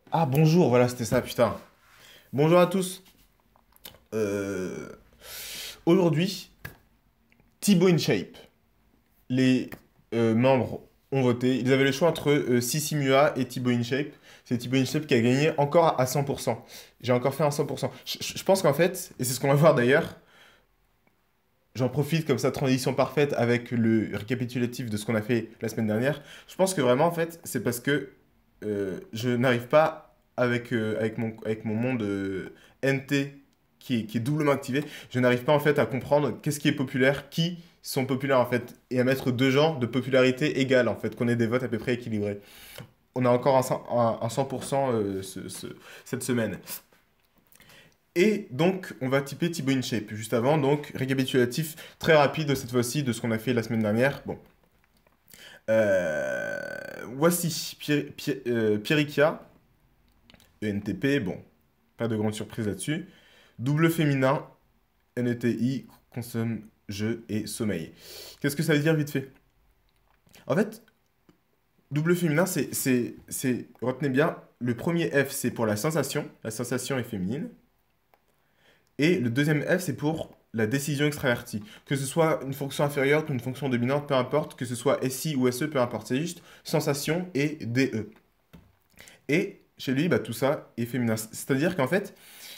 Ah bonjour, voilà, c'était ça, putain. Bonjour à tous. Euh, Aujourd'hui, Thibaut InShape. Les membres ont voté. Ils avaient le choix entre Sissi Mua et Thibaut InShape. C'est Thibaut InShape qui a gagné encore à 100%. J'ai encore fait un 100%. Je pense qu'en fait, et c'est ce qu'on va voir d'ailleurs, j'en profite comme ça, transition parfaite avec le récapitulatif de ce qu'on a fait la semaine dernière. Je pense que vraiment, en fait, c'est parce que je n'arrive pas avec mon monde NT qui est doublement activé, je n'arrive pas en fait à comprendre qu'est-ce qui est populaire, qui sont populaires en fait, et à mettre deux genres de popularité égale en fait, qu'on ait des votes à peu près équilibrés. On a encore un 100% cette semaine. Et donc, on va typer Thibaut InShape. Juste avant, donc, récapitulatif très rapide cette fois-ci de ce qu'on a fait la semaine dernière. Bon. Voici Pierrikia, ENTP, bon, pas de grande surprise là-dessus. Double féminin, NETI, consomme, jeu et sommeil. Qu'est-ce que ça veut dire vite fait? En fait, double féminin, retenez bien, le premier F c'est pour la sensation est féminine. Et le deuxième F, c'est pour la décision extravertie. Que ce soit une fonction inférieure ou une fonction dominante, peu importe, que ce soit SI ou SE, peu importe. C'est juste sensation et DE. Et chez lui, bah, tout ça est féminin. C'est-à-dire qu'en fait,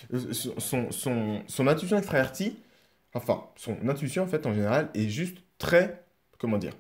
son intuition extravertie, enfin, son intuition en fait en général, est juste très, comment dire,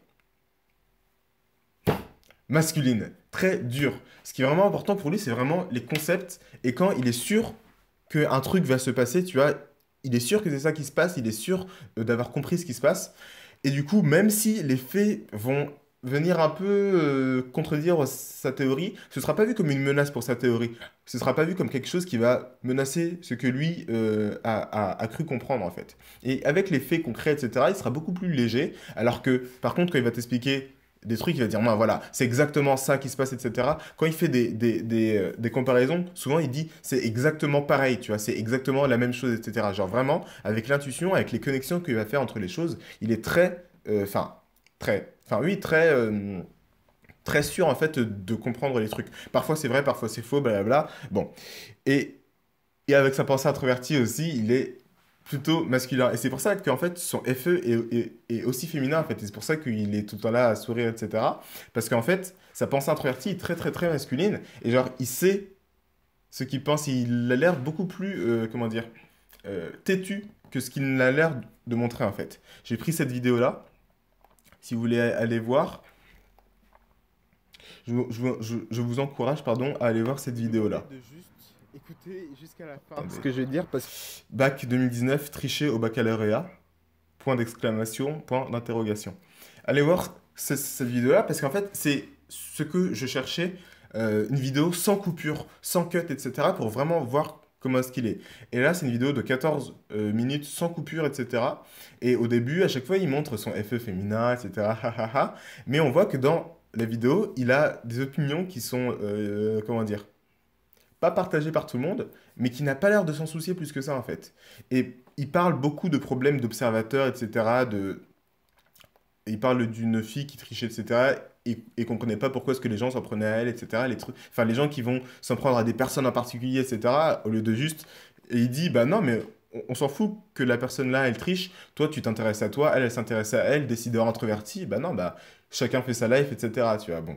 masculine, très dure. Ce qui est vraiment important pour lui, c'est vraiment les concepts. Et quand il est sûr qu'un truc va se passer, tu vois, il est sûr que c'est ça qui se passe, il est sûr d'avoir compris ce qui se passe. Et du coup, même si les faits vont venir un peu contredire sa théorie, ce sera pas vu comme une menace pour sa théorie. Ce sera pas vu comme quelque chose qui va menacer ce que lui a cru comprendre en fait. Et avec les faits concrets, etc., il sera beaucoup plus léger. Alors que, par contre, quand il va t'expliquer des trucs, il va dire, moi, voilà, c'est exactement ça qui se passe, etc. Quand il fait des comparaisons, souvent il dit, c'est exactement pareil, tu vois, c'est exactement la même chose, etc. Genre vraiment, avec l'intuition, avec les connexions qu'il va faire entre les choses, il est très, oui, très sûr en fait de comprendre les trucs. Parfois c'est vrai, parfois c'est faux, blablabla. Bon, et, et avec sa pensée introvertie aussi, il est plutôt masculin. Et c'est pour ça qu'en fait, son FE est aussi féminin, en fait. Et c'est pour ça qu'il est tout le temps là à sourire, etc. Parce qu'en fait, sa pensée introvertie est très, très, très masculine. Et genre, il sait ce qu'il pense. Il a l'air beaucoup plus, comment dire, têtu que ce qu'il a l'air de montrer, en fait. J'ai pris cette vidéo-là. Si vous voulez aller voir, je vous encourage, pardon, à aller voir cette Je vous demandais vidéo-là. de juste écouter jusqu'à la fin ce Attendez. que je vais dire parce que Bac 2019, triché au baccalauréat. Point d'exclamation, point d'interrogation. Allez voir cette vidéo-là parce qu'en fait, c'est ce que je cherchais, une vidéo sans coupure, sans cut, etc. pour vraiment voir comment est-ce qu'il est. Et là, c'est une vidéo de 14 minutes sans coupure, etc. Et au début, à chaque fois, il montre son FE féminin, etc. ha, ha, ha. Mais on voit que dans la vidéo, il a des opinions qui sont, comment dire, pas partagé par tout le monde, mais qui n'a pas l'air de s'en soucier plus que ça en fait. Et il parle beaucoup de problèmes d'observateurs, etc. Il parle d'une fille qui trichait, etc. Et comprenait pas pourquoi est-ce que les gens s'en prenaient à elle, etc. Les trucs, enfin les gens qui vont s'en prendre à des personnes en particulier, etc. Au lieu de juste, et il dit bah non mais on s'en fout que la personne là elle triche. Toi tu t'intéresses à toi, elle s'intéresse à elle, décideur introverti. Bah non bah chacun fait sa life, etc. Tu vois bon.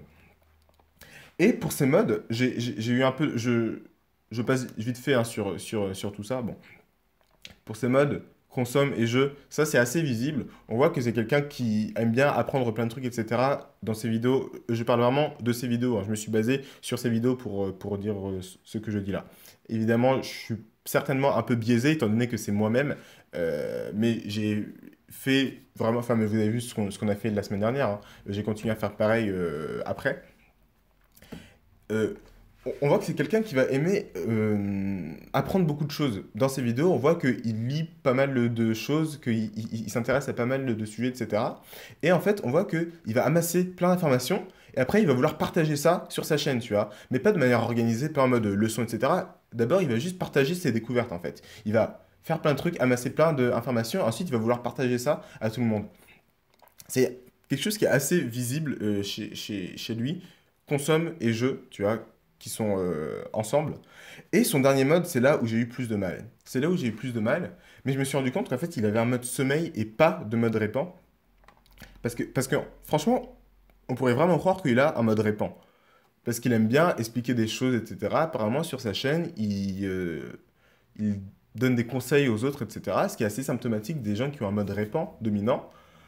Et pour ces modes, j'ai eu un peu. Je passe vite fait hein, sur tout ça. Bon. Pour ces modes, consomme et jeu, ça c'est assez visible. On voit que c'est quelqu'un qui aime bien apprendre plein de trucs, etc. dans ses vidéos. Je parle vraiment de ses vidéos, hein. Je me suis basé sur ses vidéos pour dire ce que je dis là. Évidemment, je suis certainement un peu biaisé étant donné que c'est moi-même. Mais j'ai fait vraiment. Enfin, mais vous avez vu ce qu'on a fait la semaine dernière, hein. J'ai continué à faire pareil après. euh, on voit que c'est quelqu'un qui va aimer apprendre beaucoup de choses. Dans ses vidéos, on voit qu'il lit pas mal de choses, qu'il s'intéresse à pas mal de sujets, etc. Et en fait, on voit qu'il va amasser plein d'informations, et après, il va vouloir partager ça sur sa chaîne, tu vois. Mais pas de manière organisée, pas en mode leçon, etc. D'abord, il va juste partager ses découvertes, en fait. Il va faire plein de trucs, amasser plein d'informations, ensuite, il va vouloir partager ça à tout le monde. C'est quelque chose qui est assez visible chez lui. Consomme et jeu, tu vois. ensemble. Et son dernier mode, c'est là où j'ai eu plus de mal. C'est là où j'ai eu plus de mal, mais je me suis rendu compte qu'en fait, il avait un mode sommeil et pas de mode répand. Parce que franchement, on pourrait vraiment croire qu'il a un mode répand. Parce qu'il aime bien expliquer des choses, etc. Apparemment, sur sa chaîne, il donne des conseils aux autres, etc. Ce qui est assez symptomatique des gens qui ont un mode répand dominant.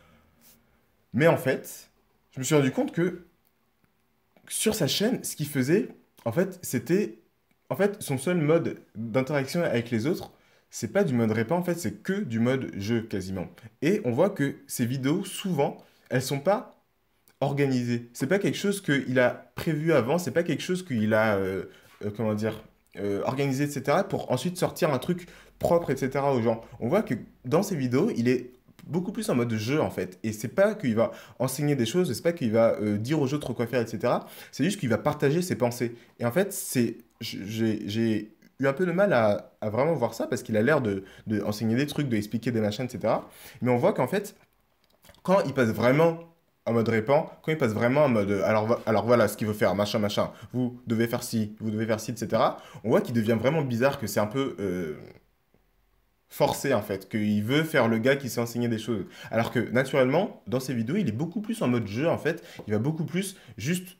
Mais en fait, je me suis rendu compte que sur sa chaîne, ce qu'il faisait, en fait, c'était... En fait, son seul mode d'interaction avec les autres, c'est pas du mode répand, en fait, c'est que du mode jeu, quasiment. Et on voit que ses vidéos, souvent, elles sont pas organisées. C'est pas quelque chose qu'il a prévu avant, c'est pas quelque chose qu'il a, comment dire, organisé, etc., pour ensuite sortir un truc propre, etc., aux gens. On voit que dans ses vidéos, il est beaucoup plus en mode jeu, en fait. Et c'est pas qu'il va enseigner des choses, c'est pas qu'il va dire aux autres quoi faire, etc. C'est juste qu'il va partager ses pensées. Et en fait, j'ai eu un peu de mal à vraiment voir ça parce qu'il a l'air de enseigner des trucs, de expliquer des machins, etc. Mais on voit qu'en fait, quand il passe vraiment en mode répand, quand il passe vraiment en mode alors voilà ce qu'il veut faire, machin, machin, vous devez faire ci, vous devez faire ci, etc. On voit qu'il devient vraiment bizarre, que c'est un peu forcé en fait, qu'il veut faire le gars qui sait enseigner des choses. Alors que naturellement, dans ses vidéos, il est beaucoup plus en mode jeu en fait, il va beaucoup plus juste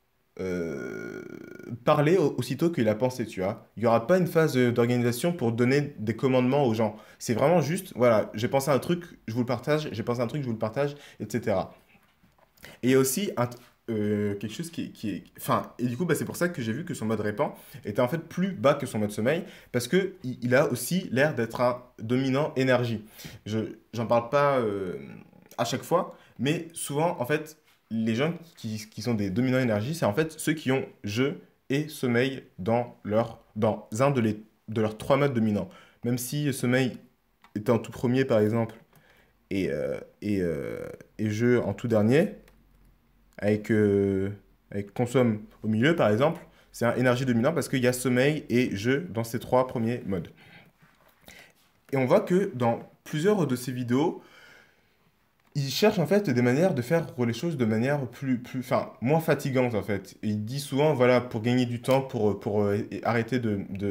euh, parler aussitôt qu'il a pensé, tu vois. Il n'y aura pas une phase d'organisation pour donner des commandements aux gens. C'est vraiment juste, voilà, j'ai pensé à un truc, je vous le partage, j'ai pensé à un truc, je vous le partage, etc. Et il y a aussi quelque chose qui est... Enfin, et du coup, bah, c'est pour ça que j'ai vu que son mode répand était en fait plus bas que son mode sommeil, parce que il a aussi l'air d'être un dominant énergie. J'en parle pas à chaque fois, mais souvent, en fait, les gens qui sont des dominants énergie, c'est en fait ceux qui ont jeu et sommeil dans un de leurs trois modes dominants. Même si sommeil était en tout premier, par exemple, et, euh, et, euh, et jeu en tout dernier, avec consomme au milieu, par exemple, c'est un énergie dominant parce qu'il y a sommeil et jeu dans ces trois premiers modes. Et on voit que dans plusieurs de ces vidéos, il cherche en fait des manières de faire les choses de manière enfin, moins fatigante en fait. Et il dit souvent, voilà, pour gagner du temps, pour arrêter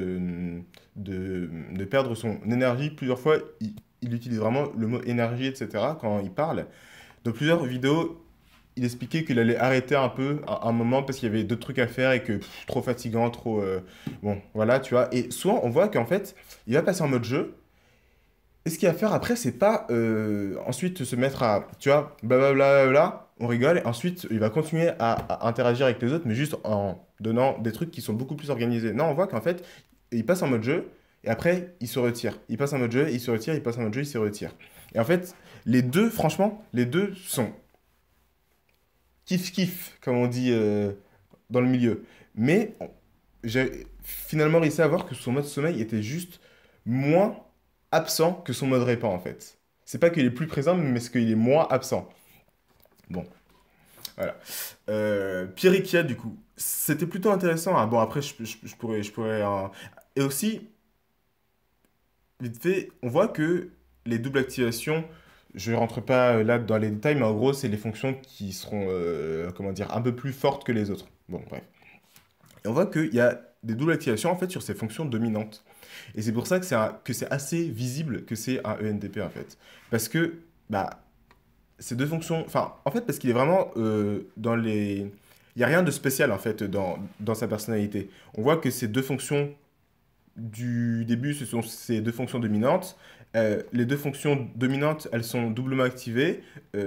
de perdre son énergie, plusieurs fois, il utilise vraiment le mot énergie, etc. quand il parle. Dans plusieurs vidéos, il expliquait qu'il allait arrêter un peu à un moment parce qu'il y avait d'autres trucs à faire et que trop fatigant, trop... bon, voilà, tu vois. Et souvent, on voit qu'en fait, il va passer en mode jeu. Et ce qu'il y a à faire après, c'est pas ensuite se mettre à, tu vois, blablabla, on rigole, et ensuite il va continuer à interagir avec les autres, mais juste en donnant des trucs qui sont beaucoup plus organisés. Non, on voit qu'en fait, il passe en mode jeu, et après, il se retire. Il passe en mode jeu, il se retire, il passe en mode jeu, il se retire. Et en fait, les deux, franchement, les deux sont kiff-kiff, comme on dit dans le milieu. Mais j'ai finalement réussi à voir que son mode sommeil était juste moins absent que son mode répand, en fait. C'est pas qu'il est plus présent, mais c'est qu'il est moins absent. Bon, voilà. Pierre du coup, c'était plutôt intéressant, hein. Bon, après, je pourrais et aussi, vite fait, on voit que les doubles activations, je rentre pas là dans les détails, mais en gros, c'est les fonctions qui seront, comment dire, un peu plus fortes que les autres. Bon, bref. Et on voit qu'il y a des doubles activations en fait sur ces fonctions dominantes. Et c'est pour ça que c'est assez visible que c'est un ENTP en fait. Parce que bah, ces deux fonctions, enfin en fait parce qu'il est vraiment dans les... Il n'y a rien de spécial en fait dans sa personnalité. On voit que ces deux fonctions du début, ce sont ces deux fonctions dominantes. Les deux fonctions dominantes, elles sont doublement activées.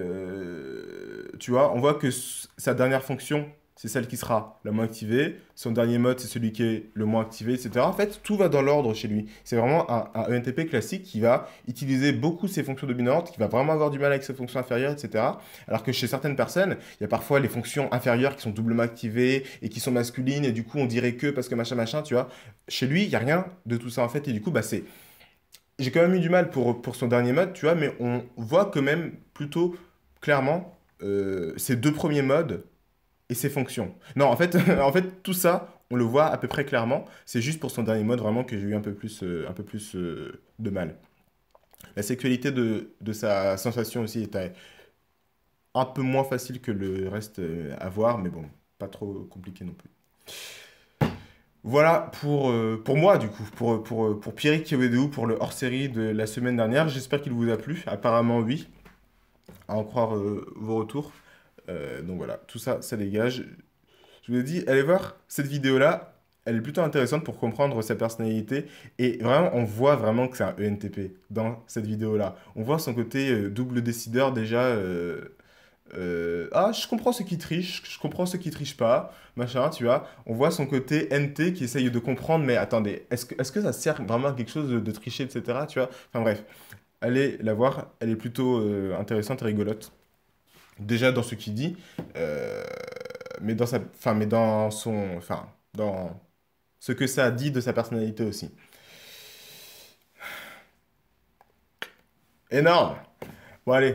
Tu vois, on voit que sa dernière fonction, c'est celle qui sera la moins activée. Son dernier mode, c'est celui qui est le moins activé, etc. En fait, tout va dans l'ordre chez lui. C'est vraiment un ENTP classique qui va utiliser beaucoup ses fonctions dominantes, qui va vraiment avoir du mal avec ses fonctions inférieures, etc. Alors que chez certaines personnes, il y a parfois les fonctions inférieures qui sont doublement activées et qui sont masculines, et du coup, on dirait que parce que machin, machin, tu vois. Chez lui, il n'y a rien de tout ça, en fait, et du coup, bah, c'est... J'ai quand même eu du mal pour son dernier mode, tu vois, mais on voit quand même plutôt clairement ces deux premiers modes et ses fonctions. Non, en fait, en fait, tout ça, on le voit à peu près clairement. C'est juste pour son dernier mode vraiment que j'ai eu un peu plus de mal. La sexualité de sa sensation aussi était un peu moins facile que le reste à voir, mais bon, pas trop compliqué non plus. Voilà pour moi, du coup, pour Pierrick Kewedou, pour le hors-série de la semaine dernière. J'espère qu'il vous a plu. Apparemment, oui, à en croire vos retours. Donc voilà, tout ça, ça dégage. Je vous ai dit, allez voir cette vidéo-là. Elle est plutôt intéressante pour comprendre sa personnalité. Et vraiment, on voit vraiment que c'est un ENTP dans cette vidéo-là. On voit son côté double décideur déjà. Ah, je comprends ceux qui trichent, je comprends ceux qui trichent pas, machin, tu vois. On voit son côté NT qui essaye de comprendre, mais attendez, est-ce que ça sert vraiment à quelque chose de tricher, etc., tu vois. Enfin bref, allez la voir, elle est plutôt intéressante et rigolote. Déjà dans ce qu'il dit, mais dans mais dans dans ce que ça dit de sa personnalité aussi. Énorme! Bon, allez,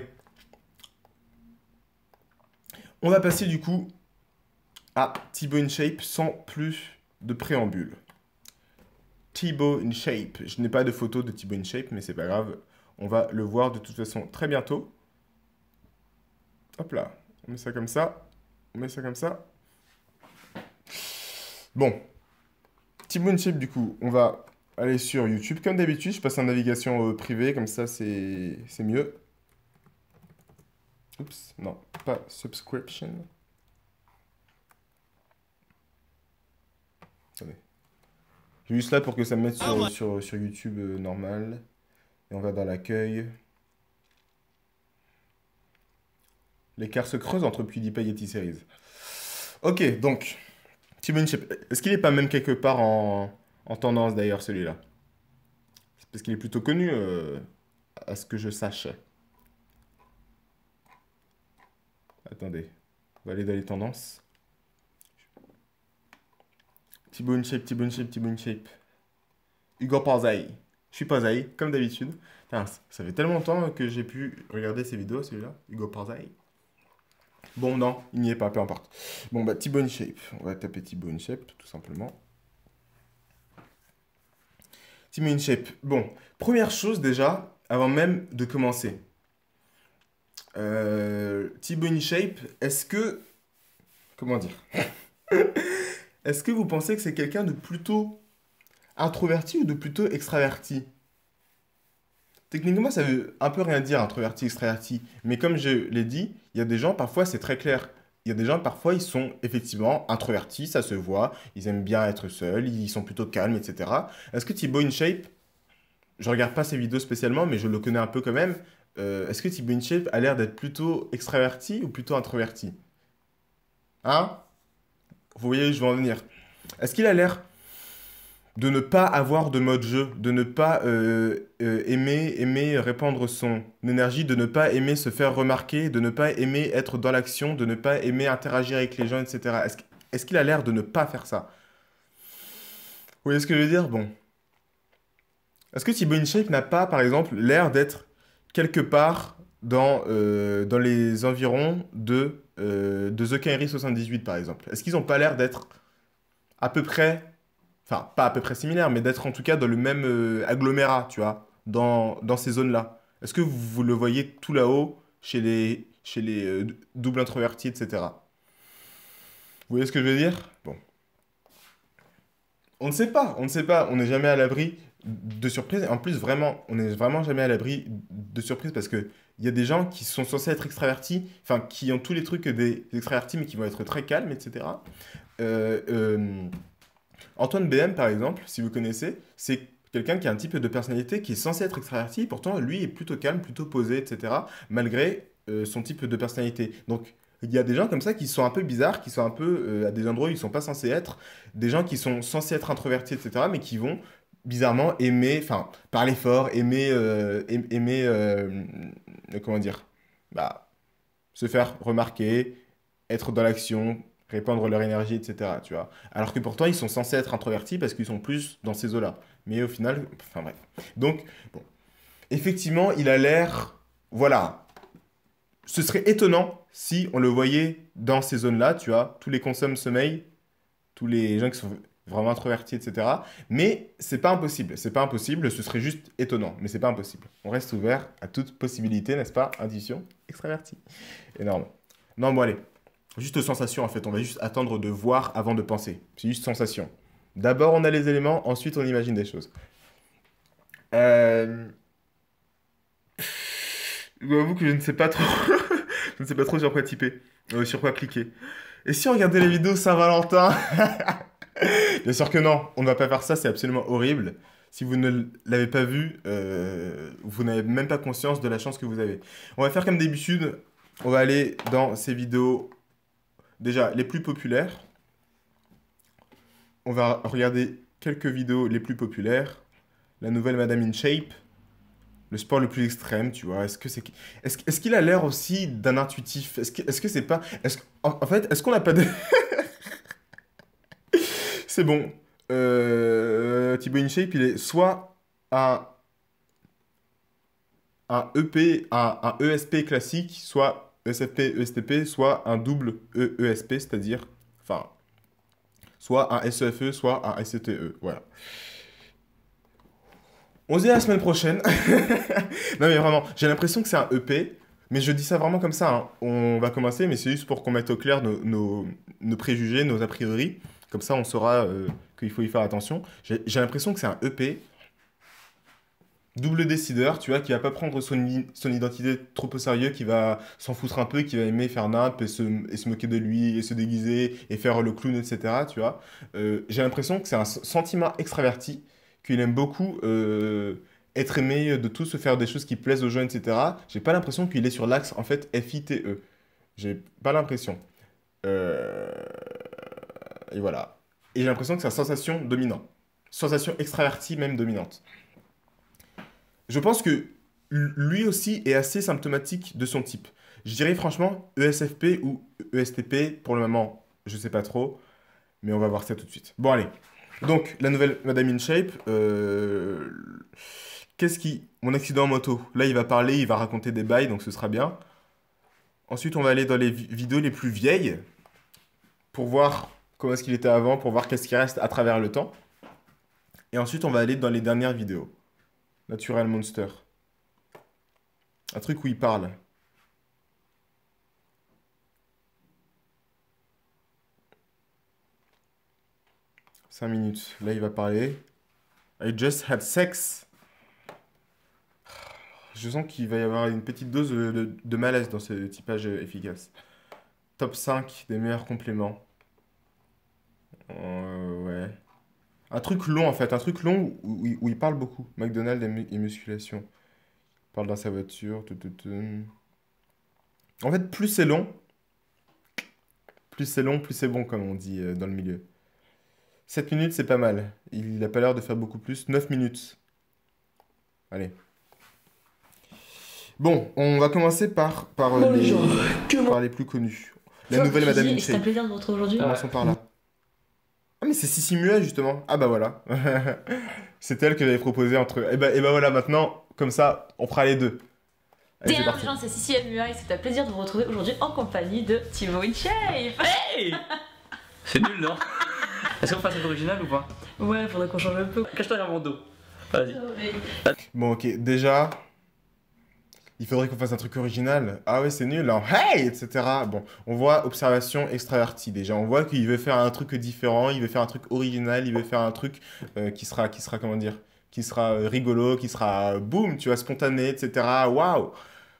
on va passer du coup à Thibaut InShape sans plus de préambule. Thibaut InShape. Je n'ai pas de photo de Thibaut InShape, mais c'est pas grave. On va le voir de toute façon très bientôt. Hop là, on met ça comme ça. On met ça comme ça. Bon, Thibaut InShape du coup, on va aller sur YouTube. Comme d'habitude, je passe en navigation privée, comme ça c'est mieux. Oups, non, pas subscription. Attendez. Je vais juste là pour que ça me mette sur YouTube normal. Et on va dans l'accueil. L'écart se creuse entre PewDiePie et T-Series. Ok, donc, Thibaut InShape. Est-ce qu'il n'est pas même quelque part en tendance d'ailleurs celui-là? C'est parce qu'il est plutôt connu, à ce que je sache. Attendez, on va aller dans les tendances. Thibaut InShape, Thibaut InShape, Thibaut InShape. Hugo Parzai. Je suis Parzai, comme d'habitude. Putain, ça fait tellement longtemps que j'ai pu regarder ces vidéos, celui-là. Hugo Parzai. Bon, non, il n'y est pas, peu importe. Bon, bah, Thibaut InShape. On va taper Thibaut InShape, tout simplement. Thibaut InShape. Bon, première chose déjà, avant même de commencer. Thibaut InShape, est-ce que... Comment dire? Est-ce que vous pensez que c'est quelqu'un de plutôt introverti ou de plutôt extraverti? Techniquement, ça veut un peu rien dire, introverti, extraverti. Mais comme je l'ai dit, il y a des gens, parfois, c'est très clair. Il y a des gens, parfois, ils sont effectivement introvertis, ça se voit. Ils aiment bien être seuls, ils sont plutôt calmes, etc. Est-ce que Thibaut InShape, je regarde pas ses vidéos spécialement, mais je le connais un peu quand même. Est-ce que Thibaut InShape a l'air d'être plutôt extraverti ou plutôt introverti? Hein? Vous voyez où je veux en venir. Est-ce qu'il a l'air de ne pas avoir de mode jeu, de ne pas aimer répandre son énergie, de ne pas aimer se faire remarquer, de ne pas aimer être dans l'action, de ne pas aimer interagir avec les gens, etc. Est-ce qu'il a l'air de ne pas faire ça? Vous voyez ce que je veux dire? Bon. Est-ce que Thibaut InShape n'a pas, par exemple, l'air d'être quelque part dans les environs de The Kairi 78, par exemple? Est-ce qu'ils n'ont pas l'air d'être à peu près, enfin, pas à peu près similaires, mais d'être en tout cas dans le même agglomérat, tu vois, dans ces zones-là? Est-ce que vous le voyez tout là-haut chez les doubles introvertis, etc. Vous voyez ce que je veux dire? Bon. On ne sait pas, on ne sait pas, on n'est jamais à l'abri de surprises. En plus, vraiment, on n'est vraiment jamais à l'abri de surprises parce que il y a des gens qui sont censés être extravertis, enfin, qui ont tous les trucs des extravertis, mais qui vont être très calmes, etc. Euh, euh, Antoine BM, par exemple, si vous connaissez, c'est quelqu'un qui a un type de personnalité qui est censé être extraverti, pourtant, lui est plutôt calme, plutôt posé, etc., malgré son type de personnalité. Donc, il y a des gens comme ça qui sont un peu bizarres, qui sont un peu à des endroits où ils ne sont pas censés être, des gens qui sont censés être introvertis, etc., mais qui vont bizarrement aimer, enfin, parler fort, comment dire, bah, se faire remarquer, être dans l'action, répandre leur énergie, etc. Tu vois. Alors que pourtant, ils sont censés être introvertis parce qu'ils sont plus dans ces eaux-là. Mais au final, enfin bref. Donc, bon. Effectivement, il a l'air, voilà, ce serait étonnant si on le voyait dans ces zones-là, tu vois, tous les consommes sommeil, tous les gens qui sont vraiment introvertis, etc. Mais c'est pas impossible, c'est pas impossible, ce serait juste étonnant, mais c'est pas impossible. On reste ouvert à toute possibilité, n'est-ce pas? Intuition, extraverti. Énorme. Non, bon allez, juste sensation en fait, on va juste attendre de voir avant de penser. C'est juste sensation. D'abord, on a les éléments, ensuite, on imagine des choses. Euh... J'avoue que je ne sais pas trop. Je ne sais pas trop sur quoi typer, sur quoi cliquer. Et si on regardait les vidéos Saint-Valentin? Bien sûr que non, on ne va pas faire ça, c'est absolument horrible. Si vous ne l'avez pas vu, vous n'avez même pas conscience de la chance que vous avez. On va faire comme d'habitude, on va aller dans ces vidéos, déjà les plus populaires. On va regarder quelques vidéos les plus populaires. La nouvelle Madame in Shape, le sport le plus extrême, tu vois. Est-ce qu'il a l'air aussi d'un intuitif? Est-ce que c'est pas... En fait, est-ce qu'on n'a pas de... C'est bon. Thibaut InShape, il est soit un, un EP, un ESP classique, soit ESFP, ESTP, soit un double ESP, c'est-à-dire, enfin, soit un SEFE, soit un SCTE. Voilà. On se dit à la semaine prochaine. Non, mais vraiment, j'ai l'impression que c'est un EP, mais je dis ça vraiment comme ça, hein. On va commencer, mais c'est juste pour qu'on mette au clair nos préjugés, nos a priori. Comme ça, on saura qu'il faut y faire attention. J'ai l'impression que c'est un EP double décideur, tu vois, qui va pas prendre son identité trop au sérieux, qui va s'en foutre un peu, qui va aimer faire nappe et se moquer de lui, et se déguiser, et faire le clown, etc., tu vois. J'ai l'impression que c'est un sentiment extraverti, qu'il aime beaucoup être aimé de tous, se faire des choses qui plaisent aux gens, etc. J'ai pas l'impression qu'il est sur l'axe, en fait, FITE. J'ai pas l'impression. Euh, Et voilà. Et j'ai l'impression que c'est une sensation dominante. Sensation extravertie, même dominante. Je pense que lui aussi est assez symptomatique de son type. Je dirais franchement ESFP ou ESTP, pour le moment, je sais pas trop, mais on va voir ça tout de suite. Bon, allez. Donc, la nouvelle Madame InShape, qu'est-ce qui... Mon accident en moto. Là, il va parler, il va raconter des bails, donc ce sera bien. Ensuite, on va aller dans les vidéos les plus vieilles, pour voir comment est-ce qu'il était avant, pour voir qu'est-ce qui reste à travers le temps. Et ensuite, on va aller dans les dernières vidéos. Natural Monster. Un truc où il parle. 5 minutes. Là, il va parler. I just had sex. Je sens qu'il va y avoir une petite dose de malaise dans ce typage efficace. Top 5 des meilleurs compléments. Ouais. Un truc long, en fait. Un truc long où il parle beaucoup. McDonald's et musculation. Il parle dans sa voiture. En fait, plus c'est long, plus c'est bon, comme on dit dans le milieu. 7 minutes, c'est pas mal. Il a pas l'air de faire beaucoup plus. 9 minutes. Allez. Bon, on va commencer Bonjour, par comment les plus connus. La nouvelle Madame c'est un InShape. plaisir de vous retrouver aujourd'hui. Commençons par là. Ah, mais c'est Sissi Muet, justement. Ah, bah voilà. C'est elle que j'avais proposé entre eux. Et bah voilà, maintenant, comme ça, on fera les deux. Allez, c'est Bien, parti. les gens, c'est Sissi MUA et c'est un plaisir de vous retrouver aujourd'hui en compagnie de Thibaut InShape. Hey. C'est nul, non? Est-ce qu'on fait un truc original ou pas? Ouais, faudrait qu'on change un peu. Cache-toi derrière mon dos. Vas-y. Bon, ok, déjà, il faudrait qu'on fasse un truc original. Ah ouais, c'est nul, hein. Hey, etc. Bon, on voit observation extravertie déjà. On voit qu'il veut faire un truc différent, il veut faire un truc original, il veut faire un truc qui sera, comment dire, qui sera rigolo, qui sera boum, tu vois, spontané, etc. Waouh!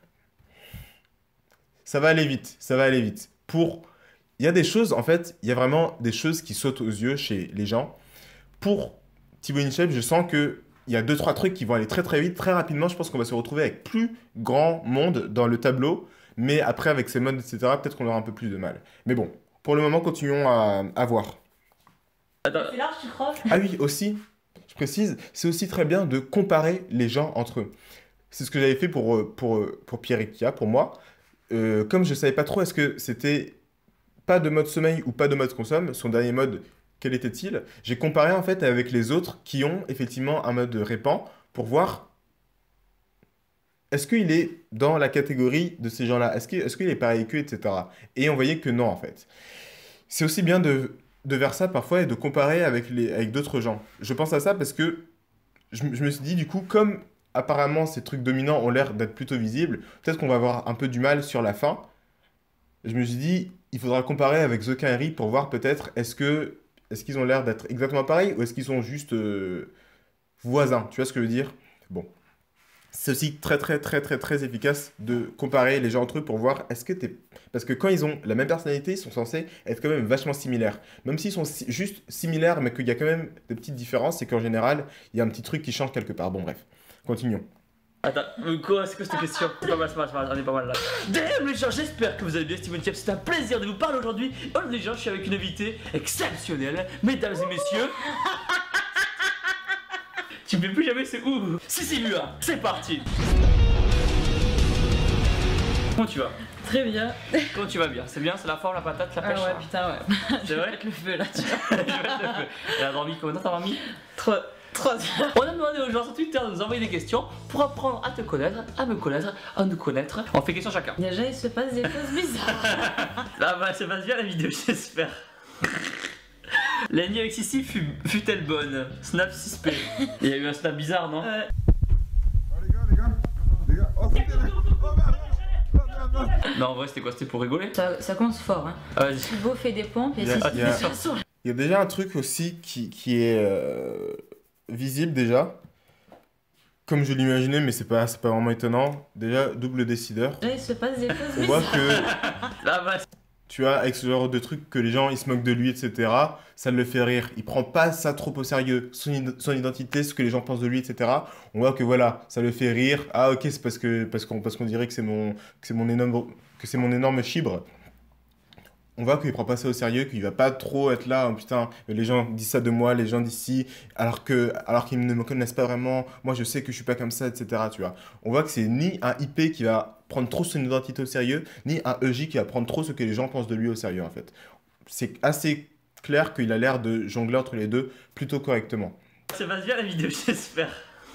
Ça va aller vite, ça va aller vite. Il y a des choses, en fait, il y a vraiment des choses qui sautent aux yeux chez les gens. Pour Thibaut InShape, je sens que il y a deux, trois trucs qui vont aller très très vite, très rapidement. Je pense qu'on va se retrouver avec plus grand monde dans le tableau. Mais après, avec ces modes, etc., peut-être qu'on aura un peu plus de mal. Mais bon, pour le moment, continuons à voir. Attends, C'est large, tu crois? Ah oui, aussi, je précise, c'est aussi très bien de comparer les gens entre eux. C'est ce que j'avais fait pour Pierre et Kia, pour moi. Comme je savais pas trop, est-ce que c'était pas de mode sommeil ou pas de mode consomme, son dernier mode, quel était-il? J'ai comparé en fait avec les autres qui ont effectivement un mode répand pour voir est-ce qu'il est dans la catégorie de ces gens-là, est-ce qu'il est pareil qu'eux, etc. Et on voyait que non en fait. C'est aussi bien de faire ça parfois et de comparer avec d'autres gens. Je pense à ça parce que je me suis dit du coup, comme apparemment ces trucs dominants ont l'air d'être plutôt visibles, peut-être qu'on va avoir un peu du mal sur la fin. Je me suis dit, il faudra comparer avec The Harry pour voir peut-être est-ce que est-ce qu'ils ont l'air d'être exactement pareils ou est-ce qu'ils sont juste voisins? Tu vois ce que je veux dire? Bon. C'est aussi très très très très très efficace de comparer les gens entre eux pour voir est-ce que t'es... Parce que quand ils ont la même personnalité, ils sont censés être quand même vachement similaires. Même s'ils sont juste similaires, mais qu'il y a quand même des petites différences, c'est qu'en général, il y a un petit truc qui change quelque part. Bon bref, continuons. Attends, quoi, c'est quoi cette question? C'est pas mal, on est pas mal là. Damn les gens, j'espère que vous allez bien, Steven Chef. C'est un plaisir de vous parler aujourd'hui. Aujourd'hui les gens, je suis avec une invitée exceptionnelle, mesdames et messieurs. Tu me fais plus jamais ce ouh. Si, Mua, c'est parti. Comment tu vas? Très bien. Comment tu vas bien? C'est bien, c'est la forme, la patate, la pêche. Ah ouais, hein. putain, ouais. C'est vrai? Avec le feu là, tu vois. Je vais te le feu. Elle a dormi combien de temps, t'as dormi? 3. On a demandé aux gens sur Twitter de nous envoyer des questions pour apprendre à te connaître, à me connaître, à nous connaître. On fait question chacun. Déjà, il se passe des choses bizarres. Là, bah, ça passe bien la vidéo, j'espère. La nuit avec Sissi fut-elle bonne? Snap 6P. Il y a eu un snap bizarre, non? Non, en vrai, c'était quoi? C'était pour rigoler? Ça commence fort, hein. Ah, vas-y. Thibaut fait des pompes et Il y a- si il y a- sur Il y a déjà un truc aussi qui est visible déjà, comme je l'imaginais, mais c'est pas vraiment étonnant. Déjà, double décideur. Déjà, il se passe des choses On voit bizarres. que, Là, bah, tu vois, avec ce genre de truc que les gens ils se moquent de lui, etc., ça le fait rire. Il prend pas ça trop au sérieux. Son identité, ce que les gens pensent de lui, etc. On voit que voilà, ça le fait rire. Ah ok, c'est parce qu'on dirait que c'est mon énorme chibre. On voit qu'il prend pas ça au sérieux, qu'il va pas trop être là, oh, putain, les gens disent ça de moi, les gens d'ici, alors qu'ils ne me connaissent pas vraiment, moi je sais que je suis pas comme ça, etc. Tu vois. On voit que c'est ni un IP qui va prendre trop son identité au sérieux, ni un EJ qui va prendre trop ce que les gens pensent de lui au sérieux, en fait. C'est assez clair qu'il a l'air de jongler entre les deux plutôt correctement. ça passe bien la vidéo, j'espère.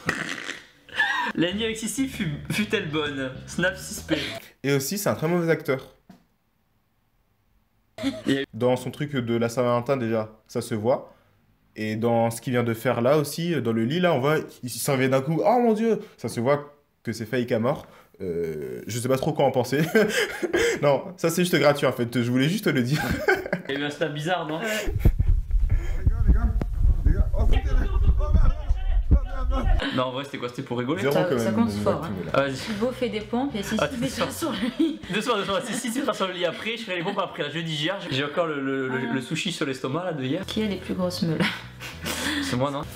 La nuit avec Sissi fut-elle bonne? Snap 6P. Et aussi, c'est un très mauvais acteur. Dans son truc de la Saint-Valentin, déjà, ça se voit. Et dans ce qu'il vient de faire là aussi, dans le lit, là, on voit, il s'en vient d'un coup. Oh mon Dieu! Ça se voit que c'est fake à mort. Je sais pas trop quoi en penser. Non, ça c'est juste gratuit en fait. Je voulais juste le dire. Il y a eu un snap bizarre, non? Non, en vrai, c'était quoi? C'était pour rigoler? Zéro Ça- quand ça même, commence mon fort, acting, hein. là. Ah, vas-y. Thibaut fait des pompes et si Ah, tu mets ça sur lui. Doucement. Si tu seras sur le lit après, je ferai les pompes après. Là, je digère. J'ai encore le sushi sur l'estomac là de hier. Qui a les plus grosses meules? C'est moi, non?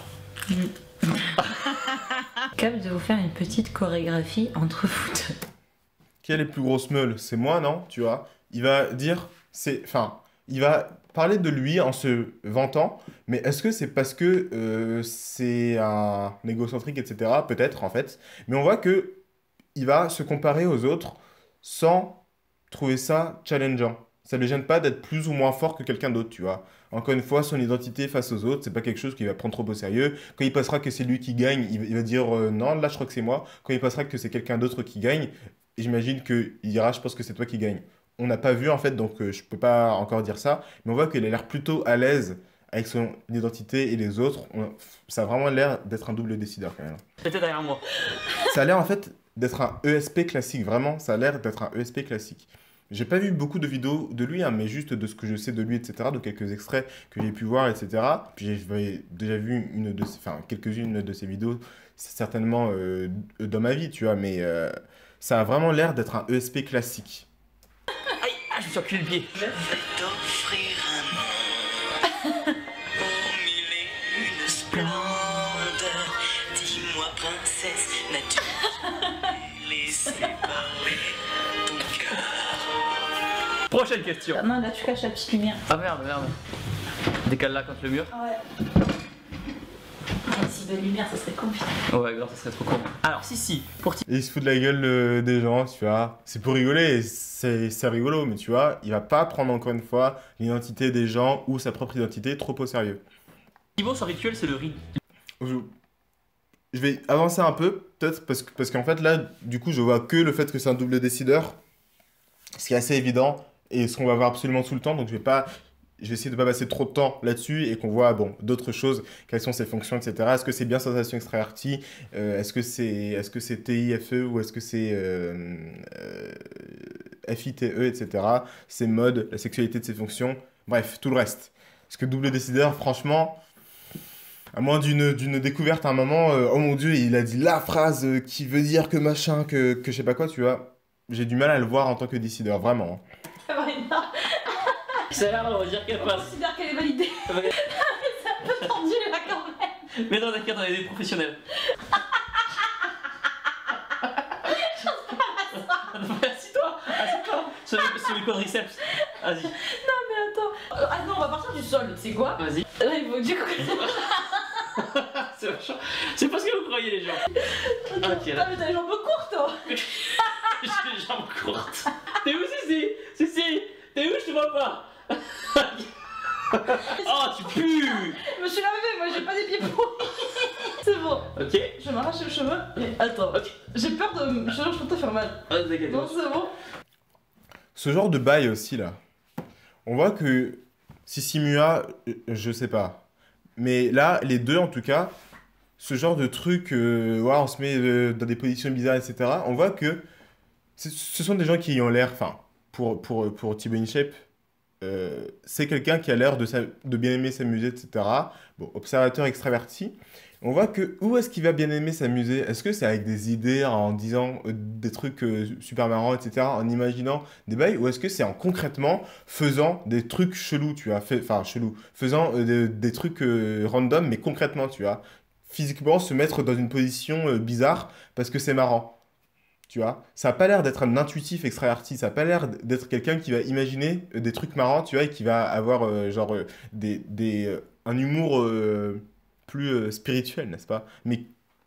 Capable de vous faire une petite chorégraphie entre vous deux. Qui a les plus grosses meules? C'est moi, non? Tu vois? Il va dire, il va parler de lui en se vantant, mais est-ce que c'est parce que c'est un égocentrique, etc. Peut-être, en fait. Mais on voit que il va se comparer aux autres sans trouver ça challengeant. Ça ne le gêne pas d'être plus ou moins fort que quelqu'un d'autre, tu vois. Encore une fois, son identité face aux autres, c'est pas quelque chose qu'il va prendre trop au sérieux. Quand il passera que c'est lui qui gagne, il va dire non, là je crois que c'est moi. Quand il passera que c'est quelqu'un d'autre qui gagne, j'imagine qu'il dira je pense que c'est toi qui gagne. On n'a pas vu en fait, donc je peux pas encore dire ça, mais on voit qu'il a l'air plutôt à l'aise avec son identité et les autres. Ça a vraiment l'air d'être un double décideur quand même. C'était derrière moi. Ça a l'air en fait d'être un ESP classique, vraiment, ça a l'air d'être un ESP classique. J'ai pas vu beaucoup de vidéos de lui, hein, mais juste de ce que je sais de lui, etc., de quelques extraits que j'ai pu voir, etc. Puis j'ai déjà vu quelques-unes de ses vidéos, certainement dans ma vie, tu vois, mais ça a vraiment l'air d'être un ESP classique. Aïe, je me suis reculé le pied. Je vais t'offrir un monde aux mille et une splendeurs. Dis-moi, princesse, n'as-tu laissé parler ton cœur? Prochaine question. Ah non, là tu caches la petite lumière. Ah merde. Décale-la contre le mur. Ouais. Si de lumière, ça serait con. Ouais, grave, ça serait trop con. Alors, si, pour Et il se fout de la gueule des gens, tu vois. C'est pour rigoler, c'est rigolo, mais tu vois, il va pas prendre encore une fois l'identité des gens ou sa propre identité trop au sérieux. Thibaut, son rituel, c'est le riz. Je vais avancer un peu, peut-être, parce qu'en fait, là, du coup, je vois que le fait que c'est un double décideur, ce qui est assez évident, et ce qu'on va voir absolument tout le temps, donc je vais essayer de pas passer trop de temps là-dessus, et qu'on voit, bon, d'autres choses, quelles sont ses fonctions, etc. Est-ce que c'est bien sensation extravertie, est-ce que c'est TIFE, ou est-ce que c'est FITE, etc. Ses modes, la sexualité de ses fonctions, bref, tout le reste. Parce que double décideur, franchement, à moins d'une découverte à un moment, oh mon Dieu, il a dit la phrase qui veut dire que machin, que je sais pas quoi, tu vois. J'ai du mal à le voir en tant que décideur, vraiment. Sabrina, Ça a l'air, on va dire qu'elle on passe. considère qu'elle est validée. Ouais. C'est un peu tendu là quand même. Mais non, t'inquiète, on est des professionnels. Assis-toi, assis-toi. Sur le quadriceps. Vas-y, Mais attends. Ah non, on va partir du sol, tu sais quoi? vas-y. Là, il faut du coup. C'est vachement- c'est pas ce que vous croyez, les gens. Ok, Ah, là. mais t'as les jambes courtes, toi. J'ai les jambes courtes. T'es où, Cici? Cici, t'es où? Je te vois pas. Oh, tu pues. Je me suis lavée, moi j'ai pas des pieds pourris. C'est bon. Ok. Je m'arrache les cheveux. Et attends. Ok. J'ai peur de. Je peux te faire mal. Ah, t'inquiète. Non, c'est bon. Ce genre de bail aussi, là. On voit que Sissi Mua, je sais pas. Mais là, les deux, en tout cas, ce genre de truc, ouais, on se met dans des positions bizarres, etc. On voit que ce sont des gens qui ont l'air, enfin, pour Thibaut InShape, c'est quelqu'un qui a l'air de bien aimer s'amuser, etc. Bon, observateur extraverti. On voit que où est-ce qu'il va bien aimer s'amuser? Est-ce que c'est avec des idées, en disant des trucs super marrants, etc., en imaginant des bails, ou est-ce que c'est en concrètement faisant des trucs chelous, tu vois, enfin chelous, faisant des trucs random, mais concrètement, tu vois, physiquement se mettre dans une position bizarre parce que c'est marrant. Tu vois, ça n'a pas l'air d'être un intuitif extraverti, ça n'a pas l'air d'être quelqu'un qui va imaginer des trucs marrants, tu vois, et qui va avoir genre un humour plus spirituel, n'est-ce pas? Mais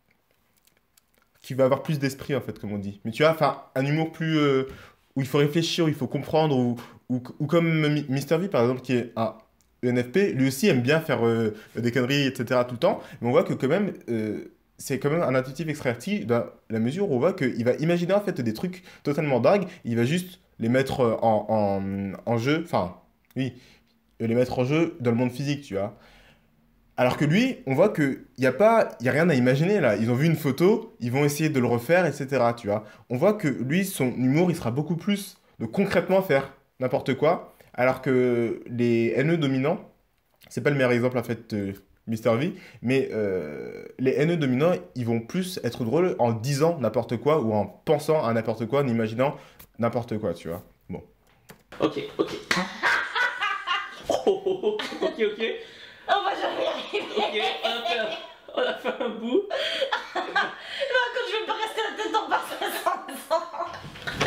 qui va avoir plus d'esprit, en fait, comme on dit. Mais tu vois, enfin, un humour plus où il faut réfléchir, où il faut comprendre, ou comme Mister V, par exemple, qui est un ENFP, lui aussi aime bien faire des conneries, etc., tout le temps, mais on voit que quand même c'est quand même un intuitif extraverti dans la mesure où on voit qu'il va imaginer en fait des trucs totalement dingues, il va juste les mettre en jeu, enfin, oui, les mettre en jeu dans le monde physique, tu vois. Alors que lui, on voit qu'il n'y a pas, il y a rien à imaginer là. Ils ont vu une photo, ils vont essayer de le refaire, etc., tu vois. On voit que lui, son humour, il sera beaucoup plus de concrètement faire n'importe quoi, alors que les NE dominants, c'est pas le meilleur exemple en fait, Mister V, mais les NE dominants, ils vont plus être drôles en disant n'importe quoi ou en pensant à n'importe quoi, en imaginant n'importe quoi, tu vois. Bon. Ok, ok. Oh, oh, oh, ok, ok. On va jamais y arriver. Ok, on a fait un bout. Non, quand je vais pas rester la tête en bas, ça sent.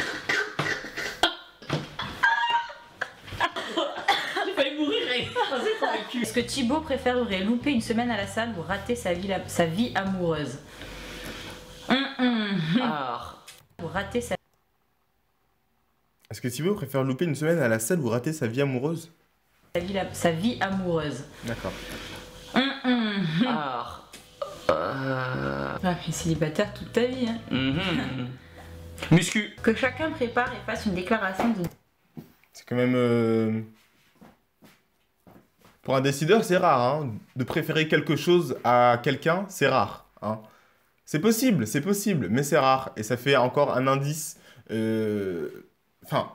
J'ai failli mourir. Vas-y, prends le cul. Est-ce que Thibaut préférerait louper une semaine à la salle ou rater sa vie amoureuse? Ah. Ou rater Est-ce que Thibaut préfère louper une semaine à la salle ou rater sa vie amoureuse? sa vie amoureuse. D'accord. Ah. Ah, mais célibataire toute ta vie, hein. Muscu. Que chacun prépare et fasse une déclaration de... C'est quand même... Pour un décideur, c'est rare, hein. De préférer quelque chose à quelqu'un, c'est rare, hein. C'est possible, mais c'est rare. Et ça fait encore un indice... Enfin...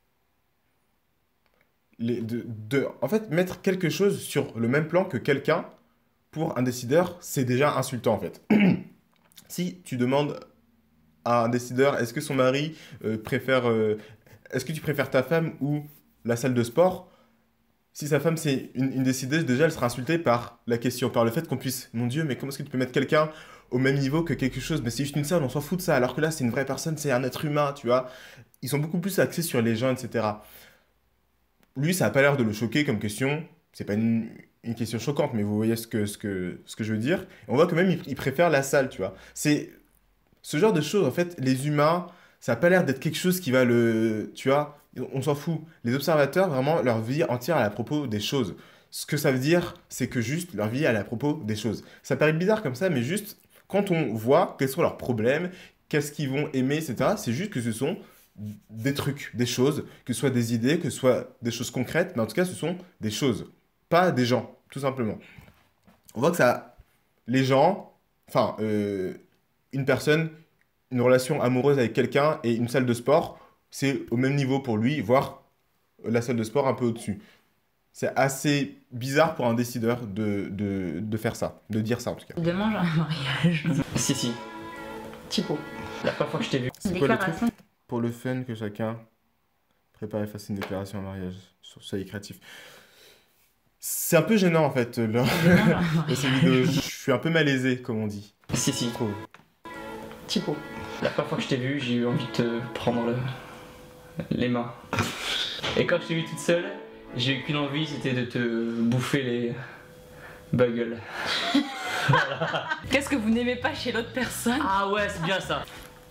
En fait, mettre quelque chose sur le même plan que quelqu'un, pour un décideur, c'est déjà insultant, en fait. Si tu demandes à un décideur, est-ce que son mari préfère... est-ce que tu préfères ta femme ou la salle de sport? Si sa femme c'est une décideuse, déjà elle sera insultée par la question, par le fait qu'on puisse, mon Dieu, mais comment est-ce que tu peux mettre quelqu'un au même niveau que quelque chose? Mais c'est juste une salle, on s'en fout de ça, alors que là c'est une vraie personne, c'est un être humain, tu vois. Ils sont beaucoup plus axés sur les gens, etc. Lui, ça n'a pas l'air de le choquer comme question, c'est pas une question choquante, mais vous voyez ce que je veux dire. Et on voit que même il préfère la salle, tu vois. C'est ce genre de choses, en fait, les humains, ça n'a pas l'air d'être quelque chose qui va le... Tu vois, on s'en fout. Les observateurs, vraiment, leur vie entière elle est à propos des choses. Ce que ça veut dire, c'est que juste, leur vie elle est à propos des choses. Ça paraît bizarre comme ça, mais juste, quand on voit quels sont leurs problèmes, qu'est-ce qu'ils vont aimer, etc., c'est juste que ce sont des trucs, des choses, que ce soit des idées, que ce soit des choses concrètes, mais en tout cas, ce sont des choses, pas des gens, tout simplement. On voit que ça... Les gens... Enfin, une personne, une relation amoureuse avec quelqu'un et une salle de sport, c'est au même niveau pour lui, voire la salle de sport un peu au-dessus. C'est assez bizarre pour un décideur de faire ça, de dire ça en tout cas. Demande un mariage. Si. Typo. La première fois que je t'ai vu. C'est quoi le truc? Déclaration. Pour le fun que chacun prépare et fasse une déclaration en mariage sur Soyez créatif. C'est un peu gênant en fait, Demande un dans mariage. ces vidéos. Je suis un peu malaisé, comme on dit. Si. Je trouve. Typo. La première fois que je t'ai vu, j'ai eu envie de te prendre les mains. Et quand je t'ai vu toute seule, j'ai eu qu'une envie, c'était de te bouffer les buggles. Qu'est-ce que vous n'aimez pas chez l'autre personne? Ah ouais, c'est bien ça.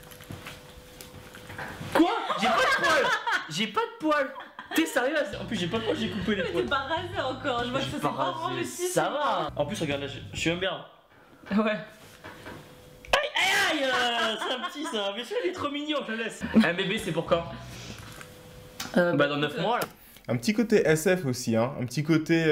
Quoi? J'ai pas de poils. J'ai pas de poils. T'es sérieux? En plus, j'ai pas de poils, j'ai coupé les Mais poils. t'es pas rasé encore, je vois que ça s'est pas rangé si. Ça va. En plus, regarde là, je suis un bien. Ouais. Aïe, c'est un petit ça. Mais celui-là, il est trop mignon, je le laisse. Un bébé, c'est pour quand? Bah, dans 9 mois là. Un petit côté SF aussi, hein. Un petit côté.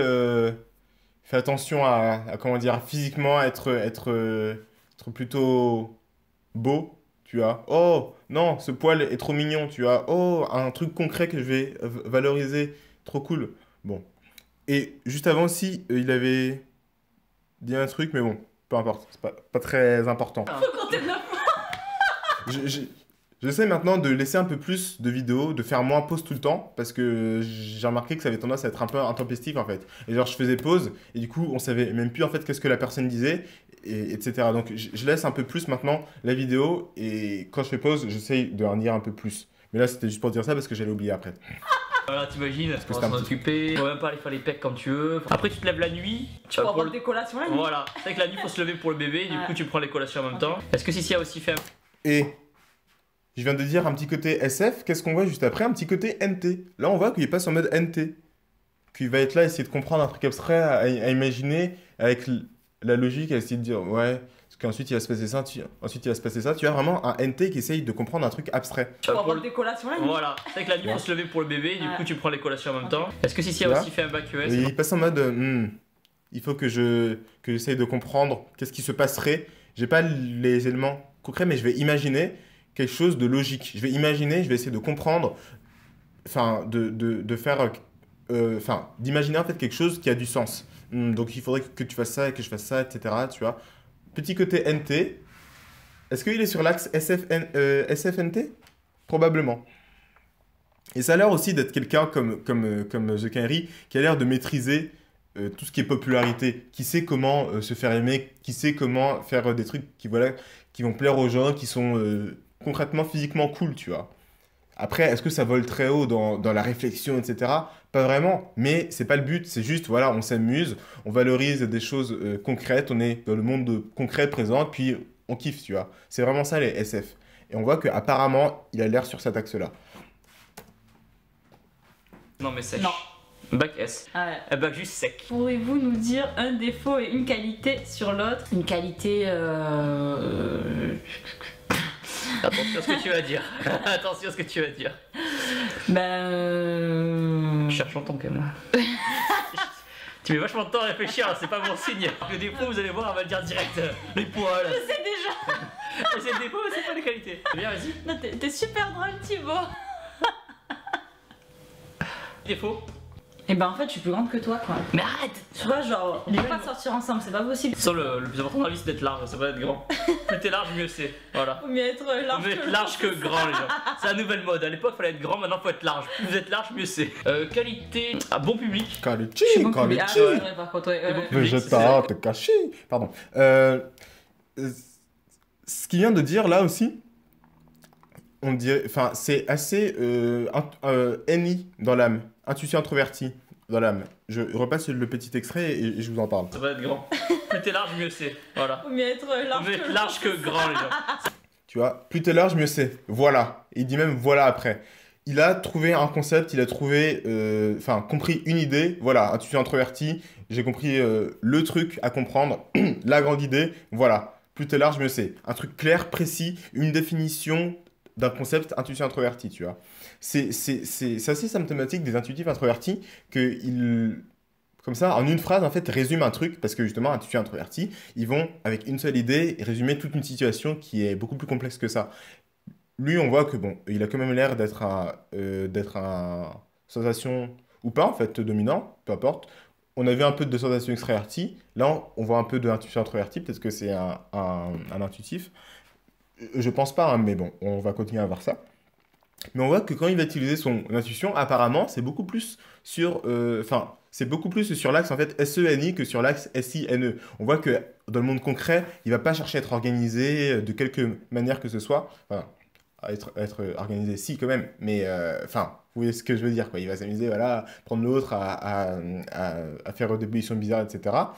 Fais attention à, comment dire, physiquement être plutôt beau, tu vois. Oh, non, ce poil est trop mignon, tu vois. Oh, un truc concret que je vais valoriser. Trop cool. Bon. Et juste avant aussi, il avait dit un truc, mais bon, peu importe. C'est pas très important. Faut compter 9 mois. J'essaie maintenant de laisser un peu plus de vidéos, de faire moins pause tout le temps, parce que j'ai remarqué que ça avait tendance à être un peu intempestif en fait. Et genre je faisais pause, et du coup on savait même plus en fait qu'est-ce que la personne disait, etc. Donc je laisse un peu plus maintenant la vidéo, et quand je fais pause, j'essaie de en dire un peu plus. Mais là c'était juste pour dire ça parce que j'allais oublier après. Voilà, t'imagines, que on c'est va un s'en petit- occuper, on va même pas aller faire les pecs quand tu veux. Après, tu te lèves la nuit. Tu peux pour avoir le- des collations la nuit. Voilà, c'est vrai que la nuit, faut se lever pour le bébé, du Ouais. coup, tu prends les collations en même temps. Est-ce que Sissi a aussi fait un. Et je viens de dire un petit côté SF, qu'est-ce qu'on voit juste après? Un petit côté NT. Là on voit qu'il passe en mode NT. Qu'il va être là, essayer de comprendre un truc abstrait, à imaginer, avec la logique, à essayer de dire, ouais, parce qu'ensuite il va se passer ça, ensuite il va se passer ça. Tu as vraiment un NT qui essaye de comprendre un truc abstrait. Tu peux pour avoir le- des collations la nuit. Voilà, c'est vrai que la nuit, faut se lever pour le bébé, du Ouais. coup, tu prends les collations en même temps. Est-ce que Sissi a Tu vois aussi fait un bac ES? Et il passe en mode, il faut que j'essaye de comprendre qu'est-ce qui se passerait. J'ai pas les éléments concrets, mais je vais imaginer quelque chose de logique. Je vais imaginer, je vais essayer de comprendre, enfin, de faire, enfin, d'imaginer en fait quelque chose qui a du sens. Donc il faudrait que tu fasses ça et que je fasse ça, etc. Tu vois. Petit côté NT. Est-ce qu'il est sur l'axe SFNT? Probablement. Et ça a l'air aussi d'être quelqu'un comme The Kenry qui a l'air de maîtriser tout ce qui est popularité, qui sait comment se faire aimer, qui sait comment faire des trucs qui, voilà, qui vont plaire aux gens, qui sont concrètement, physiquement cool, tu vois. Après, est-ce que ça vole très haut dans la réflexion, etc. Pas vraiment, mais c'est pas le but, c'est juste, voilà, on s'amuse, on valorise des choses concrètes, on est dans le monde concret, présent, puis on kiffe, tu vois. C'est vraiment ça les SF. Et on voit qu'apparemment, il a l'air sur cet axe-là. Non, mais sèche. Non. Bac S. Ouais. Un bac juste sec. Pourriez-vous nous dire un défaut et une qualité sur l'autre? Une qualité. Attention à ce que tu vas dire. Attention à ce que tu vas dire. Ben. Je cherche longtemps quand même. Tu mets vachement de temps à réfléchir, hein, c'est pas bon signe. Le défaut, vous allez voir, elle va le dire direct. Les poils. Je sais déjà. Et c'est le défaut, mais c'est pas les qualités. Viens, vas-y. Non, t'es super drôle, Thibaut. Défaut. Et ben en fait, je suis plus grande que toi, quoi. Mais arrête. Tu vois, genre, on peut pas sortir ensemble, c'est pas possible. Sans le plus important dans la vie, c'est d'être large, ça va être grand. Plus t'es large, mieux c'est. Voilà. Faut mieux être large Faut mieux être large que grand, les gens. C'est la nouvelle mode. À l'époque, fallait être grand, maintenant, faut être large. Plus vous êtes large, mieux c'est. Qualité. Ah, bon public. Kalichi, Je suis bon public. Ah, Kalichi. c'est vrai, par contre, ouais, C'est bon ouais. public. Vegeta, Tekashi. Pardon. Ce qu'il vient de dire là aussi, on dirait, enfin, c'est assez NI dans l'âme, intuition introvertie dans l'âme. Je repasse le petit extrait et je vous en parle. Ça va être grand. Plus t'es large, mieux c'est. Voilà. Faut mieux être Faut large mieux être large que grand, les gens. Tu vois, plus t'es large, mieux c'est. Voilà. Et il dit même voilà après. Il a trouvé un concept, il a trouvé, enfin, compris une idée. Voilà, intuition introvertie. J'ai compris le truc à comprendre, la grande idée. Voilà. Plus t'es large, mieux c'est. Un truc clair, précis, une définition d'un concept intuition introvertie, tu vois. C'est assez symptomatique des intuitifs introvertis qu'ils, comme ça, en une phrase, en fait, résument un truc, parce que justement, intuitifs introvertis, ils vont, avec une seule idée, résumer toute une situation qui est beaucoup plus complexe que ça. Lui, on voit que, bon, il a quand même l'air d'être un sensation ou pas, en fait, dominant, peu importe. On a vu un peu de sensation extravertie. Là, on voit un peu de intuition introvertie, peut-être que c'est un intuitif. Je pense pas, hein, mais bon, on va continuer à voir ça. Mais on voit que quand il va utiliser son intuition, apparemment, c'est beaucoup plus sur, c'est beaucoup plus sur l'axe en fait SENI que sur l'axe SINE. On voit que dans le monde concret, il va pas chercher à être organisé de quelque manière que ce soit. Enfin, à être organisé, si quand même. Mais vous voyez ce que je veux dire, quoi. Il va s'amuser, voilà, à prendre l'autre, à faire des positions bizarres, etc.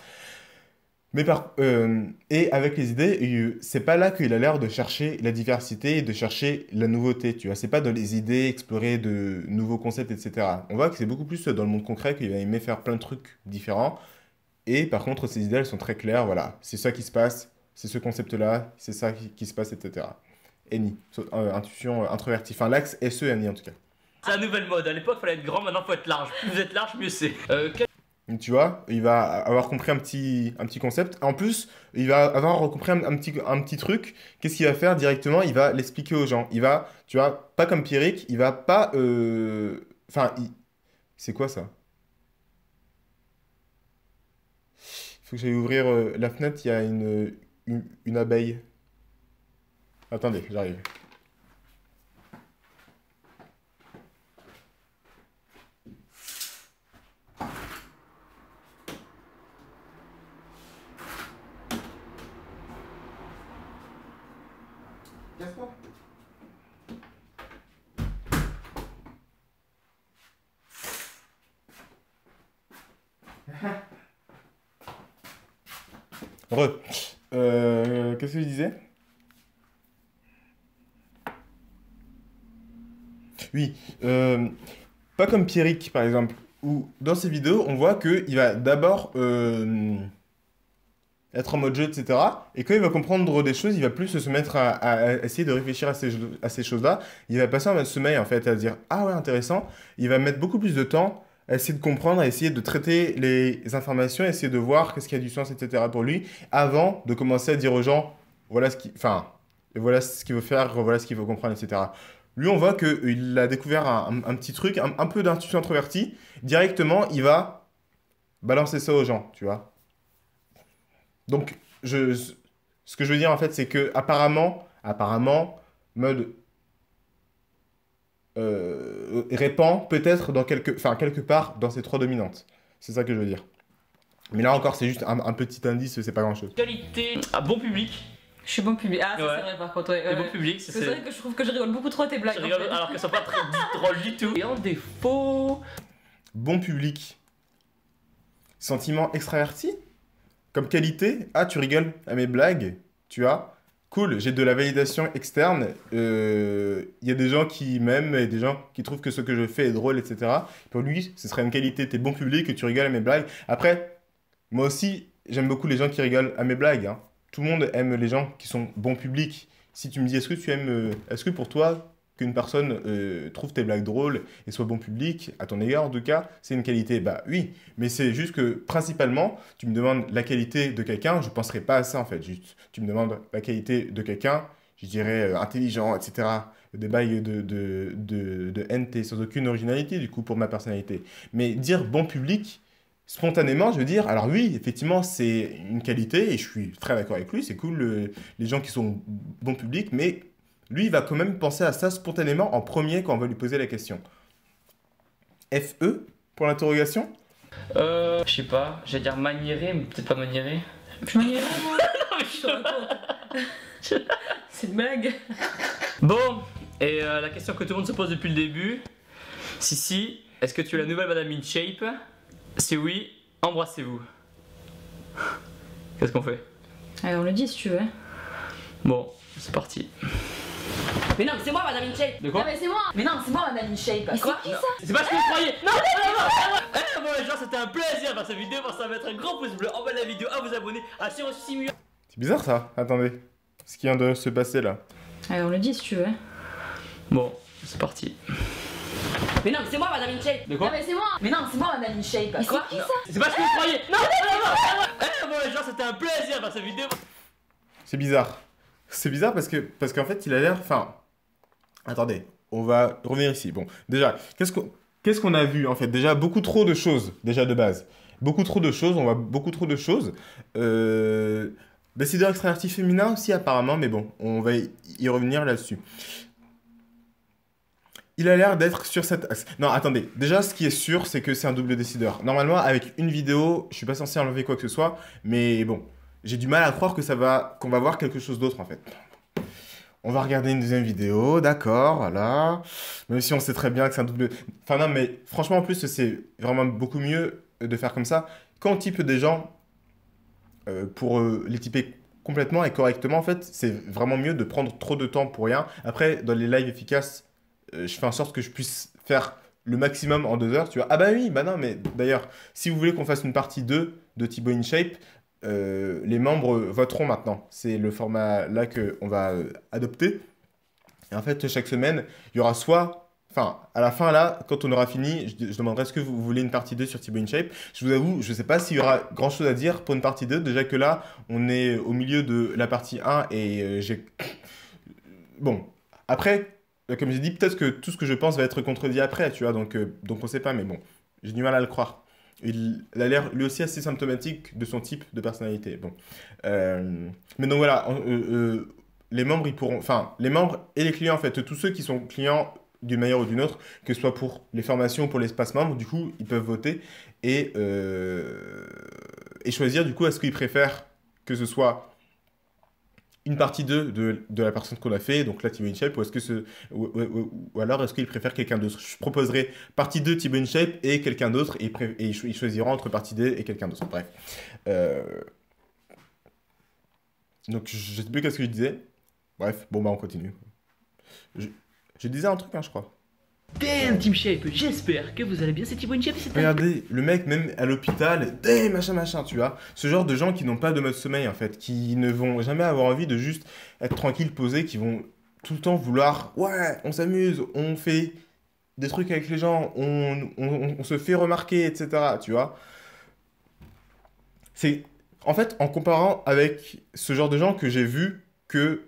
Et avec les idées, c'est pas là qu'il a l'air de chercher la diversité et de chercher la nouveauté, tu vois. C'est pas dans les idées, explorer de nouveaux concepts, etc. On voit que c'est beaucoup plus dans le monde concret qu'il va aimer faire plein de trucs différents. Et par contre, ces idées, elles sont très claires, voilà. C'est ça qui se passe, c'est ce concept-là, c'est ça qui se passe, etc. ENI, intuition introvertie. Enfin, l'axe SE-ENI en tout cas. C'est la nouvelle mode. À l'époque, il fallait être grand, maintenant, il faut être large. Plus vous êtes large, mieux c'est. Tu vois, il va avoir compris un petit concept. En plus, il va avoir compris un petit truc. Qu'est-ce qu'il va faire directement? Il va l'expliquer aux gens. Il va, tu vois, pas comme Pierrick, il va pas. C'est quoi ça? Il faut que j'aille ouvrir la fenêtre, il y a une abeille. Attendez, j'arrive. Qu'est-ce que je disais? Oui, pas comme Pierrick par exemple, où dans ses vidéos on voit qu'il va d'abord être en mode jeu, etc. Et quand il va comprendre des choses, il va plus se mettre à essayer de réfléchir à ces choses-là. Il va passer en mode sommeil en fait, à se dire ah ouais, intéressant. Il va mettre beaucoup plus de temps à essayer de comprendre, à essayer de traiter les informations, à essayer de voir qu'est-ce qui a du sens, etc. pour lui, avant de commencer à dire aux gens voilà voilà ce qu'il veut faire, voilà ce qu'il veut comprendre, etc. Lui, on voit qu'il a découvert un petit truc, un peu d'intuition introvertie. Directement, il va balancer ça aux gens, tu vois. Donc, ce que je veux dire, en fait, c'est que apparemment, mode répand peut-être quelque part dans ces trois dominantes. C'est ça que je veux dire. Mais là encore, c'est juste un petit indice, c'est pas grand-chose. Qualité à bon public. Je suis bon public. Ah, ça Ouais. c'est vrai par contre. Ouais, Et bon public, c'est vrai que je trouve que je rigole beaucoup trop à tes blagues. Je en rigole, fait. alors qu'elles sont pas très drôles du tout. Et en défaut. Bon public. Sentiment extraverti? Comme qualité, ah, tu rigoles à mes blagues, tu vois. Cool, j'ai de la validation externe. Il y a des gens qui m'aiment et des gens qui trouvent que ce que je fais est drôle, etc. Pour lui, ce serait une qualité. T'es bon public et tu rigoles à mes blagues. Après, moi aussi, j'aime beaucoup les gens qui rigolent à mes blagues, hein. Tout le monde aime les gens qui sont bons publics. Si tu me dis, est-ce que pour toi, qu'une personne trouve tes blagues drôles et soit bon public, à ton égard en tout cas, c'est une qualité? Bah oui, mais c'est juste que principalement, tu me demandes la qualité de quelqu'un, je ne penserais pas à ça en fait. Juste, tu me demandes la qualité de quelqu'un, je dirais intelligent, etc. Des bails de NT sans aucune originalité du coup pour ma personnalité. Mais dire bon public, spontanément, je veux dire, alors oui, effectivement, c'est une qualité et je suis très d'accord avec lui, c'est cool les gens qui sont bons publics, mais lui, il va quand même penser à ça spontanément en premier quand on va lui poser la question. FE pour l'interrogation? Je sais pas, j'allais dire maniéré, mais peut-être pas maniéré. Je m'en irai, moi. Je te raconte. C'est une blague. Bon, et la question que tout le monde se pose depuis le début. Si, est-ce que tu es la nouvelle Madame InShape? Si oui, embrassez-vous. Qu'est-ce qu'on fait? Allez, on le dit si tu veux. Bon, c'est parti. Mais non, mais c'est moi Madame InShape. De quoi? Non, mais c'est moi. Mais non, c'est moi Madame InShape. Mais Quoi? c'est qui ça? C'est pas ce que vous croyez! Non, bon les gens, c'était un plaisir de faire cette vidéo. Pensez à mettre un grand pouce bleu en bas de la vidéo, à vous abonner, à suivre 6 millions. C'est bizarre ça, attendez. Ce qui vient de se passer là. Allez, on le dit si tu veux. Bon, c'est parti. Mais non, mais c'est moi Madame InShape. De quoi? Non, mais c'est moi. Mais non, c'est moi Madame InShape. Mais Quoi? c'est qui ça? C'est pas ce que vous croyez! Non, bon les gens, c'était un plaisir de faire cette vidéo. C'est bizarre. C'est bizarre parce qu'en fait, il a l'air. Attendez, on va revenir ici. Bon, déjà, qu'est-ce qu'on a vu en fait? Déjà, beaucoup trop de choses, déjà de base. Beaucoup trop de choses, on voit beaucoup trop de choses. Décideur extraverti féminin aussi apparemment, mais bon, on va y revenir là-dessus. Il a l'air d'être sur cette axe. Non, attendez. Déjà, ce qui est sûr, c'est que c'est un double décideur. Normalement, avec une vidéo, je suis pas censé enlever quoi que ce soit, mais bon, j'ai du mal à croire que qu'on va voir quelque chose d'autre en fait. On va regarder une deuxième vidéo, d'accord, voilà. Même si on sait très bien que c'est un double... Enfin non, mais franchement, en plus, c'est vraiment beaucoup mieux de faire comme ça. Quand on type des gens, pour les typer complètement et correctement, en fait, c'est vraiment mieux de prendre trop de temps pour rien. Après, dans les lives efficaces, je fais en sorte que je puisse faire le maximum en 2 heures, tu vois. Ah bah oui, bah non, mais d'ailleurs, si vous voulez qu'on fasse une partie 2 de Thibaut InShape, les membres voteront maintenant. C'est le format là qu'on va adopter. Et en fait, chaque semaine, il y aura soit... Enfin, à la fin, là, quand on aura fini, je demanderai est-ce que vous voulez une partie 2 sur Thibaut InShape. Je vous avoue, je ne sais pas s'il y aura grand-chose à dire pour une partie 2. Déjà que là, on est au milieu de la partie 1 et j'ai... Bon, après... Comme j'ai dit, peut-être que tout ce que je pense va être contredit après, tu vois, donc on sait pas, mais bon, j'ai du mal à le croire. Il a l'air lui aussi assez symptomatique de son type de personnalité. Bon. Mais donc voilà, les membres, ils pourront, enfin, les membres et les clients, en fait, tous ceux qui sont clients d'une manière ou d'une autre, que ce soit pour les formations ou pour l'espace membre, du coup, ils peuvent voter et choisir, du coup, est-ce qu'ils préfèrent que ce soit une partie 2 de la personne qu'on a fait, donc là Thibaut InShape, ou, ou alors est-ce qu'ils préfèrent quelqu'un d'autre? Je proposerai partie 2 Thibaut InShape et quelqu'un d'autre, et ils choisiront entre partie 2 et quelqu'un d'autre. Bref. Donc je sais plus qu'est-ce que je disais. Bref, bon bah on continue. Je disais un truc, hein, je crois. Damn Team Shape, j'espère que vous allez bien, c'est Thibaut InShape, c'est Regardez, le mec même à l'hôpital, damn machin, tu vois. Ce genre de gens qui n'ont pas de mode sommeil en fait, qui ne vont jamais avoir envie de juste être tranquille, posé, qui vont tout le temps vouloir, ouais, on s'amuse, on fait des trucs avec les gens, on se fait remarquer, etc. Tu vois. C'est en fait en comparant avec ce genre de gens que j'ai vu que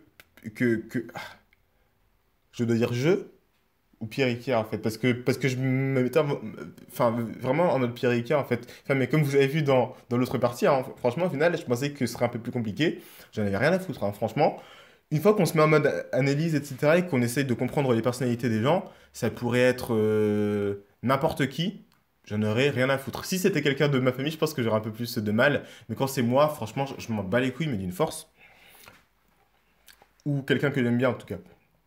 je dois dire ou Pierre Icard en fait parce que je me mettais enfin vraiment en mode Pierre Icard en fait, enfin, mais comme vous avez vu dans l'autre partie, hein, franchement au final je pensais que ce serait un peu plus compliqué, j'en avais rien à foutre, hein, franchement. Une fois qu'on se met en mode analyse, etc., et qu'on essaye de comprendre les personnalités des gens, ça pourrait être n'importe qui, j'en aurais rien à foutre. Si c'était quelqu'un de ma famille, je pense que j'aurais un peu plus de mal, mais quand c'est moi, franchement, je m'en bats les couilles, mais d'une force. Ou quelqu'un que j'aime bien en tout cas.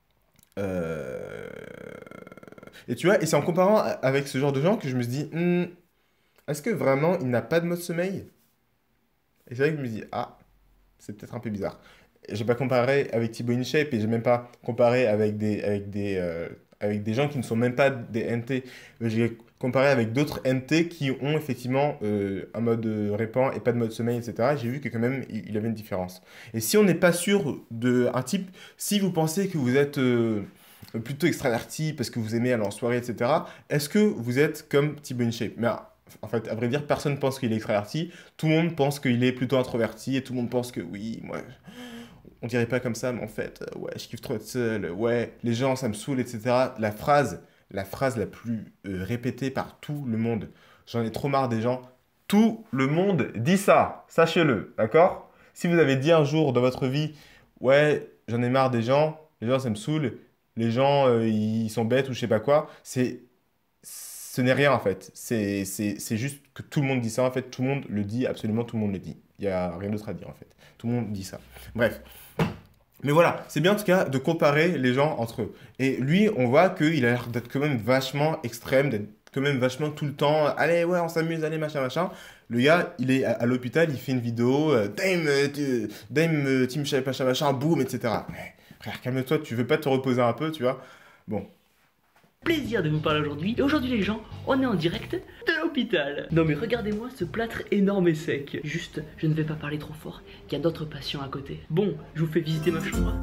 Et tu vois, et c'est en comparant avec ce genre de gens que je me suis dit, est-ce que vraiment il n'a pas de mode sommeil? Et c'est vrai que je me dis, ah, c'est peut-être un peu bizarre. J'ai pas comparé avec Thibaut InShape et j'ai même pas comparé avec des gens qui ne sont même pas des NT. J'ai comparé avec d'autres NT qui ont effectivement un mode répand et pas de mode sommeil, etc. J'ai vu que quand même il y avait une différence. Et si on n'est pas sûr d'un type, si vous pensez que vous êtes plutôt extraverti parce que vous aimez aller en soirée, etc., est-ce que vous êtes comme Thibaut InShape? Mais en fait, à vrai dire, personne pense qu'il est extraverti. Tout le monde pense qu'il est plutôt introverti et tout le monde pense que oui, moi, on dirait pas comme ça, mais en fait, ouais, je kiffe trop être seul, ouais, les gens, ça me saoule, etc. La phrase la plus répétée par tout le monde, j'en ai trop marre des gens, tout le monde dit ça, sachez-le, d'accord? Si vous avez dit un jour dans votre vie, ouais, j'en ai marre des gens, les gens, ça me saoule, les gens, ils sont bêtes ou je sais pas quoi, ce n'est rien en fait. C'est juste que tout le monde dit ça en fait. Tout le monde le dit, absolument tout le monde le dit. Il n'y a rien d'autre à dire en fait. Tout le monde dit ça. Bref. Mais voilà, c'est bien en tout cas de comparer les gens entre eux. Et lui, on voit qu'il a l'air d'être quand même vachement extrême, d'être quand même vachement tout le temps. Allez, ouais, on s'amuse, allez, machin. Le gars, il est à l'hôpital, il fait une vidéo. Dame, Team Shape, machin, boum, etc. Mais frère, calme-toi, tu veux pas te reposer un peu, tu vois? Bon. Plaisir de vous parler aujourd'hui. Et aujourd'hui les gens, on est en direct de l'hôpital. Non mais regardez-moi ce plâtre énorme et sec. Juste, je ne vais pas parler trop fort, il y a d'autres patients à côté. Bon, je vous fais visiter ma chambre.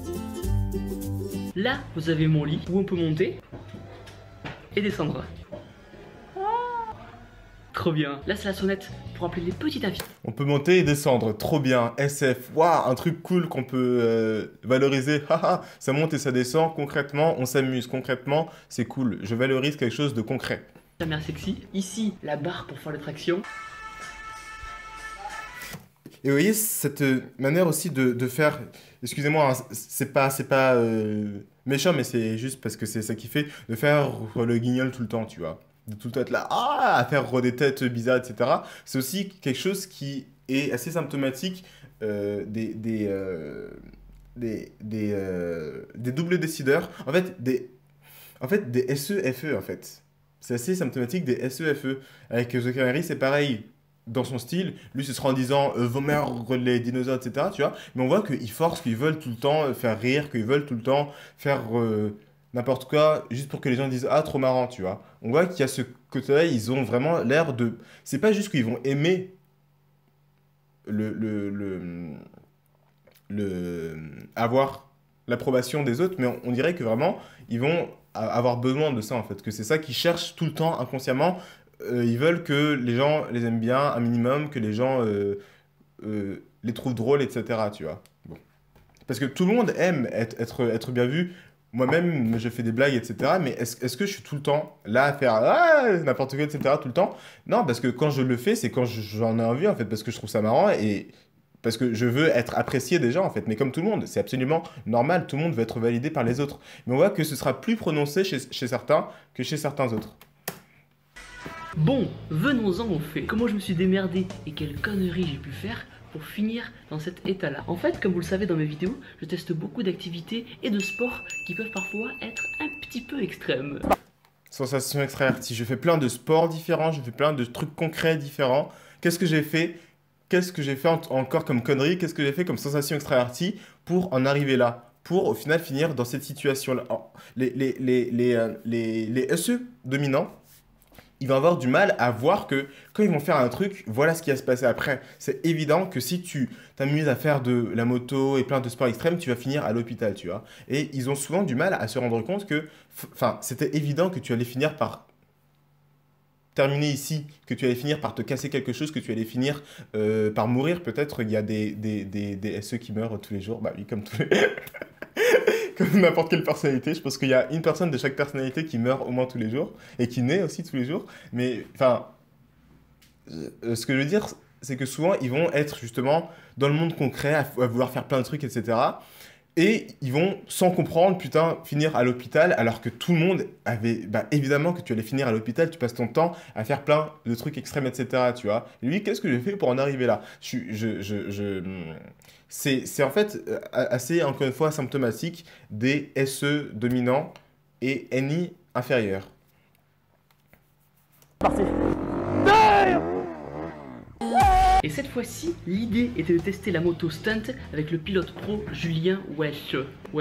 Là, vous avez mon lit où on peut monter et descendre. Trop trop bien. Là, c'est la sonnette pour appeler les petits invités. On peut monter et descendre, trop bien. SF, waouh, un truc cool qu'on peut valoriser. Haha, ça monte et ça descend. Concrètement, on s'amuse. Concrètement, c'est cool. Je valorise quelque chose de concret. La mère sexy. Ici, la barre pour faire les tractions. Et vous voyez cette manière aussi de faire. Excusez-moi, hein, c'est pas méchant, mais c'est juste parce que c'est ça qui fait de faire le guignol tout le temps, tu vois. De tout le temps être là, à faire des têtes bizarres, etc. C'est aussi quelque chose qui est assez symptomatique des doubles décideurs. En fait, des SEFE, en fait. C'est assez symptomatique des SEFE. Avec The Canary, c'est pareil. Dans son style, lui ce sera en disant vomir les dinosaures, etc. Tu vois, mais on voit qu'ils forcent, qu'ils veulent tout le temps faire rire, qu'ils veulent tout le temps faire n'importe quoi, juste pour que les gens disent ah, trop marrant, tu vois. On voit qu'il y a ce côté-là, ils ont vraiment l'air de. C'est pas juste qu'ils vont aimer avoir l'approbation des autres, mais on dirait que vraiment ils vont avoir besoin de ça en fait, que c'est ça qu'ils cherchent tout le temps inconsciemment. Ils veulent que les gens les aiment bien, un minimum, que les gens les trouvent drôles, etc. Tu vois. Bon. Parce que tout le monde aime être bien vu. Moi-même, je fais des blagues, etc. Mais est-ce que je suis tout le temps là à faire n'importe quoi, etc. tout le temps? Non, parce que quand je le fais, c'est quand j'en ai envie, en fait, parce que je trouve ça marrant et parce que je veux être apprécié des gens, en fait. Mais comme tout le monde, c'est absolument normal. Tout le monde veut être validé par les autres. Mais on voit que ce sera plus prononcé chez certains que chez certains autres. Bon, venons-en au fait. Comment je me suis démerdé et quelle connerie j'ai pu faire pour finir dans cet état-là. En fait, comme vous le savez dans mes vidéos, je teste beaucoup d'activités et de sports qui peuvent parfois être un petit peu extrêmes. Sensation extravertie. Je fais plein de sports différents, je fais plein de trucs concrets différents. Qu'est-ce que j'ai fait? Qu'est-ce que j'ai fait encore comme connerie? Qu'est-ce que j'ai fait comme sensation extravertie pour en arriver là? Pour au final finir dans cette situation-là. Les SE dominants, ils vont avoir du mal à voir que quand ils vont faire un truc, voilà ce qui va se passer après. C'est évident que si tu t'amuses à faire de la moto et plein de sports extrêmes, tu vas finir à l'hôpital, tu vois. Et ils ont souvent du mal à se rendre compte que, enfin, c'était évident que tu allais finir par terminer ici, que tu allais finir par te casser quelque chose, que tu allais finir par mourir. Peut-être il y a des SE qui meurent tous les jours. Bah oui, comme tous les... comme n'importe quelle personnalité. Je pense qu'il y a une personne de chaque personnalité qui meurt au moins tous les jours et qui naît aussi tous les jours. Mais enfin, ce que je veux dire, c'est que souvent, ils vont être justement dans le monde concret, à vouloir faire plein de trucs, etc. Et ils vont, sans comprendre, putain, finir à l'hôpital, alors que tout le monde avait... Bah, évidemment que tu allais finir à l'hôpital, tu passes ton temps à faire plein de trucs extrêmes, etc. Tu vois. Et lui, qu'est-ce que j'ai fait pour en arriver là? C'est en fait assez, encore une fois, symptomatique des SE dominants et NI inférieurs. Parti. Et cette fois-ci, l'idée était de tester la moto stunt avec le pilote pro Julien Welch.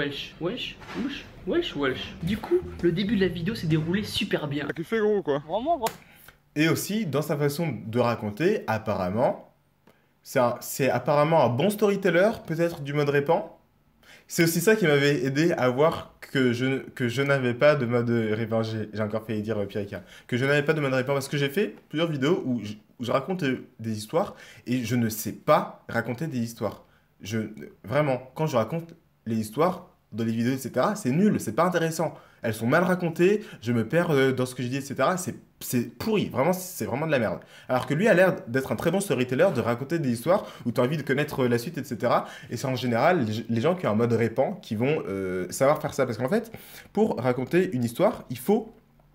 Du coup, le début de la vidéo s'est déroulé super bien. Tu fais gros quoi. Vraiment, gros. Et aussi, dans sa façon de raconter, apparemment, c'est apparemment un bon storyteller, peut-être du mode répand. C'est aussi ça qui m'avait aidé à voir que je n'avais pas de mode répand. J'ai encore failli dire Pirika. Que je n'avais pas de mode répand parce que j'ai fait plusieurs vidéos où je raconte des histoires et je ne sais pas raconter des histoires. Vraiment, quand je raconte les histoires dans les vidéos, etc., c'est nul, c'est pas intéressant. Elles sont mal racontées, je me perds dans ce que je dis, etc. C'est pourri, vraiment, c'est vraiment de la merde. Alors que lui a l'air d'être un très bon storyteller, de raconter des histoires où tu as envie de connaître la suite, etc. Et c'est en général les gens qui ont un mode répand qui vont savoir faire ça. Parce qu'en fait, pour raconter une histoire, il faut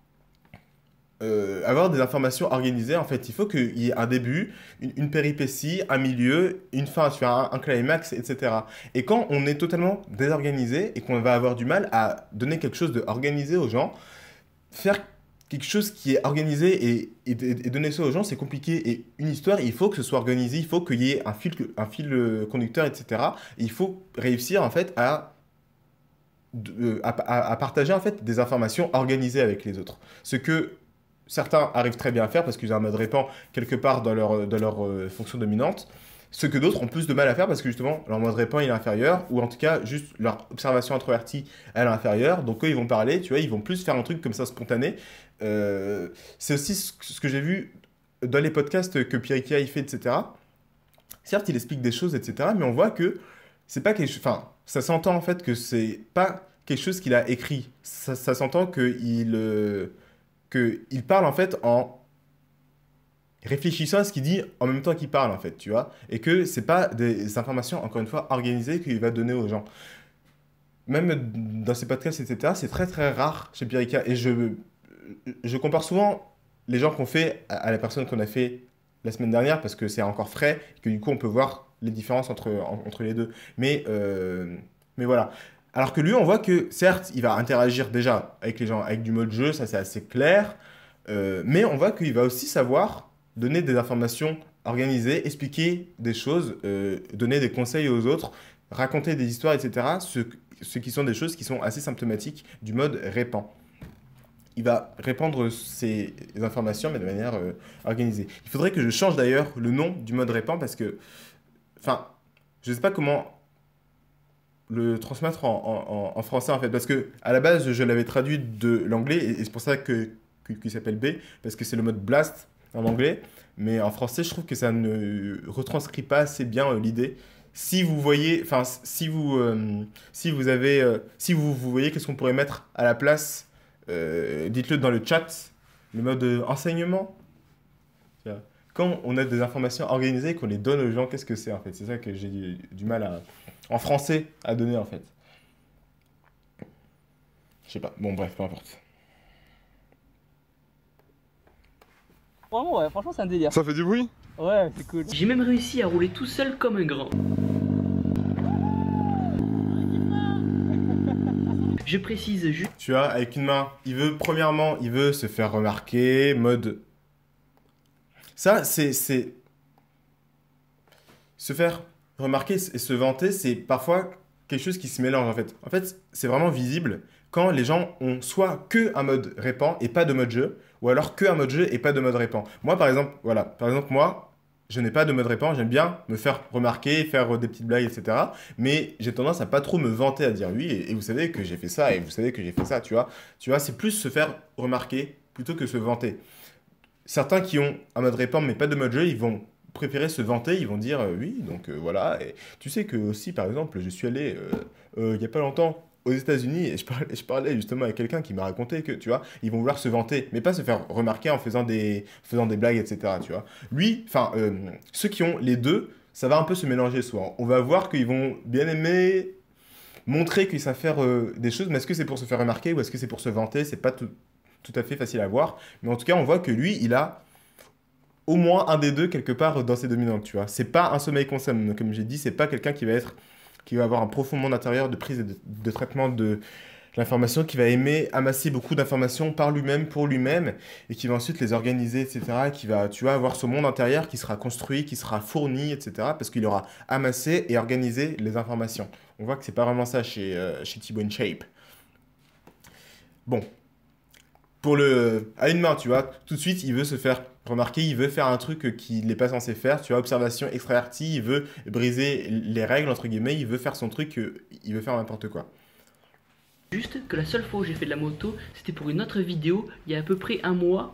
avoir des informations organisées. En fait, il faut qu'il y ait un début, une péripétie, un milieu, une fin, tu vois, un climax, etc. Et quand on est totalement désorganisé et qu'on va avoir du mal à donner quelque chose d'organisé aux gens, faire quelque chose qui est organisé et donner ça aux gens, c'est compliqué. Et une histoire, il faut que ce soit organisé, il faut qu'il y ait un fil conducteur, etc. Et il faut réussir en fait à partager en fait des informations organisées avec les autres. Ce que certains arrivent très bien à faire parce qu'ils ont un mode répand quelque part dans leur fonction dominante. Ce que d'autres ont plus de mal à faire parce que justement leur mode répand il est inférieur, ou en tout cas juste leur observation introvertie elle est inférieure. Donc quand ils vont parler, tu vois, ils vont plus faire un truc comme ça spontané. C'est aussi ce que j'ai vu dans les podcasts que Pierrikia il fait, etc., certes, il explique des choses, etc., mais on voit que c'est pas quelque chose. Enfin, ça s'entend en fait que c'est pas quelque chose qu'il a écrit. Ça s'entend que il parle en fait en réfléchissant à ce qu'il dit en même temps qu'il parle, en fait, tu vois. Et que c'est pas des informations, encore une fois, organisées qu'il va donner aux gens. Même dans ses podcasts, etc., c'est très très rare chez Pierrikia. Et je compare souvent les gens qu'on fait à la personne qu'on a fait la semaine dernière parce que c'est encore frais et que du coup on peut voir les différences entre les deux. Mais voilà. Alors que lui, on voit que certes, il va interagir déjà avec les gens, avec du mode jeu, ça c'est assez clair. Mais on voit qu'il va aussi savoir donner des informations organisées, expliquer des choses, donner des conseils aux autres, raconter des histoires, etc. Ce qui sont des choses qui sont assez symptomatiques du mode répand. Il va répandre ces informations, mais de manière organisée. Il faudrait que je change d'ailleurs le nom du mode répand parce que, enfin, je ne sais pas comment le transmettre en français en fait, parce que à la base je l'avais traduit de l'anglais et c'est pour ça qu'il s'appelle B, parce que c'est le mode blast en anglais, mais en français je trouve que ça ne retranscrit pas assez bien l'idée. Si vous voyez, enfin si vous vous voyez qu'est-ce qu'on pourrait mettre à la place, dites-le dans le chat. Le mode enseignement. Quand on a des informations organisées et qu'on les donne aux gens, qu'est-ce que c'est en fait? C'est ça que j'ai du mal en français à donner en fait. Je sais pas. Bon bref, peu importe. Vraiment, ouais, franchement, c'est un délire. Ça fait du bruit? Ouais, c'est cool. J'ai même réussi à rouler tout seul comme un grand. Je précise juste. Tu vois, avec une main, premièrement, il veut se faire remarquer, mode. Ça, c'est. Se faire remarquer et se vanter, c'est parfois quelque chose qui se mélange en fait. En fait, c'est vraiment visible quand les gens ont soit que un mode répand et pas de mode jeu, ou alors que un mode jeu et pas de mode répand. Moi, par exemple, moi, je n'ai pas de mode répand, j'aime bien me faire remarquer, faire des petites blagues, etc. Mais j'ai tendance à pas trop me vanter, à dire oui, et vous savez que j'ai fait ça, et vous savez que j'ai fait ça, tu vois. Tu vois, c'est plus se faire remarquer plutôt que se vanter. Certains qui ont un mode répand mais pas de mode jeu, ils vont préférer se vanter, ils vont dire oui, donc voilà. Et tu sais que aussi, par exemple, je suis allé il y a pas longtemps aux États-Unis et je parlais justement avec quelqu'un qui m'a raconté que, tu vois, ils vont vouloir se vanter, mais pas se faire remarquer en faisant des blagues, etc. Tu vois. Lui, enfin, ceux qui ont les deux, ça va un peu se mélanger souvent. On va voir qu'ils vont bien aimer montrer qu'ils savent faire des choses, mais est-ce que c'est pour se faire remarquer ou est-ce que c'est pour se vanter? C'est pas tout à fait facile à voir. Mais en tout cas, on voit que lui, il a au moins un des deux quelque part dans ses dominantes, tu vois. C'est pas un sommeil consomme, comme j'ai dit, c'est pas quelqu'un qui va avoir un profond monde intérieur de prise et de traitement de l'information, qui va aimer amasser beaucoup d'informations par lui-même, pour lui-même, et qui va ensuite les organiser, etc. Qui va, tu vois, avoir ce monde intérieur qui sera construit, qui sera fourni, etc. Parce qu'il aura amassé et organisé les informations. On voit que c'est pas vraiment ça chez Thibaut InShape. Bon. À une main, tu vois, tout de suite, il veut se faire remarquer, il veut faire un truc qu'il n'est pas censé faire, tu vois, observation extravertie, il veut briser les règles, entre guillemets, il veut faire son truc, il veut faire n'importe quoi. Juste que la seule fois où j'ai fait de la moto, c'était pour une autre vidéo, il y a à peu près un mois.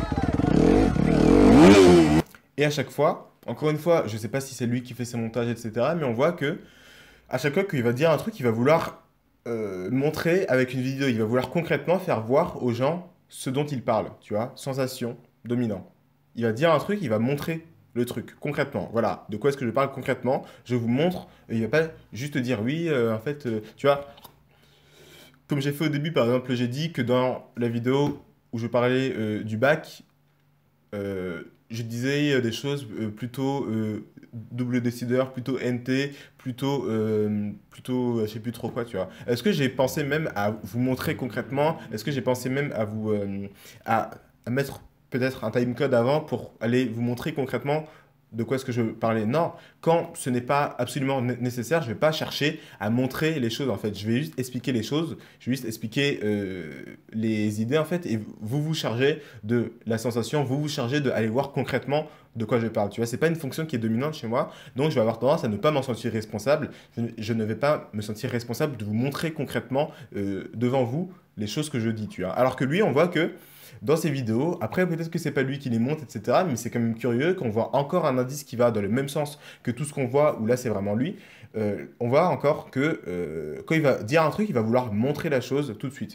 Et à chaque fois, encore une fois, je sais pas si c'est lui qui fait ses montages, etc., mais on voit que à chaque fois qu'il va dire un truc, il va vouloir montrer avec une vidéo, il va vouloir concrètement faire voir aux gens ce dont il parle, tu vois, sensation, dominant. Il va dire un truc, il va montrer le truc, concrètement. Voilà, de quoi est-ce que je parle concrètement? Je vous montre, et il va pas juste dire oui, en fait, tu vois, comme j'ai fait au début, par exemple, j'ai dit que dans la vidéo où je parlais du bac, je disais des choses plutôt double décideur, plutôt NT, plutôt, je sais plus trop quoi, tu vois. Est-ce que j'ai pensé même à vous montrer concrètement? Est-ce que j'ai pensé même à vous à mettre peut-être un timecode avant pour aller vous montrer concrètement de quoi est-ce que je parlais? Non, quand ce n'est pas absolument nécessaire, je ne vais pas chercher à montrer les choses en fait. Je vais juste expliquer les choses, je vais juste expliquer les idées en fait, et vous vous chargez de la sensation, vous vous chargez d'aller voir concrètement de quoi je parle. Tu vois, c'est pas une fonction qui est dominante chez moi, donc je vais avoir tendance à ne pas m'en sentir responsable. Je ne vais pas me sentir responsable de vous montrer concrètement devant vous les choses que je dis, tu vois. Alors que lui, on voit que dans ses vidéos. Après, peut-être que c'est pas lui qui les monte, etc. Mais c'est quand même curieux qu'on voit encore un indice qui va dans le même sens que tout ce qu'on voit, où là, c'est vraiment lui. On voit encore que quand il va dire un truc, il va vouloir montrer la chose tout de suite.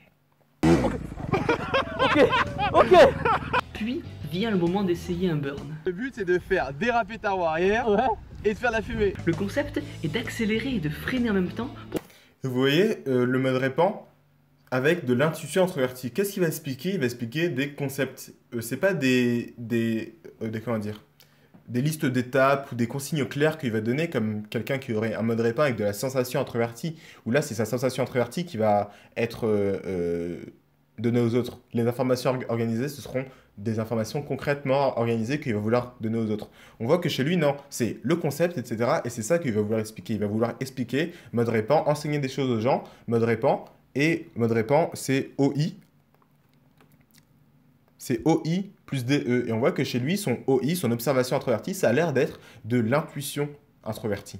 Ok. Puis vient le moment d'essayer un burn. Le but c'est de faire déraper ta roue arrière et de faire la fumée. Le concept est d'accélérer et de freiner en même temps pour... Vous voyez le mode répand avec de l'intuition introvertie. Qu'est-ce qu'il va expliquer? Il va expliquer des concepts. C'est pas comment dire, des listes d'étapes ou des consignes claires qu'il va donner comme quelqu'un qui aurait un mode répand avec de la sensation introvertie. Où là, c'est sa sensation introvertie qui va être donnée aux autres. Les informations organisées, ce seront des informations concrètement organisées qu'il va vouloir donner aux autres. On voit que chez lui, non, c'est le concept, etc. Et c'est ça qu'il va vouloir expliquer. Il va vouloir expliquer mode répand, enseigner des choses aux gens, mode répand. Et mode répand, c'est OI. C'est OI plus DE. Et on voit que chez lui, son OI, son observation introvertie, ça a l'air d'être de l'intuition introvertie.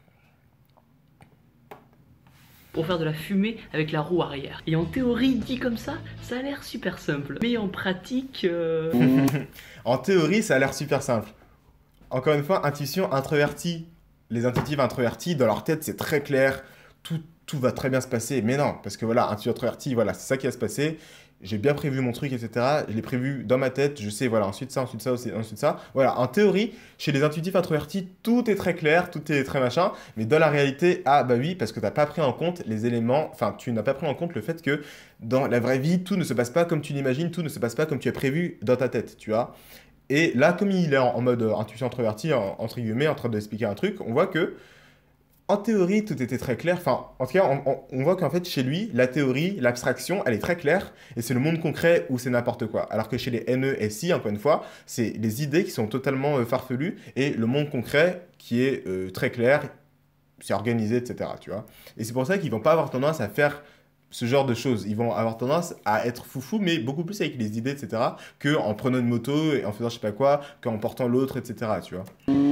pour faire de la fumée avec la roue arrière. Et en théorie, dit comme ça a l'air super simple. Mais en pratique... En théorie, ça a l'air super simple. Encore une fois, intuition introvertie. Les intuitifs introvertis, dans leur tête, c'est très clair. Tout va très bien se passer. Mais non, parce que voilà, intuition introverti, voilà, c'est ça qui va se passer. J'ai bien prévu mon truc, etc. Je l'ai prévu dans ma tête. Je sais, voilà, ensuite ça, ensuite ça, ensuite ça. Voilà, en théorie, chez les intuitifs introvertis, tout est très clair, tout est très machin. Mais dans la réalité, ah bah oui, parce que tu n'as pas pris en compte les éléments, enfin, tu n'as pas pris en compte le fait que dans la vraie vie, tout ne se passe pas comme tu l'imagines, tout ne se passe pas comme tu as prévu dans ta tête, tu vois. Et là, comme il est en mode intuition introvertie, entre guillemets, en train d'expliquer un truc, on voit que en théorie, tout était très clair. Enfin, en tout cas, on voit qu'en fait, chez lui, la théorie, l'abstraction, elle est très claire. Et c'est le monde concret où c'est n'importe quoi. Alors que chez les NE, SI, encore une fois, c'est les idées qui sont totalement farfelues. Et le monde concret qui est très clair, c'est organisé, etc. Tu vois. Et c'est pour ça qu'ils vont pas avoir tendance à faire ce genre de choses. Ils vont avoir tendance à être foufou, mais beaucoup plus avec les idées, etc. qu'en prenant une moto et en faisant je sais pas quoi, qu'en portant l'autre, etc. Tu vois.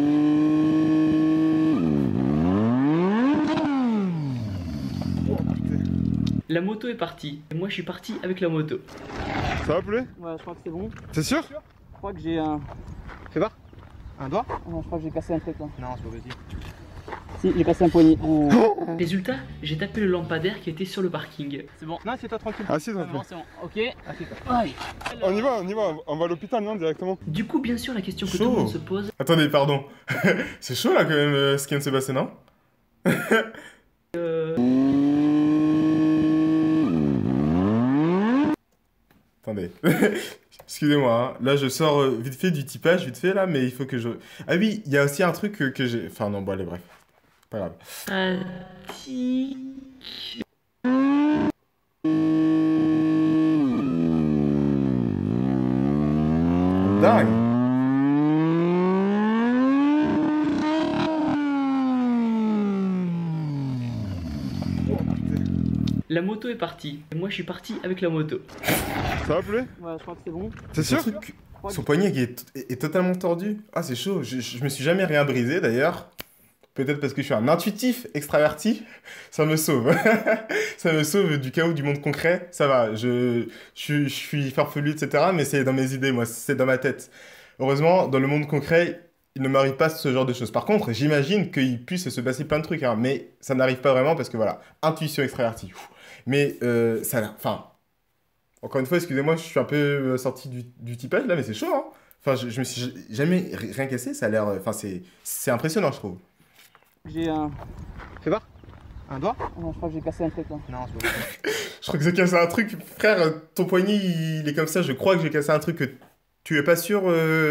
La moto est partie. Et moi, je suis parti avec la moto. Ça va poulet? Ouais, je crois que c'est bon. C'est sûr? Je crois que j'ai un... Fais voir. Un doigt? Non, je crois que j'ai cassé un truc là. Non, c'est pas possible. Si, j'ai cassé un poignet. Résultat, j'ai tapé le lampadaire qui était sur le parking. C'est bon. Non, c'est toi tranquille. Ah si, Ah, tranquille. bon, c'est bon. Ok. Aïe. On y va, on va à l'hôpital, non, directement. Du coup, bien sûr, la question que Chaud. tout le monde se pose, Attendez, pardon. C'est chaud là quand même ce qui vient de se passer, non? Attendez. Excusez-moi, hein. Là je sors vite fait du typage, vite fait là, mais il faut que je... Ah oui, il y a aussi un truc que j'ai... Enfin non, bon allez, bref. Pas grave. pratique. Dingue. La moto est partie. Et moi, je suis parti avec la moto. Ça va poulet? Ouais, je crois que c'est bon. C'est sûr? truc... Son poignet qui est totalement tordu. Ah c'est chaud, je me suis jamais rien brisé d'ailleurs. Peut-être parce que je suis un intuitif extraverti, ça me sauve. Ça me sauve du chaos du monde concret, ça va. Je suis farfelu, etc. Mais c'est dans mes idées, moi, c'est dans ma tête. Heureusement, dans le monde concret, il ne m'arrive pas ce genre de choses. Par contre, j'imagine qu'il puisse se passer plein de trucs, hein, mais ça n'arrive pas vraiment parce que voilà, intuition extravertie. Mais ça a l'air... Enfin, encore une fois, excusez-moi, je suis un peu sorti du typage là, mais c'est chaud, hein. Enfin, je me suis jamais rien cassé, ça a l'air... Enfin, c'est impressionnant, je trouve. J'ai un... Fais voir. Un doigt? Non, je crois que j'ai cassé un truc là. Non, c'est pas possible. Je crois que j'ai cassé un truc, frère, ton poignet il est comme ça, je crois que j'ai cassé un truc que tu es pas sûr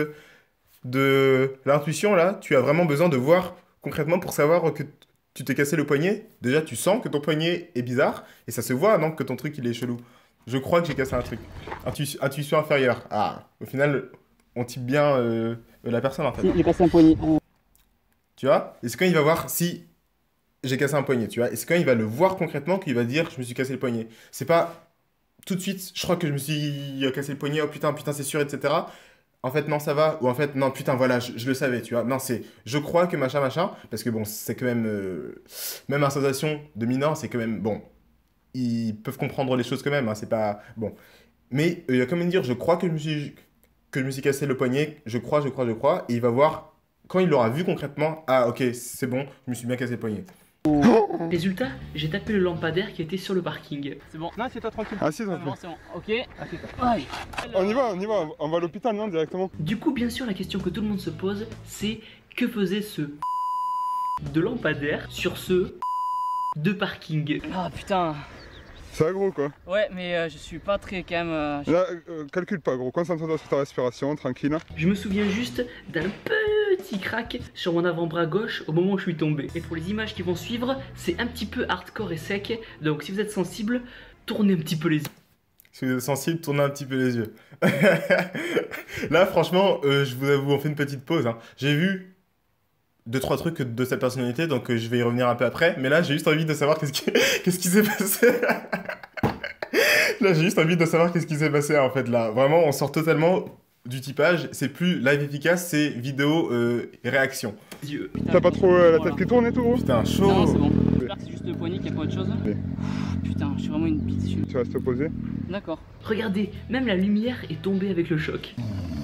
de l'intuition là, tu as vraiment besoin de voir concrètement pour savoir que tu t'es cassé le poignet. Déjà tu sens que ton poignet est bizarre et ça se voit non que ton truc il est chelou. Je crois que j'ai cassé un truc. Intuition inférieure. Ah, au final on type bien la personne en fait. Si, j'ai cassé un poignet. Tu vois? Et c'est quand il va voir si j'ai cassé un poignet, tu vois? Et c'est quand il va le voir concrètement qu'il va dire je me suis cassé le poignet. C'est pas tout de suite, je crois que je me suis cassé le poignet, oh putain, c'est sûr, etc. En fait, non, ça va. Ou en fait, non, putain, voilà, je le savais, tu vois. Non, c'est je crois que machin, parce que bon, c'est quand même, même en sensation de mineur, c'est quand même, bon, ils peuvent comprendre les choses quand même, hein, c'est pas, bon. Mais il va quand même dire, je crois que je me suis cassé le poignet, je crois, et il va voir, quand il l'aura vu concrètement, ah ok, c'est bon, je me suis bien cassé le poignet. Résultat, j'ai tapé le lampadaire qui était sur le parking. C'est bon. Non, c'est toi tranquille. Ah si, C'est bon, c'est bon. Ok. Assieds-toi. on y va, on va à l'hôpital, non, directement. Du coup, bien sûr, la question que tout le monde se pose, c'est que faisait ce de lampadaire sur ce de parking? Ah putain. C'est gros quoi. Ouais, mais je suis pas très quand même. Là, calcule pas gros, concentre-toi sur ta respiration, tranquille. Je me souviens juste d'un petit crack sur mon avant-bras gauche au moment où je suis tombé. Et pour les images qui vont suivre, c'est un petit peu hardcore et sec, donc si vous êtes sensible, tournez un petit peu les yeux. Si vous êtes sensible, tournez un petit peu les yeux. Là, franchement, je vous avoue, on fait une petite pause. Hein. J'ai vu 2-3 trucs de cette personnalité, donc je vais y revenir un peu après. Mais là, j'ai juste envie de savoir qu'est-ce qui s'est passé. Là, j'ai juste envie de savoir qu'est-ce qui s'est passé en fait là. Vraiment, on sort totalement du typage. C'est plus live efficace, c'est vidéo et réaction. T'as pas trop la tête qui tourne et tout gros? Putain, chaud. Non, c'est bon. J'espère que c'est juste le poignet qu'il n'y a pas autre chose. Ok. Putain, je suis vraiment une bite dessus. Tu restes posé. D'accord. Regardez, même la lumière est tombée avec le choc.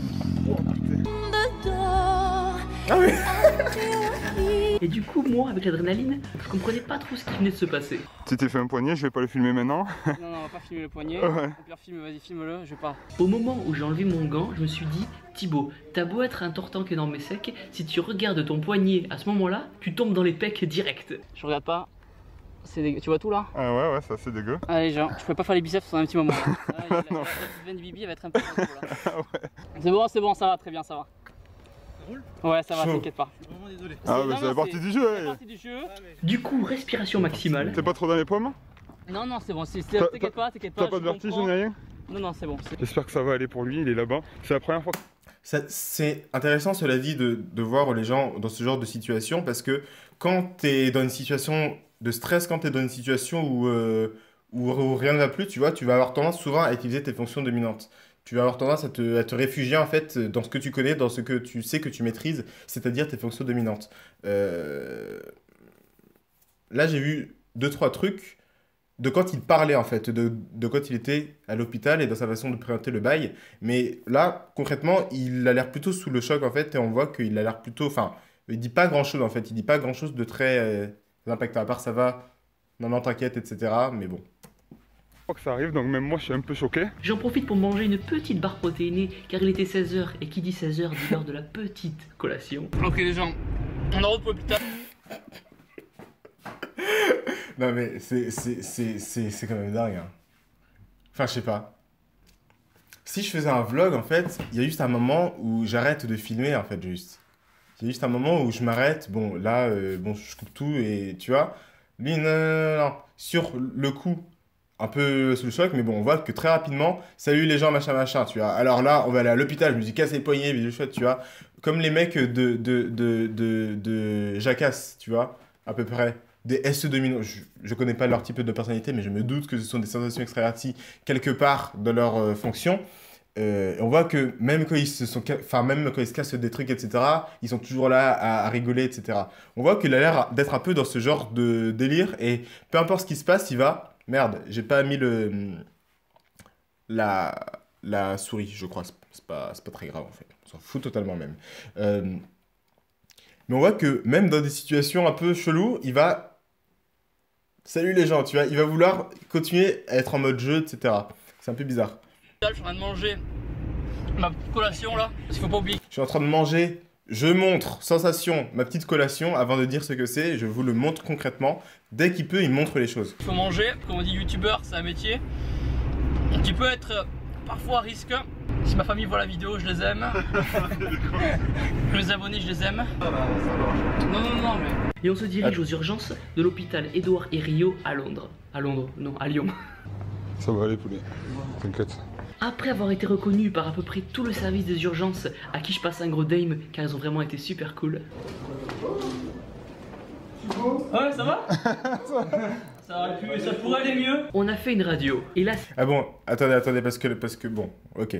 Ah oui. Et du coup, moi, avec l'adrénaline, je comprenais pas trop ce qui venait de se passer. Tu t'es fait un poignet, je vais pas le filmer maintenant. Non, on va pas filmer le poignet. Ouais. Au pire, vas-y, filme-le, je vais pas. Au moment où j'ai enlevé mon gant, je me suis dit, Thibaut, t'as beau être un tortank énorme et sec, si tu regardes ton poignet à ce moment-là, tu tombes dans les pecs direct. Je regarde pas. C'est dégueu. Tu vois tout là? Ah ouais, ça c'est dégueu. Allez, genre, je peux pas faire les biceps pendant un petit moment. La Non. petite veine du bibi, elle va être un peu trop là. Ah ouais. C'est bon, ça va, très bien, ça va. roule? Ouais, ça va, Chaud. t'inquiète pas. Je suis vraiment désolé. Ah Non, mais non, c'est la partie c'est- du jeu. C'est Ouais. partie du jeu. Du coup, respiration maximale. T'es pas trop dans les pommes? Non, c'est bon, T'as- t'inquiète pas, t'inquiète pas. T'as pas je de vertige comprends. ni rien? Non, c'est bon. J'espère que ça va aller pour lui, il est là-bas. C'est la première fois. C'est intéressant, cela dit, de voir les gens dans ce genre de situation parce que quand tu es dans une situation de stress, quand tu es dans une situation où rien ne va plus, tu vois, tu vas avoir tendance souvent à utiliser tes fonctions dominantes. Tu vas avoir tendance à te réfugier en fait dans ce que tu connais, dans ce que tu sais que tu maîtrises, c'est-à-dire tes fonctions dominantes. Là, j'ai vu 2-3 trucs de quand il parlait en fait, de quand il était à l'hôpital et dans sa façon de présenter le bail. Mais là, concrètement, il a l'air plutôt sous le choc en fait, et on voit qu'il a l'air plutôt. Enfin, il dit pas grand-chose en fait, il dit pas grand-chose de très impactant. À part ça va, non, t'inquiète, etc. Mais bon. Je crois que ça arrive, donc même moi je suis un peu choqué. J'en profite pour manger une petite barre protéinée car il était 16h et qui dit 16h dit l'heure de la petite collation. Ok, les gens, on en route pour l'hôpital. Non mais c'est quand même dingue. Hein. Enfin, je sais pas. Si je faisais un vlog, en fait, il y a juste un moment où j'arrête de filmer, en fait, juste. Il y a juste un moment où je m'arrête. Bon, là, bon, je coupe tout et tu vois. Lui, non. Sur le coup, un peu sous le choc, mais bon, on voit que très rapidement, salut les gens, machin, tu vois. Alors là, on va aller à l'hôpital, je me suis cassé le poignet, vidéo chouette, tu vois. Comme les mecs de Jackass, tu vois, à peu près. Des SE dominants, je connais pas leur type de personnalité, mais je me doute que ce sont des sensations extraverties quelque part dans leur fonction. On voit que même quand même quand ils se cassent des trucs, etc., ils sont toujours là à rigoler, etc. On voit qu'il a l'air d'être un peu dans ce genre de délire, et peu importe ce qui se passe, il va... Merde, j'ai pas mis la souris, je crois. C'est pas très grave, en fait. On s'en fout totalement, même. Mais on voit que même dans des situations un peu cheloues, il va... Salut les gens, tu vois, il va vouloir continuer à être en mode jeu, etc. C'est un peu bizarre. Je suis en train de manger ma petite collation là, parce qu'il faut pas oublier. Je suis en train de manger, je montre, sensation, ma petite collation, avant de dire ce que c'est, je vous le montre concrètement. Dès qu'il peut, il montre les choses. Il faut manger, comme on dit youtubeur, c'est un métier qui peut être parfois risqué. Si ma famille voit la vidéo, je les aime. Les abonnés, je les aime. Non, mais... Et on se dirige aux urgences de l'hôpital Édouard Herriot à Londres. À Londres, non, à Lyon. Ça va aller poulet, t'inquiète. Après avoir été reconnu par à peu près tout le service des urgences, à qui je passe un gros dame car ils ont vraiment été super cool. Ouais, ça va? Ça pourrait aller mieux. On a fait une radio. Et là, Ah bon, attendez, parce que bon, ok.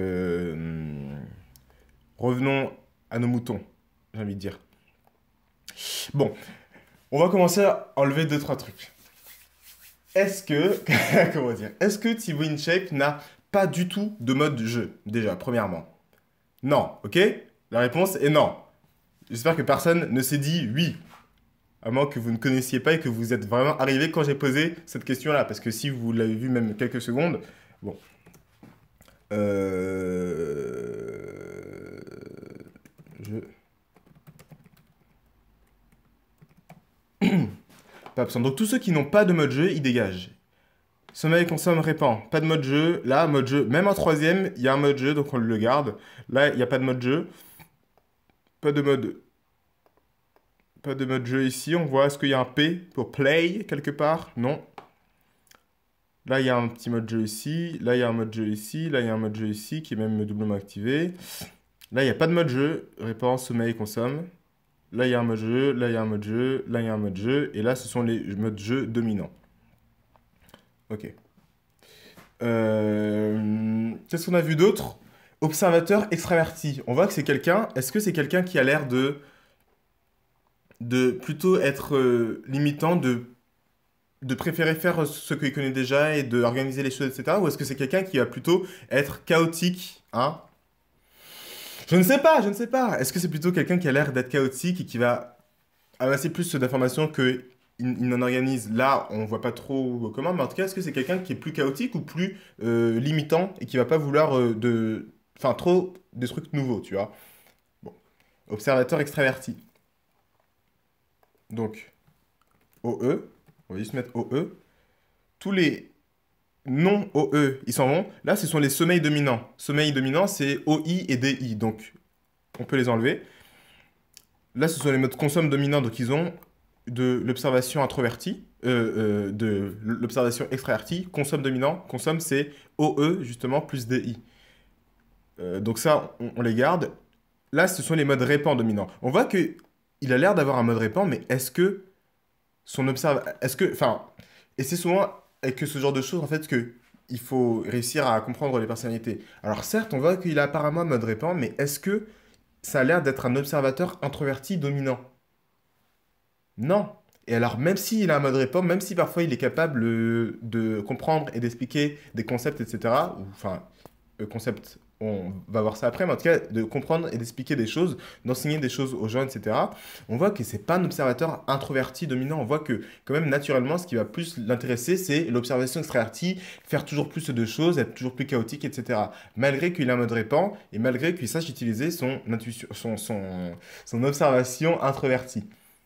Revenons à nos moutons, j'ai envie de dire. Bon, on va commencer à enlever 2-3 trucs. Est-ce que, comment dire, est-ce que Thibaut InShape n'a pas du tout de mode jeu, déjà, premièrement. Non, ok? La réponse est non. J'espère que personne ne s'est dit oui. À moins que vous ne connaissiez pas et que vous êtes vraiment arrivé quand j'ai posé cette question-là. Parce que si vous l'avez vu même quelques secondes, bon. Je... Pas absent. Donc tous ceux qui n'ont pas de mode jeu, ils dégagent. Sommeil, consomme, répand. Pas de mode jeu. Là, mode jeu. Même en troisième, il y a un mode jeu, donc on le garde. Là, il n'y a pas de mode jeu. Pas de mode... Pas de mode jeu ici. On voit, est-ce qu'il y a un P pour play quelque part? Non. Là, il y a un petit mode jeu ici. Là, il y a un mode jeu ici. Là, il y a un mode jeu ici qui est même doublement activé. Là, il n'y a pas de mode jeu. Répand, sommeil, consomme. Là, il y a un mode jeu. Là, il y a un mode jeu. Là, il y a un mode jeu. Et là, ce sont les modes jeu dominants. Ok. Qu'est-ce qu'on a vu d'autre? Observateur extraverti. On voit que c'est quelqu'un... Est-ce que c'est quelqu'un qui a l'air de plutôt être limitant, de préférer faire ce qu'il connaît déjà et d'organiser les choses, etc. Ou est-ce que c'est quelqu'un qui va plutôt être chaotique, hein? Je ne sais pas, je ne sais pas. Est-ce que c'est plutôt quelqu'un qui a l'air d'être chaotique et qui va amasser plus d'informations qu'il n'en organise? Là, on voit pas trop comment, mais en tout cas, est-ce que c'est quelqu'un qui est plus chaotique ou plus limitant et qui va pas vouloir enfin, trop des trucs nouveaux, tu vois? Bon. Observateur extraverti. Donc, OE, on va juste mettre OE. Tous les non-OE, ils s'en vont. Là, ce sont les sommeils dominants. Sommeil dominant, c'est OI et DI, donc on peut les enlever. Là, ce sont les modes consomme dominants, donc ils ont de l'observation introvertie, de l'observation extravertie, consomme dominant. Consomme, c'est OE, justement, plus DI. Donc ça, on les garde. Là, ce sont les modes répand dominants. On voit que il a l'air d'avoir un mode répand, mais est-ce que son enfin, et c'est souvent avec ce genre de choses, en fait, que il faut réussir à comprendre les personnalités. Alors certes, on voit qu'il a apparemment un mode répand, mais est-ce que ça a l'air d'être un observateur introverti dominant? Non. Et alors, même s'il a un mode répand, même si parfois il est capable de comprendre et d'expliquer des concepts, etc., ou, enfin, concepts, on va voir ça après, mais en tout cas, de comprendre et d'expliquer des choses, d'enseigner des choses aux gens, etc., on voit que c'est pas un observateur introverti dominant. On voit que, quand même, naturellement, ce qui va plus l'intéresser, c'est l'observation extravertie, faire toujours plus de choses, être toujours plus chaotique, etc. Malgré qu'il a un mode répand et malgré qu'il sache utiliser son intuition, son observation introvertie.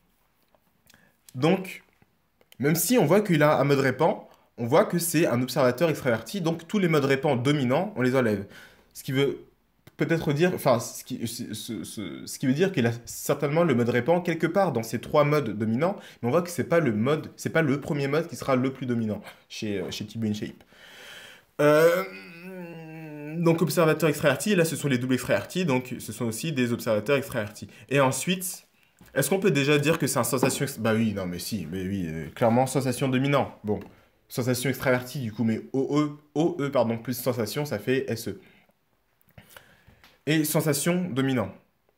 Donc, même si on voit qu'il a un mode répand, on voit que c'est un observateur extraverti, donc tous les modes répand dominants, on les enlève. Ce qui veut peut-être dire, enfin, ce qui veut dire qu'il a certainement le mode répand quelque part dans ces trois modes dominants, mais on voit que c'est pas le premier mode qui sera le plus dominant chez Thibaut InShape. Donc observateur extraverti, là ce sont les doubles extravertis, donc ce sont aussi des observateurs extravertis. Et ensuite, est-ce qu'on peut déjà dire que c'est un sensation... Bah oui, non mais si, mais oui, clairement sensation dominant. Bon, sensation extravertie du coup, mais OE pardon, plus sensation, ça fait SE. Et sensation dominant.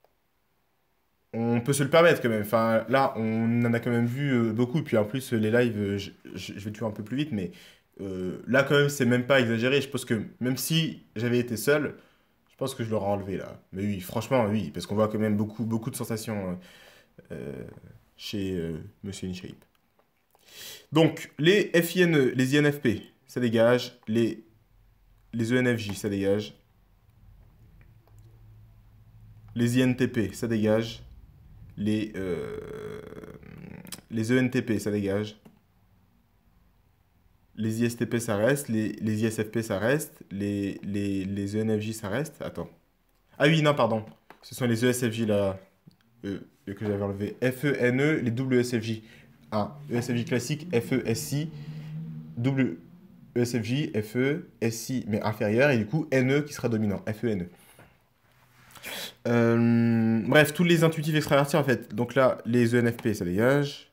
On peut se le permettre quand même. Enfin, là, on en a quand même vu beaucoup. Puis en plus, les lives, je vais tuer un peu plus vite. Mais là, quand même, c'est même pas exagéré. Je pense que même si j'avais été seul, je pense que je l'aurais enlevé là. Mais oui, franchement, oui. Parce qu'on voit quand même beaucoup de sensations chez Monsieur InShape. Donc, les FINE, les INFP, ça dégage. Les ENFJ, ça dégage. Les INTP, ça dégage. Les ENTP, ça dégage. Les ISTP, ça reste. Les ISFP, ça reste. Les ENFJ, ça reste. Attends. Ah oui, non, pardon. Ce sont les ESFJ, là, que j'avais enlevé. FE, NE, les double ESFJ. Ah, ESFJ classique, FE, SI. Double ESFJ, FE, SI, mais inférieur. Et du coup, NE qui sera dominant. FE, NE. Bref, tous les intuitifs extravertis en fait. Donc là, les ENFP, ça dégage.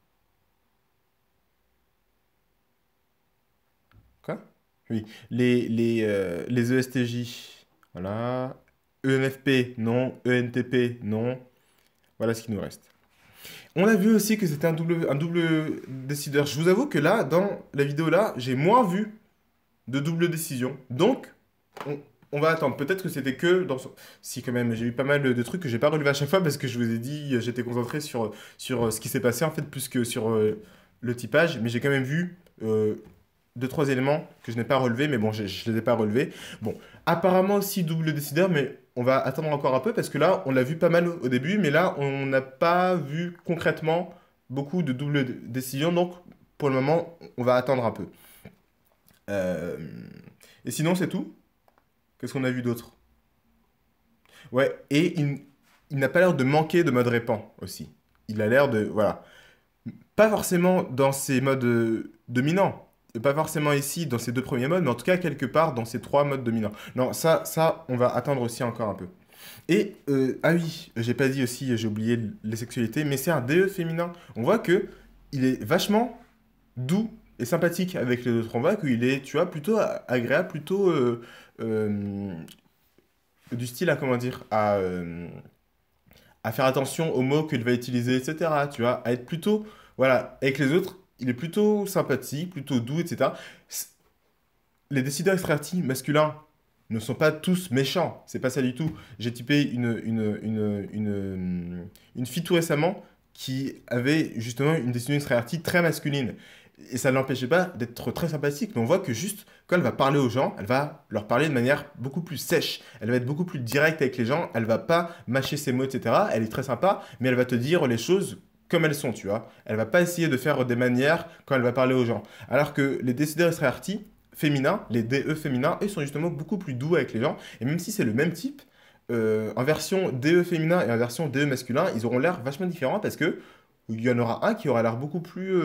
Quoi? Oui. Les ESTJ, voilà. ENFP, non. ENTP, non. Voilà ce qui nous reste. On a vu aussi que c'était un double décideur. Je vous avoue que là, dans la vidéo là, j'ai moins vu de double décision. Donc, on va attendre. Peut-être que c'était que dans son... Si, quand même, j'ai eu pas mal de trucs que j'ai pas relevé à chaque fois parce que je vous ai dit, j'étais concentré sur ce qui s'est passé, en fait, plus que sur le typage. Mais j'ai quand même vu deux, trois éléments que je n'ai pas relevés, mais bon, je les ai pas relevés. Bon, apparemment aussi double décideur, mais on va attendre encore un peu parce que là, on l'a vu pas mal au début, mais là, on n'a pas vu concrètement beaucoup de double décision. Donc, pour le moment, on va attendre un peu. Euh, Et sinon, c'est tout. Qu'est-ce qu'on a vu d'autre? Ouais, et il n'a pas l'air de manquer de mode répand aussi. Il a l'air de... Voilà. Pas forcément dans ses modes dominants. Pas forcément ici dans ces deux premiers modes, mais en tout cas quelque part dans ces trois modes dominants. Non, ça, on va attendre aussi encore un peu. Et, ah oui, j'ai pas dit aussi, j'ai oublié les sexualités, mais c'est un DE féminin. On voit que il est vachement doux et sympathique avec les autres. On voit qu'il est, tu vois, plutôt agréable, plutôt du style à, comment dire, à faire attention aux mots qu'il va utiliser, etc. Tu vois, à être plutôt, voilà, avec les autres, il est plutôt sympathique, plutôt doux, etc. Les décideurs extravertis masculins ne sont pas tous méchants, c'est pas ça du tout. J'ai typé une fille tout récemment qui avait justement une décision extravertie très masculine. Et ça ne l'empêchait pas d'être très sympathique. Mais on voit que juste quand elle va parler aux gens, elle va leur parler de manière beaucoup plus sèche. Elle va être beaucoup plus directe avec les gens. Elle va pas mâcher ses mots, etc. Elle est très sympa, mais elle va te dire les choses comme elles sont, tu vois. Elle va pas essayer de faire des manières quand elle va parler aux gens. Alors que les décideurs extravertis féminins, les DE féminins, eux sont justement beaucoup plus doux avec les gens. Et même si c'est le même type, en version DE féminin et en version DE masculin, ils auront l'air vachement différents parce que il y en aura un qui aura l'air beaucoup plus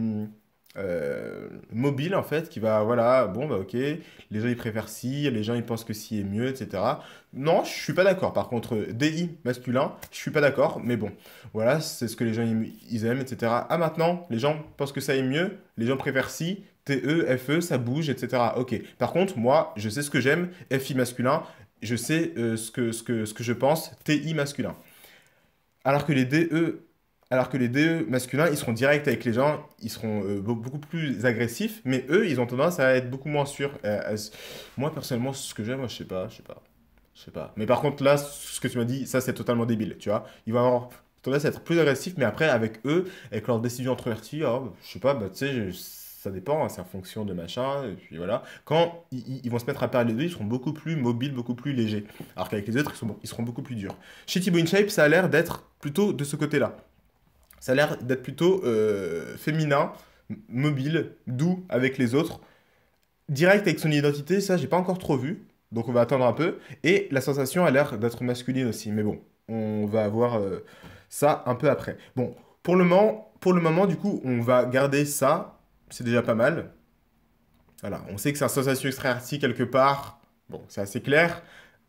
mobile en fait, qui va, voilà, bon bah ok, les gens ils préfèrent ci, les gens ils pensent que ci est mieux, etc. Non, je suis pas d'accord. Par contre, DI masculin, je suis pas d'accord, mais bon, voilà, c'est ce que les gens ils aiment, etc. Ah maintenant, les gens pensent que ça est mieux, les gens préfèrent ci, TE, FE, ça bouge, etc. Ok. Par contre, moi, je sais ce que j'aime, FI masculin, je sais ce que je pense, TI masculin. Alors que les DE Alors que les DE masculins, ils seront directs avec les gens, ils seront beaucoup plus agressifs, mais eux, ils ont tendance à être beaucoup moins sûrs. Moi, personnellement, ce que j'aime, moi, je sais pas. Mais par contre, là, ce que tu m'as dit, ça, c'est totalement débile, tu vois. Ils vont avoir tendance à être plus agressifs, mais après, avec eux, avec leurs décisions introverties, oh, je sais pas, bah, tu sais, ça dépend, hein, c'est en fonction de machin, et puis voilà. Quand ils vont se mettre à parler d'eux, ils seront beaucoup plus mobiles, beaucoup plus légers. Alors qu'avec les autres, ils seront beaucoup plus durs. Chez Thibaut InShape, ça a l'air d'être plutôt de ce côté-là. Ça a l'air d'être plutôt féminin, mobile, doux avec les autres. Direct avec son identité, ça, j'ai pas encore trop vu. Donc on va attendre un peu. Et la sensation a l'air d'être masculine aussi. Mais bon, on va voir ça un peu après. Bon, pour le moment, du coup, on va garder ça. C'est déjà pas mal. Voilà, on sait que c'est une sensation extravertie quelque part. Bon, c'est assez clair.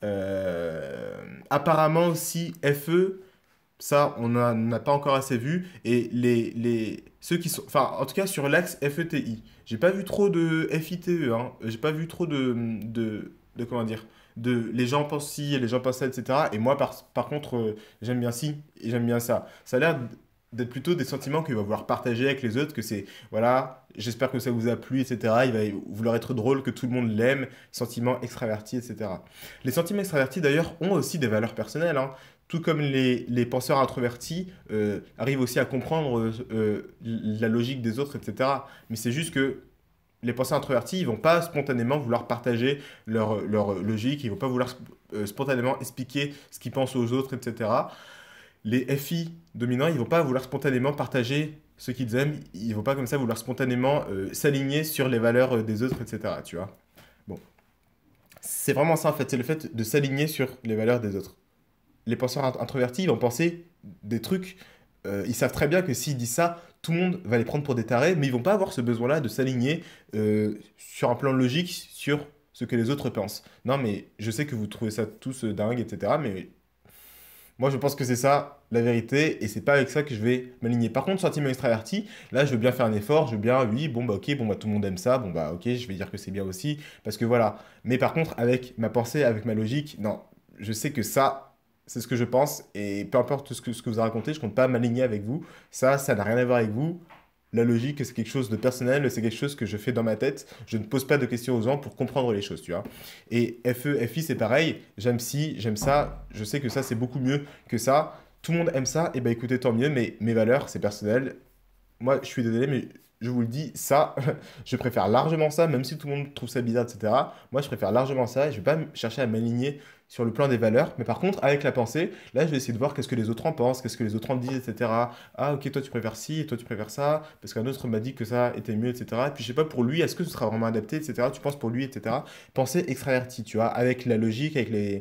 Apparemment aussi, FE. Ça, on n'a pas encore assez vu. Et ceux qui sont... Enfin, en tout cas, sur l'axe FETI. J'ai pas vu trop de FITE. Hein. J'ai pas vu trop de comment dire... Les gens pensent ci, les gens pensent ça, etc. Et moi, par contre, j'aime bien ci et j'aime bien ça. Ça a l'air d'être plutôt des sentiments qu'il va vouloir partager avec les autres. Que c'est, voilà, j'espère que ça vous a plu, etc. Il va vouloir être drôle, que tout le monde l'aime. Sentiments extravertis, etc. Les sentiments extravertis, d'ailleurs, ont aussi des valeurs personnelles, hein. Tout comme les penseurs introvertis arrivent aussi à comprendre la logique des autres, etc. Mais c'est juste que les penseurs introvertis, ils vont pas spontanément vouloir partager leur logique, ils vont pas vouloir spontanément expliquer ce qu'ils pensent aux autres, etc. Les FI dominants, ils vont pas vouloir spontanément partager ce qu'ils aiment, ils vont pas comme ça vouloir spontanément s'aligner sur les valeurs des autres, etc. Tu vois. Bon. C'est vraiment ça en fait, c'est le fait de s'aligner sur les valeurs des autres. Les penseurs introvertis, ils vont penser des trucs, ils savent très bien que s'ils disent ça, tout le monde va les prendre pour des tarés, mais ils vont pas avoir ce besoin-là de s'aligner sur un plan logique sur ce que les autres pensent. Non, mais je sais que vous trouvez ça tous dingue, etc. Mais moi, je pense que c'est ça la vérité, et c'est pas avec ça que je vais m'aligner. Par contre, sentiment extraverti, là, je veux bien faire un effort, je veux bien, oui, bon, bah ok, bon, bah tout le monde aime ça, bon, bah ok, je vais dire que c'est bien aussi, parce que voilà. Mais par contre, avec ma pensée, avec ma logique, non, je sais que ça. C'est ce que je pense, et peu importe ce que vous racontez, je compte pas m'aligner avec vous. Ça n'a rien à voir avec vous. la logique, que c'est quelque chose de personnel, c'est quelque chose que je fais dans ma tête. Je ne pose pas de questions aux gens pour comprendre les choses, tu vois. Et FE, FI, c'est pareil. J'aime ci, j'aime ça. Je sais que ça, c'est beaucoup mieux que ça. Tout le monde aime ça. Et bah écoutez, tant mieux. Mais mes valeurs, c'est personnel. Moi, je suis désolé, mais je vous le dis, ça, je préfère largement ça, même si tout le monde trouve ça bizarre, etc. Moi, je préfère largement ça et je vais pas chercher à m'aligner sur le plan des valeurs. Mais par contre, avec la pensée, là, je vais essayer de voir qu'est-ce que les autres en pensent, qu'est-ce que les autres en disent, etc. Ah, ok, toi, tu préfères ci, et toi, tu préfères ça, parce qu'un autre m'a dit que ça était mieux, etc. Et puis, je sais pas, pour lui, est-ce que ce sera vraiment adapté, etc. Tu penses pour lui, etc. Pensée extravertie, tu vois, avec la logique,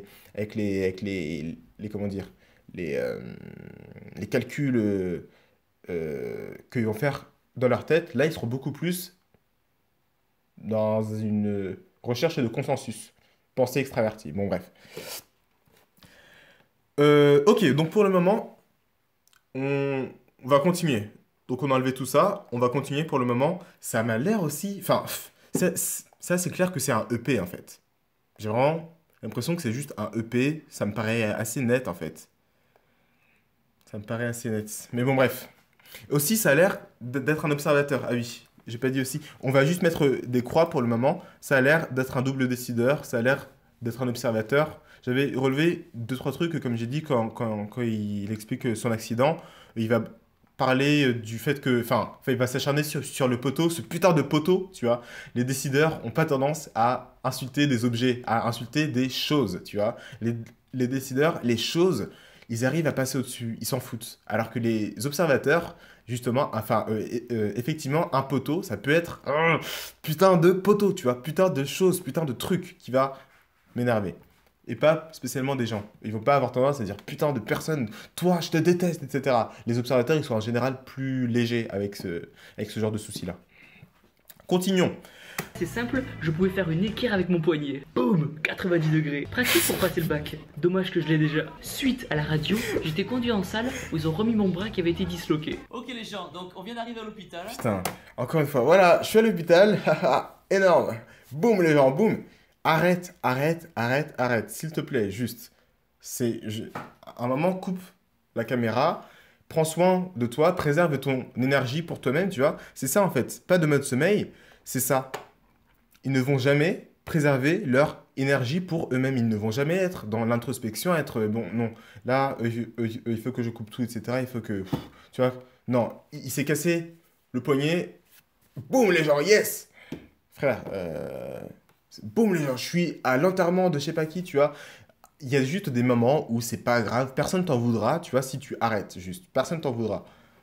comment dire, les calculs qu'ils vont faire dans leur tête, là, ils seront beaucoup plus dans une recherche de consensus. Pensée extravertie. Bon, bref. Ok, donc pour le moment, on va continuer. Donc on a enlevé tout ça, on va continuer pour le moment. Ça m'a l'air aussi... Enfin, ça c'est clair que c'est un EP en fait. J'ai vraiment l'impression que c'est juste un EP. Ça me paraît assez net en fait. Ça me paraît assez net. Mais bon, bref. Aussi, ça a l'air d'être un observateur. Ah oui, j'ai pas dit aussi. On va juste mettre des croix pour le moment. Ça a l'air d'être un double décideur. Ça a l'air d'être un observateur. J'avais relevé 2-3 trucs, comme j'ai dit, quand il explique son accident. Il va parler du fait que... Enfin, il va s'acharner sur le poteau, ce putain de poteau, tu vois. Les décideurs n'ont pas tendance à insulter des objets, à insulter des choses, tu vois. Les décideurs, les choses... Ils arrivent à passer au-dessus, ils s'en foutent. Alors que les observateurs, justement, enfin, effectivement, un poteau, ça peut être putain de poteau, tu vois, putain de choses, putain de truc qui va m'énerver. Et pas spécialement des gens. Ils vont pas avoir tendance à dire putain de personne, toi, je te déteste, etc. Les observateurs, ils sont en général plus légers avec ce genre de soucis-là. Continuons. C'est simple, je pouvais faire une équerre avec mon poignet. Boum, 90 degrés. Pratique pour passer le bac. Dommage que je l'ai déjà. Suite à la radio, j'étais conduit en salle où ils ont remis mon bras qui avait été disloqué. Ok les gens, donc on vient d'arriver à l'hôpital. Putain, encore une fois, voilà, je suis à l'hôpital. Énorme. Boum les gens, boum. Arrête, s'il te plaît, juste. Un moment, coupe la caméra. Prends soin de toi, préserve ton énergie pour toi-même, tu vois. C'est ça en fait, pas de mode sommeil, c'est ça. Ils ne vont jamais préserver leur énergie pour eux-mêmes. Ils ne vont jamais être dans l'introspection, être bon, non, là, il faut que je coupe tout, etc. Il faut que, tu vois, non, il s'est cassé le poignet. Boum, les gens, yes! Frère, boum, les gens, je suis à l'enterrement de je sais pas qui, tu vois. Il y a juste des moments où c'est pas grave, personne t'en voudra, tu vois, si tu arrêtes, juste, personne t'en voudra.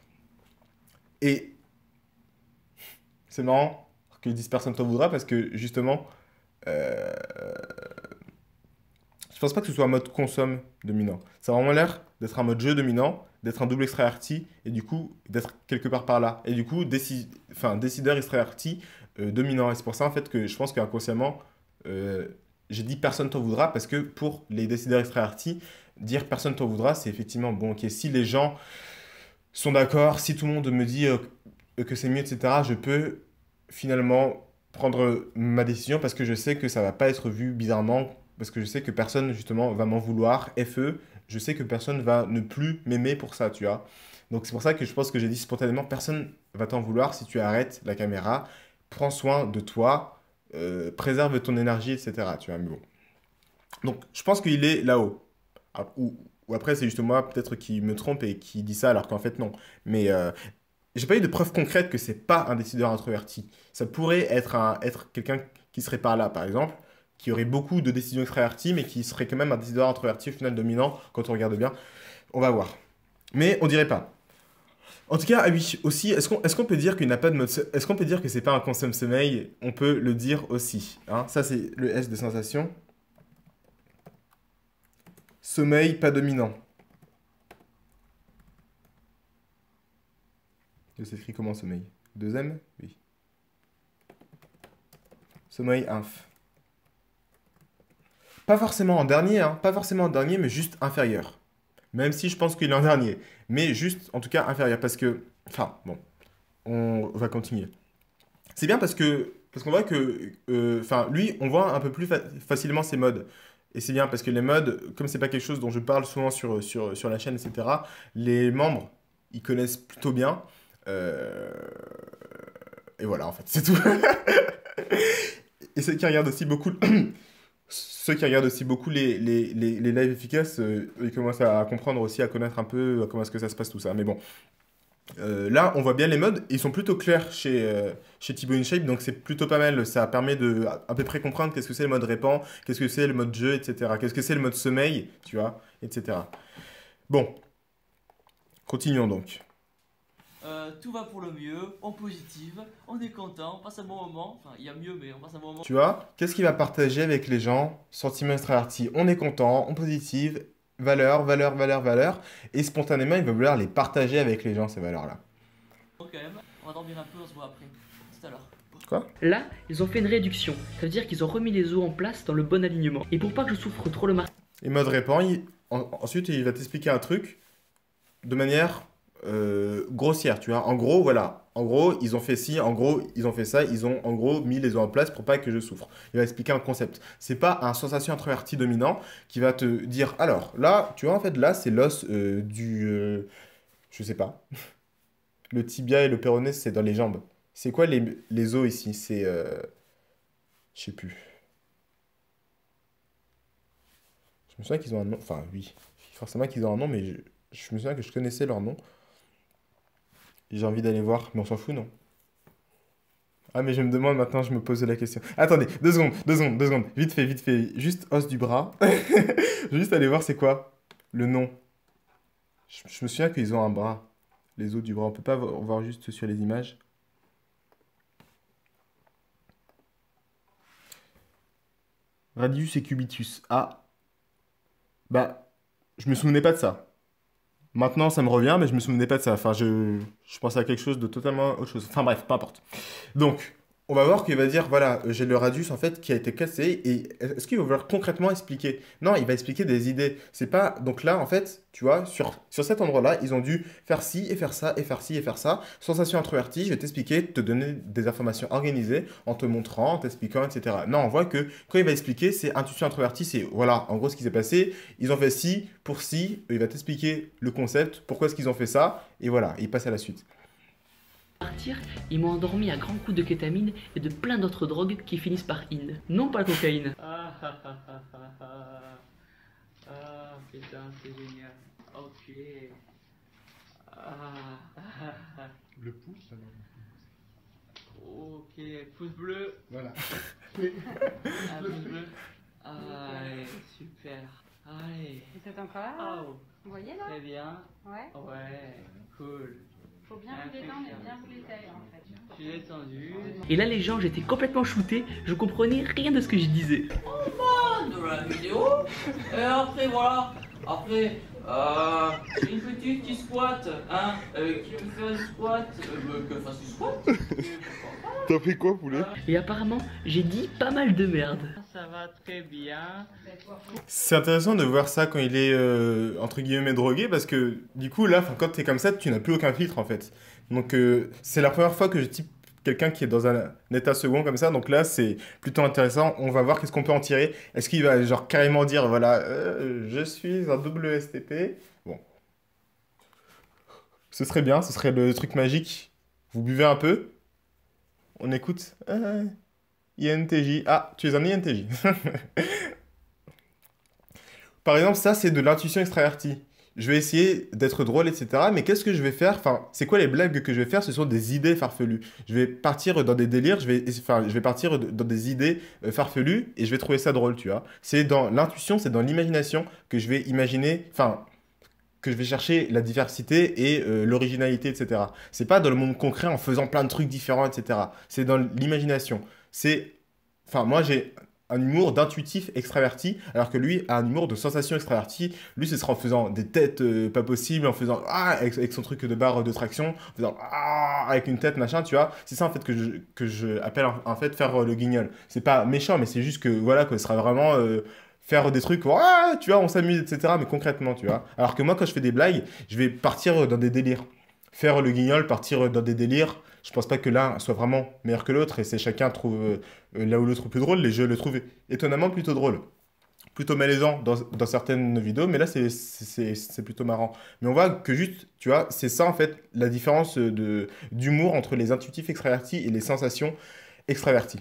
Et c'est marrant que je dise personne t'en voudra parce que justement, je pense pas que ce soit un mode consomme dominant. Ça a vraiment l'air d'être un mode jeu dominant, d'être un double extraverti et du coup d'être quelque part par là. Et du coup, décideur extraverti dominant. Et c'est pour ça en fait que je pense qu'inconsciemment, j'ai dit personne t'en voudra parce que pour les décideurs extravertis, dire personne t'en voudra, c'est effectivement bon, ok, si les gens sont d'accord, si tout le monde me dit que c'est mieux, etc., je peux finalement prendre ma décision parce que je sais que ça va pas être vu bizarrement, parce que je sais que personne justement va m'en vouloir, FE, je sais que personne va ne plus m'aimer pour ça, tu vois. Donc c'est pour ça que je pense que j'ai dit spontanément, personne va t'en vouloir si tu arrêtes la caméra, prends soin de toi, préserve ton énergie, etc., tu vois, mais bon. Donc je pense qu'il est là-haut. Ou après c'est juste moi peut-être qui me trompe et qui dit ça alors qu'en fait non. Mais j'ai pas eu de preuve concrète que c'est pas un décideur introverti. Ça pourrait être quelqu'un qui serait par là, par exemple, qui aurait beaucoup de décisions extraverties, mais qui serait quand même un décideur introverti au final dominant, quand on regarde bien. On va voir. Mais on dirait pas. En tout cas, ah oui, aussi, est-ce qu'on peut dire qu'il n'a pas de mode... Est-ce qu'on peut dire que c'est pas un consomme-sommeil? On peut le dire aussi. Hein. Ça, c'est le S de sensation. Sommeil pas dominant. Ça s'écrit comment sommeil? 2M? Oui. Sommeil inf. Pas forcément en dernier, hein. Pas forcément en dernier, mais juste inférieur. Même si je pense qu'il est en dernier. Mais juste, en tout cas, inférieur. Parce que... Enfin, bon. On va continuer. C'est bien parce qu'on voit que... Enfin, lui, on voit un peu plus facilement ses modes. Et c'est bien parce que les modes, comme c'est pas quelque chose dont je parle souvent sur la chaîne, etc., les membres, ils connaissent plutôt bien. Et voilà, en fait, c'est tout. Et ceux qui regardent aussi beaucoup, ceux qui regardent aussi beaucoup les lives efficaces, ils commencent à comprendre aussi, à connaître un peu comment est-ce que ça se passe tout ça. Mais bon, là, on voit bien les modes. Ils sont plutôt clairs chez Thibaut InShape, donc c'est plutôt pas mal. Ça permet de à peu près comprendre qu'est-ce que c'est le mode répand, qu'est-ce que c'est le mode jeu, etc. Qu'est-ce que c'est le mode sommeil, tu vois, etc. Bon, continuons donc. Tout va pour le mieux, on positive, on est content, on passe un bon moment. Enfin, il y a mieux, mais on passe un bon moment. Tu vois, qu'est-ce qu'il va partager avec les gens? Sentiment extraverti, on est content, on positive, valeur, valeur, valeur, valeur. Et spontanément, il va vouloir les partager avec les gens, ces valeurs-là. Bon, quand même, on va dormir un peu, on se voit après. Tout à l'heure. Quoi? Là, ils ont fait une réduction. Ça veut dire qu'ils ont remis les os en place dans le bon alignement. Et pour pas que je souffre trop le marteau. Et mode répand, ensuite, il va t'expliquer un truc de manière grossière, tu vois. En gros, voilà. En gros, ils ont fait ci, en gros, ils ont fait ça, ils ont en gros mis les os en place pour pas que je souffre. Il va expliquer un concept. C'est pas un sensation introverti dominant qui va te dire, alors, là, tu vois, en fait, là, c'est l'os je sais pas. Le tibia et le péroné, c'est dans les jambes. C'est quoi les os ici? C'est... je sais plus. Je me souviens qu'ils ont un nom. Enfin, oui. Forcément qu'ils ont un nom, mais je me souviens que je connaissais leur nom. Et j'ai envie d'aller voir, mais on s'en fout, non? Ah, mais je me demande maintenant, je me pose la question. Attendez, 2 secondes, 2 secondes, 2 secondes. Vite fait, vite fait. Juste os du bras. Je vais juste aller voir c'est quoi le nom. Je me souviens qu'ils ont un bras. Les os du bras. On peut pas voir juste sur les images. Radius et cubitus. Ah. Bah, je me souvenais pas de ça. Maintenant, ça me revient, mais je me souvenais pas de ça. Enfin, je pensais à quelque chose de totalement autre chose. Enfin bref, peu importe. Donc, on va voir qu'il va dire, voilà, j'ai le radius en fait qui a été cassé. Et est-ce qu'il va vouloir concrètement expliquer? Non, il va expliquer des idées. C'est pas... Donc là, en fait, tu vois, sur cet endroit-là, ils ont dû faire ci et faire ça et faire ci et faire ça. Sensation introvertie, je vais t'expliquer, te donner des informations organisées en te montrant, en t'expliquant, etc. Non, on voit que quand il va expliquer, c'est intuition introvertie, c'est voilà, en gros ce qui s'est passé. Ils ont fait ci pour ci, il va t'expliquer le concept, pourquoi est-ce qu'ils ont fait ça, et voilà, il passe à la suite. Partir, ils m'ont endormi à grands coups de kétamine et de plein d'autres drogues qui finissent par in. Non pas la cocaïne. Ah putain, c'est génial. Ok. Le pouce, alors. Ok, pouce bleu. Voilà. Ah, pouce bleu. Allez, super. Allez. Et c'est encore là? Oh, Vous voyez là? très bien. Ouais. Ouais, cool. Faut bien vous détendre et bien vous les tailler en fait. Je suis détendu. Et là les gens, j'étais complètement shooté, je comprenais rien de ce que je disais. De la vidéo. Et après voilà. Après, j'ai une petite qui squatte, hein, qui me fait un squat, que fasse du squat. T'as pris quoi, poulet? Et apparemment, j'ai dit pas mal de merde. Ça va très bien. C'est intéressant de voir ça quand il est entre guillemets drogué parce que du coup là, quand t'es comme ça, tu n'as plus aucun filtre en fait. Donc c'est la première fois que je type quelqu'un qui est dans un état second comme ça. Donc là, c'est plutôt intéressant. On va voir qu'est-ce qu'on peut en tirer. Est-ce qu'il va genre carrément dire voilà, je suis un WSTP. Bon, ce serait bien, ce serait le truc magique. Vous buvez un peu. On écoute. INTJ. Ah, tu es un INTJ. Par exemple, ça, c'est de l'intuition extravertie. Je vais essayer d'être drôle, etc. Mais qu'est-ce que je vais faire? Enfin, c'est quoi les blagues que je vais faire? Ce sont des idées farfelues. Je vais partir dans des délires, je vais partir dans des idées farfelues et je vais trouver ça drôle, tu vois. C'est dans l'intuition, c'est dans l'imagination que je vais imaginer, enfin, que je vais chercher la diversité et l'originalité, etc. C'est pas dans le monde concret en faisant plein de trucs différents, etc. C'est dans l'imagination. Enfin, moi, j'ai un humour d'intuitif extraverti, alors que lui a un humour de sensation extraverti. Lui, ce sera en faisant des têtes pas possibles, en faisant avec son truc de barre de traction, en faisant avec une tête, machin, tu vois. C'est ça, en fait, que je appelle, en fait, faire le guignol. C'est pas méchant, mais c'est juste que, voilà, que ce sera vraiment faire des trucs, tu vois, on s'amuse, etc., mais concrètement, tu vois. Alors que moi, quand je fais des blagues, je vais partir dans des délires. Faire le guignol, partir dans des délires. Je pense pas que l'un soit vraiment meilleur que l'autre et c'est chacun trouve là où le trouve plus drôle. Les jeux le trouvent étonnamment plutôt drôle. plutôt malaisant dans certaines vidéos, mais là, c'est plutôt marrant. Mais on voit que juste, tu vois, c'est ça, en fait, la différence d'humour entre les intuitifs extravertis et les sensations extravertis.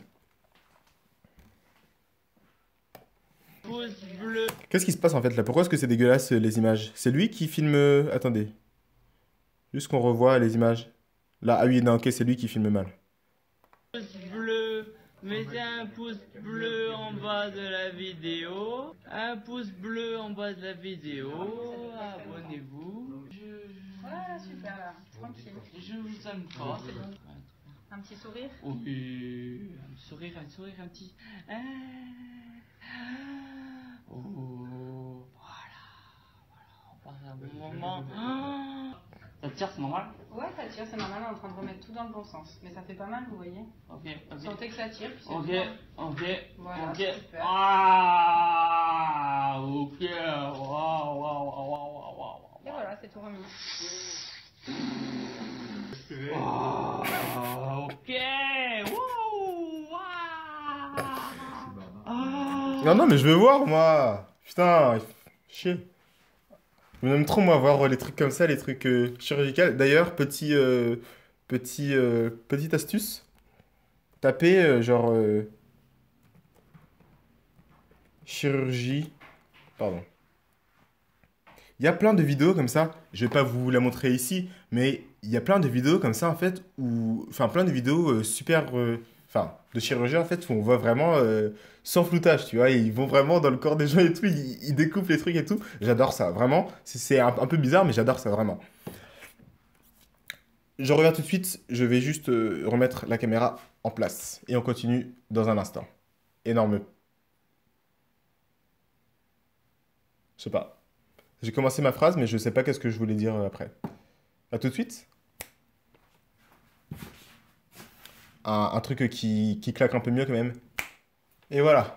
Pouce bleu. Qu'est-ce qui se passe, en fait, là? Pourquoi est-ce que c'est dégueulasse, les images? C'est lui qui filme... Attendez. Juste qu'on revoie les images. Là, ah oui, non, ok, c'est lui qui filme mal. Pouce bleu. Mettez un pouce bleu en bas de la vidéo. Un pouce bleu en bas de la vidéo. Abonnez-vous. Ouais, super là, tranquille. Je vous aime fort. Un petit sourire. Oui, un sourire, un petit. Oh, voilà. On passe un bon moment. Ça tire, c'est normal? Ouais, ça tire, c'est normal, on est en train de remettre tout dans le bon sens. Mais ça fait pas mal, vous voyez. Ok, Vous ok. sentez que ça tire, puis c'est Ok, bien. ok, Voilà, ok. super. Ah, ok. Waouh, waouh, waouh, waouh, waouh. Et voilà, c'est tout remis. Ah, ok. Wouh, waouh. Ah. Non, non, mais je veux voir, moi. Putain, chier. J'aime trop, moi, voir les trucs comme ça, les trucs chirurgicaux. D'ailleurs, petite astuce. Tapez, genre... chirurgie... Pardon. Il y a plein de vidéos comme ça. Je vais pas vous la montrer ici, mais il y a plein de vidéos comme ça, en fait, où... Enfin, plein de vidéos super... Enfin, de chirurgie, en fait, où on voit vraiment sans floutage, tu vois. Ils vont vraiment dans le corps des gens et tout, ils découpent les trucs et tout. J'adore ça, vraiment. C'est un peu bizarre, mais j'adore ça, vraiment. Je reviens tout de suite. Je vais juste remettre la caméra en place. Et on continue dans un instant. Énorme. Je sais pas. J'ai commencé ma phrase, mais je sais pas qu'est-ce que je voulais dire après. À tout de suite. Un truc qui claque un peu mieux quand même. Et voilà.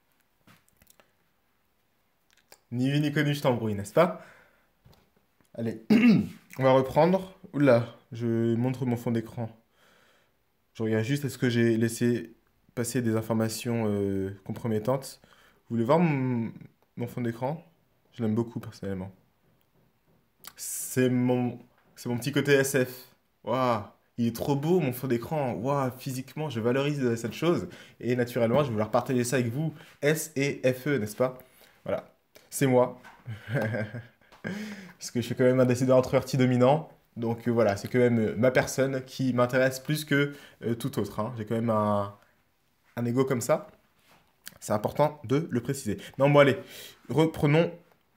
Ni vu ni connu, je t'embrouille, n'est-ce pas? Allez, on va reprendre. Oula, je montre mon fond d'écran. Je regarde juste est-ce que j'ai laissé passer des informations compromettantes. Vous voulez voir mon fond d'écran? Je l'aime beaucoup personnellement. C'est mon petit côté SF. Waouh! Il est trop beau, mon fond d'écran. Waouh, physiquement, je valorise cette chose. Et naturellement, je vais vouloir partager ça avec vous. S et FE, n'est-ce pas? Voilà. C'est moi. Parce que je suis quand même un décideur introverti dominant. Donc voilà, c'est quand même ma personne qui m'intéresse plus que tout autre, hein. J'ai quand même un ego comme ça. C'est important de le préciser. Non, bon, allez. Reprenons.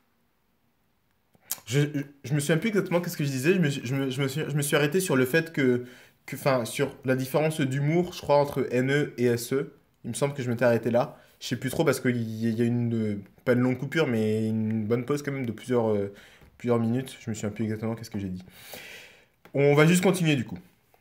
Je me souviens plus exactement qu'est-ce que je disais. Je me suis arrêté sur le fait enfin, sur la différence d'humour, je crois, entre NE et SE. Il me semble que je m'étais arrêté là. Je sais plus trop parce qu'il y a pas une longue coupure, mais une bonne pause quand même de plusieurs minutes. Je me souviens plus exactement qu'est-ce que j'ai dit. On va juste continuer du coup.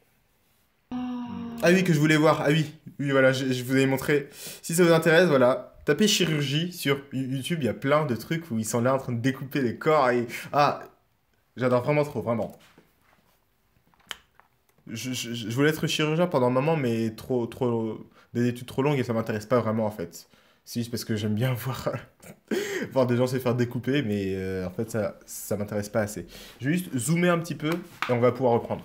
Ah oui, que je voulais voir. Ah oui, oui, voilà, je vous avais montré. Si ça vous intéresse, voilà. Tapez chirurgie sur YouTube, il y a plein de trucs où ils sont là en train de découper les corps et... Ah, j'adore vraiment trop, vraiment. Je voulais être chirurgien pendant un moment, mais des études trop longues et ça m'intéresse pas vraiment en fait. C'est juste parce que j'aime bien voir des gens se faire découper, mais en fait ça m'intéresse pas assez. Je vais juste zoomer un petit peu et on va pouvoir reprendre.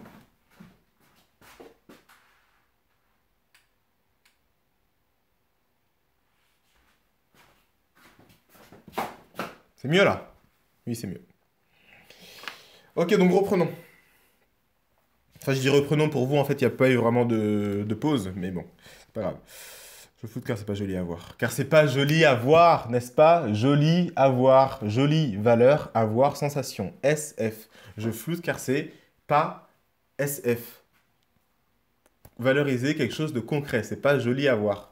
C'est mieux là? Oui, c'est mieux. Ok, donc reprenons. Enfin, je dis reprenons pour vous, en fait, il n'y a pas eu vraiment de pause, mais bon, c'est pas grave. Je floute car c'est pas joli à voir. Car c'est pas joli à voir, n'est-ce pas? Joli à voir, jolie valeur, à voir, sensation. SF. Je floute car c'est pas SF. Valoriser quelque chose de concret, c'est pas joli à voir.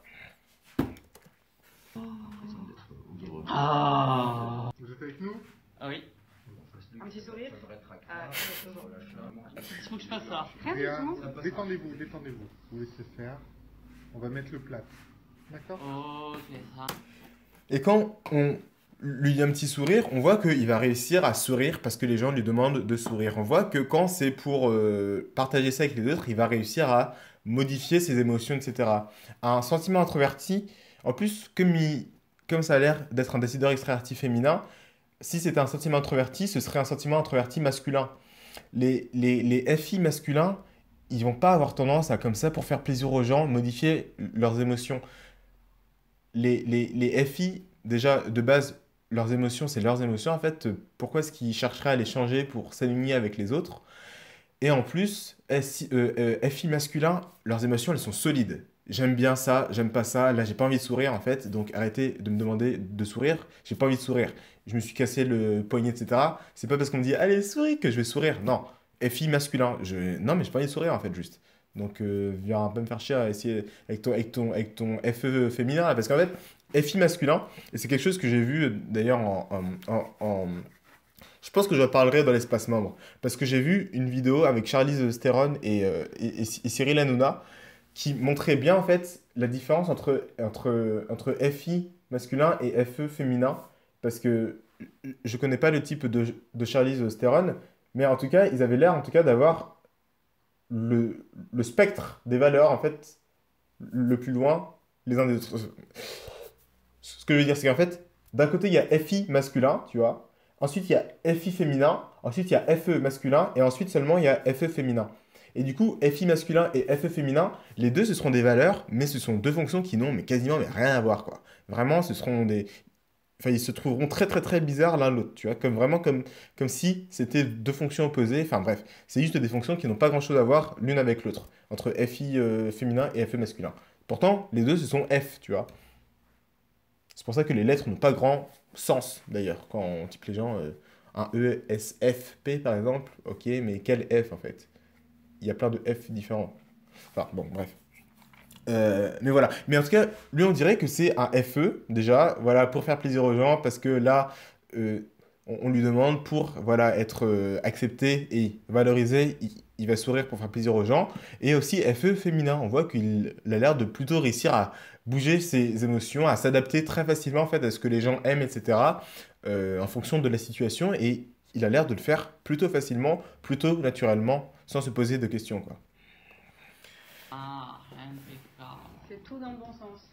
Ah. Vous êtes avec nous? Ah oui. Un petit sourire. Ah, Il faut que je fasse ça. Rien, détendez-vous, détendez-vous. Vous laissez faire. On va mettre le plat. D'accord? Ok, ça. Et quand on lui dit un petit sourire, on voit qu'il va réussir à sourire parce que les gens lui demandent de sourire. On voit que quand c'est pour partager ça avec les autres, il va réussir à modifier ses émotions, etc. Un sentiment introverti, en plus, comme comme ça a l'air d'être un décideur extraverti féminin, si c'était un sentiment introverti, ce serait un sentiment introverti masculin. Les FI masculins, ils vont pas avoir tendance à, comme ça, pour faire plaisir aux gens, modifier leurs émotions. Les FI, déjà, de base, leurs émotions, c'est leurs émotions. En fait, pourquoi est-ce qu'ils chercheraient à les changer pour s'aligner avec les autres? Et en plus, FI masculin, leurs émotions, elles sont solides. J'aime bien ça, j'aime pas ça. Là, j'ai pas envie de sourire, en fait. Donc, arrêtez de me demander de sourire. J'ai pas envie de sourire. Je me suis cassé le poignet, etc. C'est pas parce qu'on me dit, allez, souris, que je vais sourire. Non. FI masculin. Non, mais j'ai pas envie de sourire, en fait, juste. Donc, viens pas me faire chier à essayer avec ton FE féminin, là, parce qu'en fait, FI masculin, et c'est quelque chose que j'ai vu, d'ailleurs, je pense que je parlerai dans l'espace membre, parce que j'ai vu une vidéo avec Charlize Theron et Cyril Hanouna, qui montrait bien, en fait, la différence entre FI masculin et FE féminin, parce que je connais pas le type de Charlize Theron, mais en tout cas, ils avaient l'air, en tout cas, d'avoir le spectre des valeurs, en fait, le plus loin les uns des autres. Ce que je veux dire, c'est qu'en fait, d'un côté, il y a FI masculin, tu vois. Ensuite, il y a FI féminin. Ensuite, il y a FE masculin. Et ensuite, seulement, il y a FE féminin. Et du coup, FI masculin et FE féminin, les deux, ce seront des valeurs, mais ce sont deux fonctions qui n'ont quasiment rien à voir, quoi. Vraiment, ce seront des... Enfin, ils se trouveront très très très bizarres l'un l'autre, tu vois, comme si c'était deux fonctions opposées. Enfin bref, c'est juste des fonctions qui n'ont pas grand-chose à voir l'une avec l'autre, entre FI féminin et FE masculin. Pourtant, les deux, ce sont F, tu vois. C'est pour ça que les lettres n'ont pas grand sens, d'ailleurs, quand on type les gens. Un ESFP, par exemple, ok, mais quel F, en fait? Il y a plein de F différents. Enfin, bon, bref. Mais voilà. Mais en tout cas, lui, on dirait que c'est un FE, déjà, voilà, pour faire plaisir aux gens, parce que là, on lui demande pour, voilà, être accepté et valorisé, il va sourire pour faire plaisir aux gens. Et aussi FE féminin, on voit qu'il a l'air de plutôt réussir à bouger ses émotions, à s'adapter très facilement, en fait, à ce que les gens aiment, etc., en fonction de la situation. Et il a l'air de le faire plutôt facilement, plutôt naturellement, sans se poser de questions, quoi. Ah, impeccable. C'est tout dans le bon sens.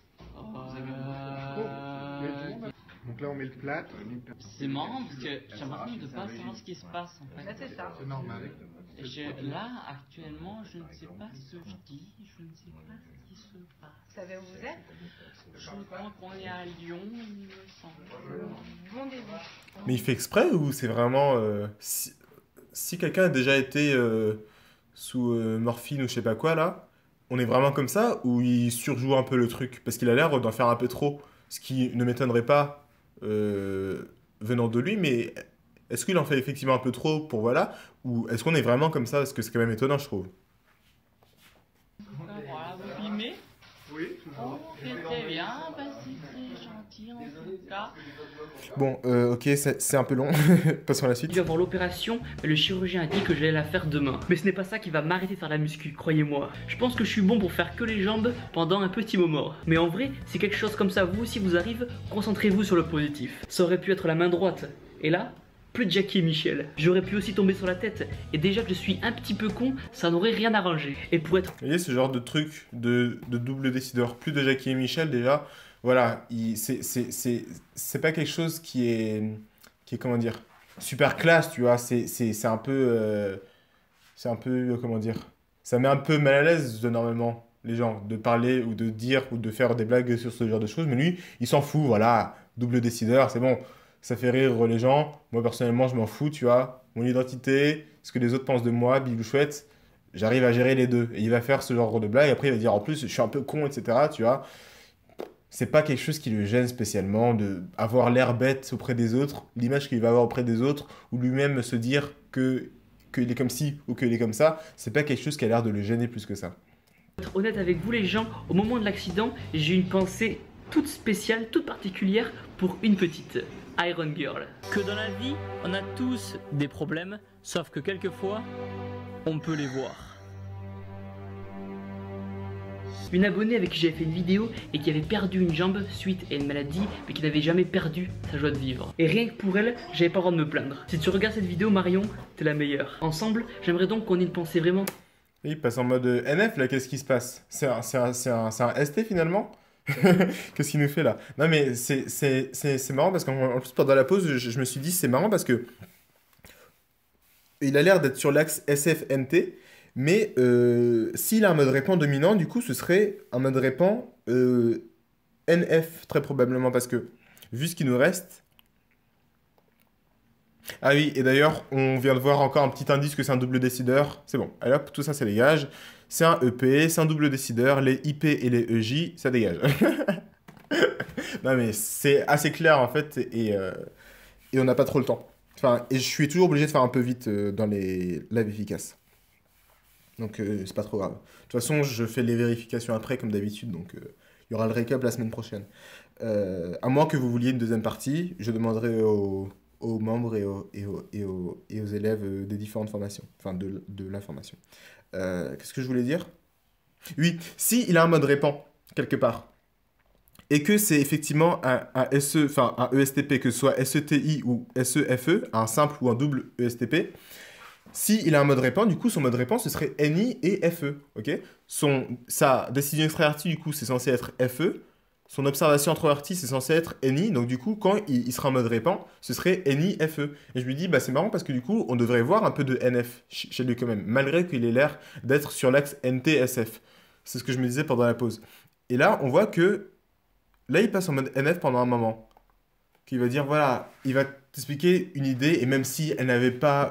Donc là, on met le plâtre. C'est marrant parce que j'ai l'impression de pas savoir ce qui se passe en fait. Là, c'est ça. C'est normal. Là, actuellement, je ne sais pas ce que je dis, je ne sais pas ce qui se passe. Vous savez où vous êtes? Je crois qu'on est à Lyon, il me semble. Bon début. Mais il fait exprès ou c'est vraiment... si quelqu'un a déjà été sous morphine ou je sais pas quoi, là, on est vraiment comme ça ou il surjoue un peu le truc? Parce qu'il a l'air d'en faire un peu trop, ce qui ne m'étonnerait pas venant de lui, mais est-ce qu'il en fait effectivement un peu trop pour voilà? Ou est-ce qu'on est vraiment comme ça? Parce que c'est quand même étonnant, je trouve. Voilà, vous filmez? Oui, toujours. Oh, c'est très bien, bah, c'est très gentil en tout cas. Bon, ok, c'est un peu long. Passons à la J'ai suite. dû avoir l'opération, mais le chirurgien a dit que j'allais la faire demain. Mais ce n'est pas ça qui va m'arrêter de faire la muscu, croyez-moi. Je pense que je suis bon pour faire que les jambes pendant un petit moment. Mais en vrai, si quelque chose comme ça vous aussi vous arrive, concentrez-vous sur le positif. Ça aurait pu être la main droite. Et là, plus de Jackie et Michel. J'aurais pu aussi tomber sur la tête. Et déjà que je suis un petit peu con, ça n'aurait rien arrangé. Et pour être... Vous voyez ce genre de truc de double décideur, plus de Jackie et Michel déjà, voilà, c'est pas quelque chose qui est comment dire, super classe, tu vois, c'est un peu, comment dire, ça met un peu mal à l'aise normalement les gens de parler ou de dire ou de faire des blagues sur ce genre de choses, mais lui, il s'en fout, voilà, double décideur, c'est bon, ça fait rire les gens, moi personnellement je m'en fous, tu vois, mon identité, ce que les autres pensent de moi, Bilou Chouette, j'arrive à gérer les deux, et il va faire ce genre de blague, après il va dire en plus je suis un peu con, etc., tu vois. C'est pas quelque chose qui le gêne spécialement de avoir l'air bête auprès des autres, l'image qu'il va avoir auprès des autres, ou lui-même se dire qu'il est comme ci ou qu'il est comme ça, c'est pas quelque chose qui a l'air de le gêner plus que ça. Pour être honnête avec vous les gens, au moment de l'accident, j'ai eu une pensée toute spéciale, toute particulière pour une petite Iron Girl. Que dans la vie, on a tous des problèmes, sauf que quelquefois, on peut les voir. Une abonnée avec qui j'avais fait une vidéo et qui avait perdu une jambe suite à une maladie, mais qui n'avait jamais perdu sa joie de vivre. Et rien que pour elle, j'avais pas le droit de me plaindre. Si tu regardes cette vidéo, Marion, t'es la meilleure. Ensemble, j'aimerais donc qu'on ait une pensée vraiment... Il passe en mode NF là, qu'est-ce qui se passe? C'est un ST finalement? Qu'est-ce qu'il nous fait là? Non, mais c'est marrant parce qu'en plus, pendant la pause, je me suis dit, c'est marrant parce que il a l'air d'être sur l'axe SF-NT, mais s'il a un mode répand dominant, du coup, ce serait un mode répand NF, très probablement, parce que vu ce qu'il nous reste. Ah oui, et d'ailleurs, on vient de voir encore un petit indice que c'est un double décideur. C'est bon, allez hop, tout ça, ça dégage. C'est un EP, c'est un double décideur. Les IP et les EJ, ça dégage. Non, mais c'est assez clair en fait, et on n'a pas trop le temps. Enfin, et je suis toujours obligé de faire un peu vite dans les lives efficaces. Donc, c'est pas trop grave. De toute façon, je fais les vérifications après, comme d'habitude, donc il y aura le récap la semaine prochaine. À moins que vous vouliez une deuxième partie, je demanderai aux membres et aux élèves des différentes formations, enfin de la formation. Qu'est-ce que je voulais dire? Oui, si il a un mode répand, quelque part, et que c'est effectivement un SE, enfin un ESTP, que ce soit SETI ou SEFE, un simple ou un double ESTP, si il a un mode répand, du coup son mode répand ce serait NI et FE, ok? Sa décision extravertie, du coup c'est censé être FE, son observation introvertie c'est censé être NI, donc du coup quand il sera en mode répand, ce serait NI FE. Et je lui dis, bah c'est marrant parce que du coup on devrait voir un peu de NF chez lui quand même, malgré qu'il ait l'air d'être sur l'axe NT-SF. C'est ce que je me disais pendant la pause. Et là on voit que là, il passe en mode NF pendant un moment. Qui va dire, voilà, il va t'expliquer une idée, et même si elle n'avait pas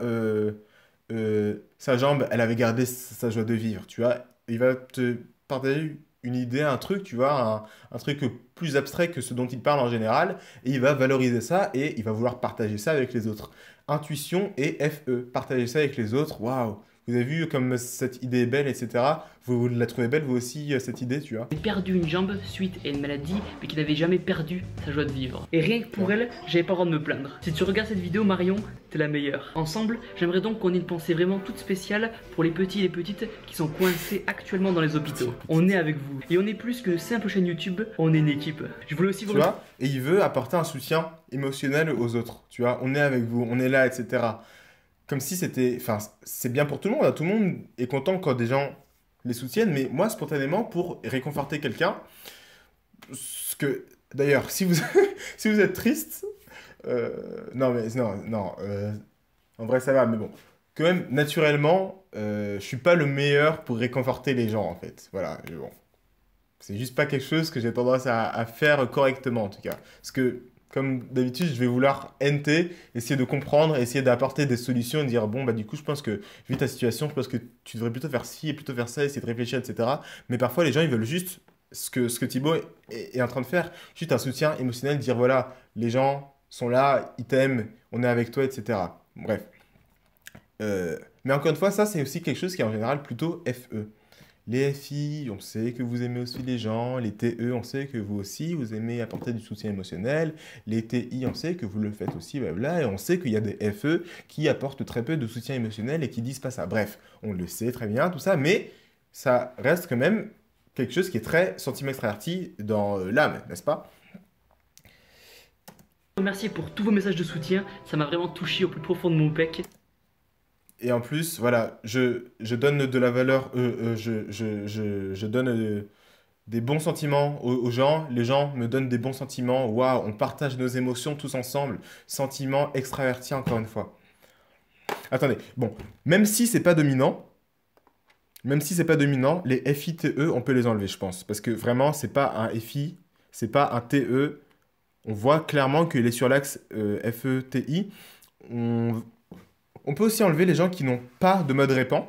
sa jambe, elle avait gardé sa joie de vivre, tu vois. Il va te partager une idée, un truc, tu vois, un truc plus abstrait que ce dont il parle en général, et il va valoriser ça, et il va vouloir partager ça avec les autres. Intuition et FE, partager ça avec les autres, waouh! Vous avez vu comme cette idée est belle, etc. Vous la trouvez belle, vous aussi, cette idée, tu vois? J'ai perdu une jambe suite à une maladie, mais qui n'avait jamais perdu sa joie de vivre. Et rien que pour elle, j'avais pas le droit de me plaindre. Si tu regardes cette vidéo, Marion, t'es la meilleure. Ensemble, j'aimerais donc qu'on ait une pensée vraiment toute spéciale pour les petits et les petites qui sont coincés actuellement dans les hôpitaux. On est avec vous. Et on est plus qu'une simple chaîne YouTube, on est une équipe. Je voulais aussi vous... Tu vois? Et il veut apporter un soutien émotionnel aux autres, tu vois? On est avec vous, on est là, etc. Comme si c'était... Enfin, c'est bien pour tout le monde, hein. Tout le monde est content quand des gens les soutiennent, mais moi, spontanément, pour réconforter quelqu'un, ce que... D'ailleurs, si vous, si vous êtes triste... non, mais... Non. En vrai, ça va, mais bon. Quand même, naturellement, je suis pas le meilleur pour réconforter les gens, en fait. Voilà, mais bon. C'est juste pas quelque chose que j'ai tendance à faire correctement, en tout cas. Parce que... Comme d'habitude, je vais vouloir NT, essayer de comprendre, essayer d'apporter des solutions, et dire bon, bah du coup, je pense que, vu ta situation, je pense que tu devrais plutôt faire ci et plutôt faire ça, essayer de réfléchir, etc. Mais parfois, les gens, ils veulent juste ce que Thibaut est en train de faire, juste un soutien émotionnel, dire voilà, les gens sont là, ils t'aiment, on est avec toi, etc. Bref. Mais encore une fois, ça, c'est aussi quelque chose qui est en général plutôt FE. Les FI, on sait que vous aimez aussi les gens. Les TE, on sait que vous aussi, vous aimez apporter du soutien émotionnel. Les TI, on sait que vous le faites aussi, blabla. Et on sait qu'il y a des FE qui apportent très peu de soutien émotionnel et qui disent pas ça. Bref, on le sait très bien, tout ça, mais ça reste quand même quelque chose qui est très sentiment extraverti dans l'âme, n'est-ce pas? Merci pour tous vos messages de soutien, ça m'a vraiment touché au plus profond de mon pec. Et en plus, voilà, je donne de la valeur, je donne des bons sentiments aux gens, les gens me donnent des bons sentiments, waouh, on partage nos émotions tous ensemble, sentiments extravertis encore une fois. Attendez, bon, même si c'est pas dominant, les FI-TE, on peut les enlever, je pense, parce que vraiment, c'est pas un FI, c'est pas un TE, on voit clairement qu'il est sur l'axe FE-TI, on peut aussi enlever les gens qui n'ont pas de mode répand.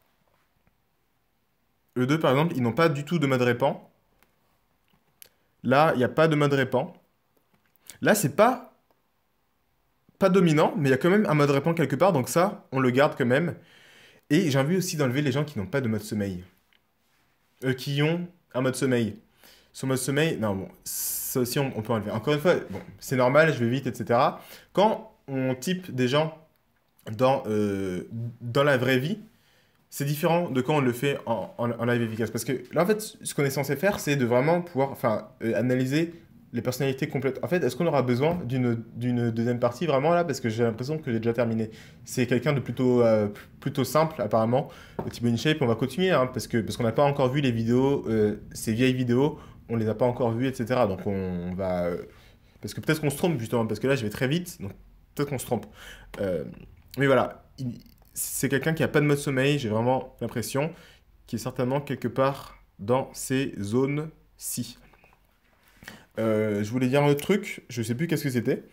Eux deux, par exemple, ils n'ont pas du tout de mode répand. Là, il n'y a pas de mode répand. Là, c'est pas dominant, mais il y a quand même un mode répand quelque part, donc ça, on le garde quand même. Et j'ai envie aussi d'enlever les gens qui n'ont pas de mode sommeil. Qui ont un mode sommeil. Son mode sommeil, non, bon, ça aussi, on peut enlever. Encore une fois, bon, c'est normal, je vais vite, etc. Quand on type des gens dans la vraie vie, c'est différent de quand on le fait en live efficace. Parce que là, en fait, ce qu'on est censé faire, c'est de vraiment pouvoir analyser les personnalités complètes. En fait, est-ce qu'on aura besoin d'une deuxième partie vraiment là? Parce que j'ai l'impression que j'ai déjà terminé. C'est quelqu'un de plutôt simple, apparemment, Thibaut InShape. On va continuer, hein, parce qu'on n'a pas encore vu les vidéos, ces vieilles vidéos, on les a pas encore vus, etc. Donc on va... parce que peut-être qu'on se trompe, justement, parce que là, je vais très vite, donc peut-être qu'on se trompe. Mais voilà, c'est quelqu'un qui a pas de mode sommeil, j'ai vraiment l'impression, qui est certainement quelque part dans ces zones-ci. Je voulais dire un autre truc, je sais plus qu'est-ce que c'était.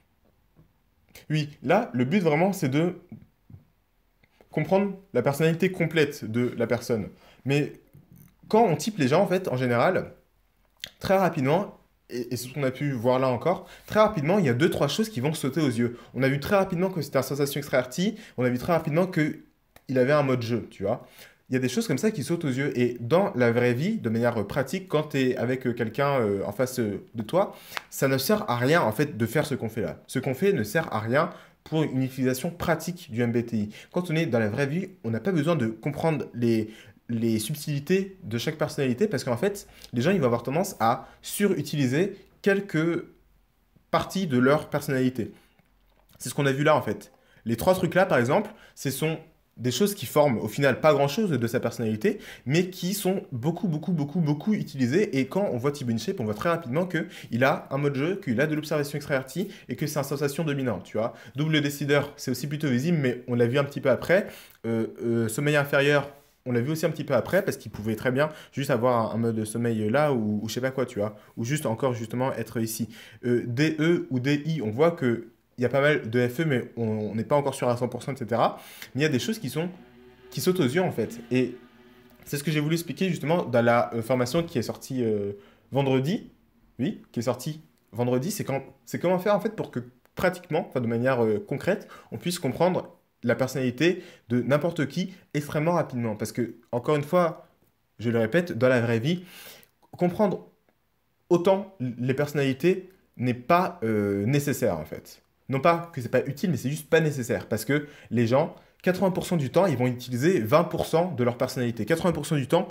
Oui, là, le but vraiment, c'est de comprendre la personnalité complète de la personne. Mais quand on type les gens, en fait, en général, très rapidement, et c'est ce qu'on a pu voir là encore, très rapidement, il y a deux, trois choses qui vont sauter aux yeux. On a vu très rapidement que c'était un sensation extraverti, on a vu très rapidement qu'il avait un mode jeu, tu vois. Il y a des choses comme ça qui sautent aux yeux. Et dans la vraie vie, de manière pratique, quand tu es avec quelqu'un en face de toi, ça ne sert à rien, en fait, de faire ce qu'on fait là. Ce qu'on fait ne sert à rien pour une utilisation pratique du MBTI. Quand on est dans la vraie vie, on n'a pas besoin de comprendre les subtilités de chaque personnalité parce qu'en fait, les gens ils vont avoir tendance à surutiliser quelques parties de leur personnalité. C'est ce qu'on a vu là en fait. Les trois trucs là, par exemple, ce sont des choses qui forment au final pas grand chose de sa personnalité, mais qui sont beaucoup utilisées. Et quand on voit Thibaut InShape, on voit très rapidement qu'il a un mode jeu, qu'il a de l'observation extravertie et que c'est une sensation dominante, tu vois. Double décideur, c'est aussi plutôt visible, mais on l'a vu un petit peu après. Sommeil inférieur, on l'a vu aussi un petit peu après parce qu'il pouvait très bien juste avoir un mode de sommeil là ou je sais pas quoi, tu vois. Ou juste encore justement être ici. DE ou DI, on voit que il y a pas mal de FE, mais on n'est pas encore sûr à 100%, etc. Mais il y a des choses qui sautent aux yeux, en fait. Et c'est ce que j'ai voulu expliquer, justement, dans la formation qui est sortie vendredi. Oui, qui est sortie vendredi. C'est comment faire, en fait, pour que, pratiquement, enfin, de manière concrète, on puisse comprendre la personnalité de n'importe qui extrêmement rapidement. Parce que, encore une fois, je le répète, dans la vraie vie, comprendre autant les personnalités n'est pas nécessaire, en fait. Non pas que c'est pas utile, mais c'est juste pas nécessaire. Parce que les gens, 80% du temps, ils vont utiliser 20% de leur personnalité. 80% du temps,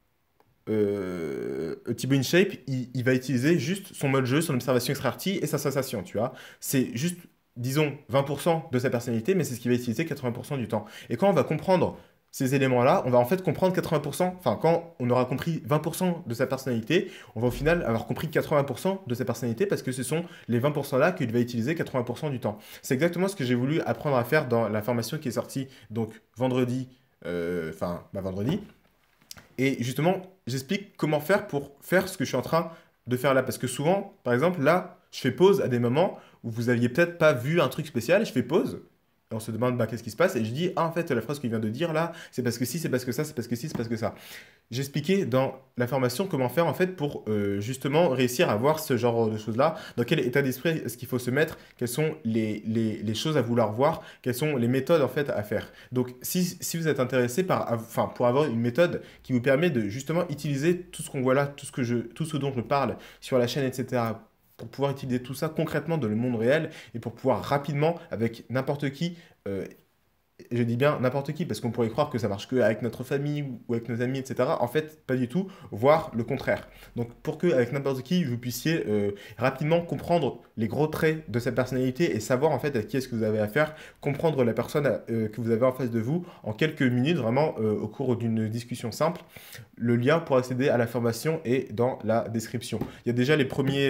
Thibaut InShape, il va utiliser juste son mode jeu, son observation extravertie et sa sensation, tu vois. C'est juste, disons, 20% de sa personnalité, mais c'est ce qu'il va utiliser 80% du temps. Et quand on va comprendre ces éléments-là, on va en fait comprendre 80%, enfin quand on aura compris 20% de sa personnalité, on va au final avoir compris 80% de sa personnalité parce que ce sont les 20% là qu'il va utiliser 80% du temps. C'est exactement ce que j'ai voulu apprendre à faire dans la formation qui est sortie donc vendredi, vendredi. Et justement, j'explique comment faire pour faire ce que je suis en train de faire là. Parce que souvent, par exemple, là, je fais pause à des moments où vous aviez peut-être pas vu un truc spécial, et je fais pause. Et on se demande qu'est-ce qui se passe et je dis en fait la phrase qu'il vient de dire là c'est parce que si, c'est parce que ça, c'est parce que si, c'est parce que ça. J'expliquais dans la formation comment faire en fait pour justement réussir à voir ce genre de choses là, dans quel état d'esprit est-ce qu'il faut se mettre, quelles sont les choses à vouloir voir, quelles sont les méthodes en fait à faire. Donc si vous êtes intéressé pour avoir une méthode qui vous permet de justement utiliser tout ce qu'on voit là, tout ce dont je parle sur la chaîne, etc., pour pouvoir utiliser tout ça concrètement dans le monde réel et pour pouvoir rapidement, avec n'importe qui, je dis bien n'importe qui, parce qu'on pourrait croire que ça marche que avec notre famille ou avec nos amis, etc. En fait, pas du tout, voire le contraire. Donc, pour que avec n'importe qui, vous puissiez rapidement comprendre les gros traits de sa personnalité et savoir en fait à qui est-ce que vous avez affaire, comprendre la personne que vous avez en face de vous en quelques minutes, vraiment au cours d'une discussion simple. Le lien pour accéder à la formation est dans la description. Il y a déjà les premiers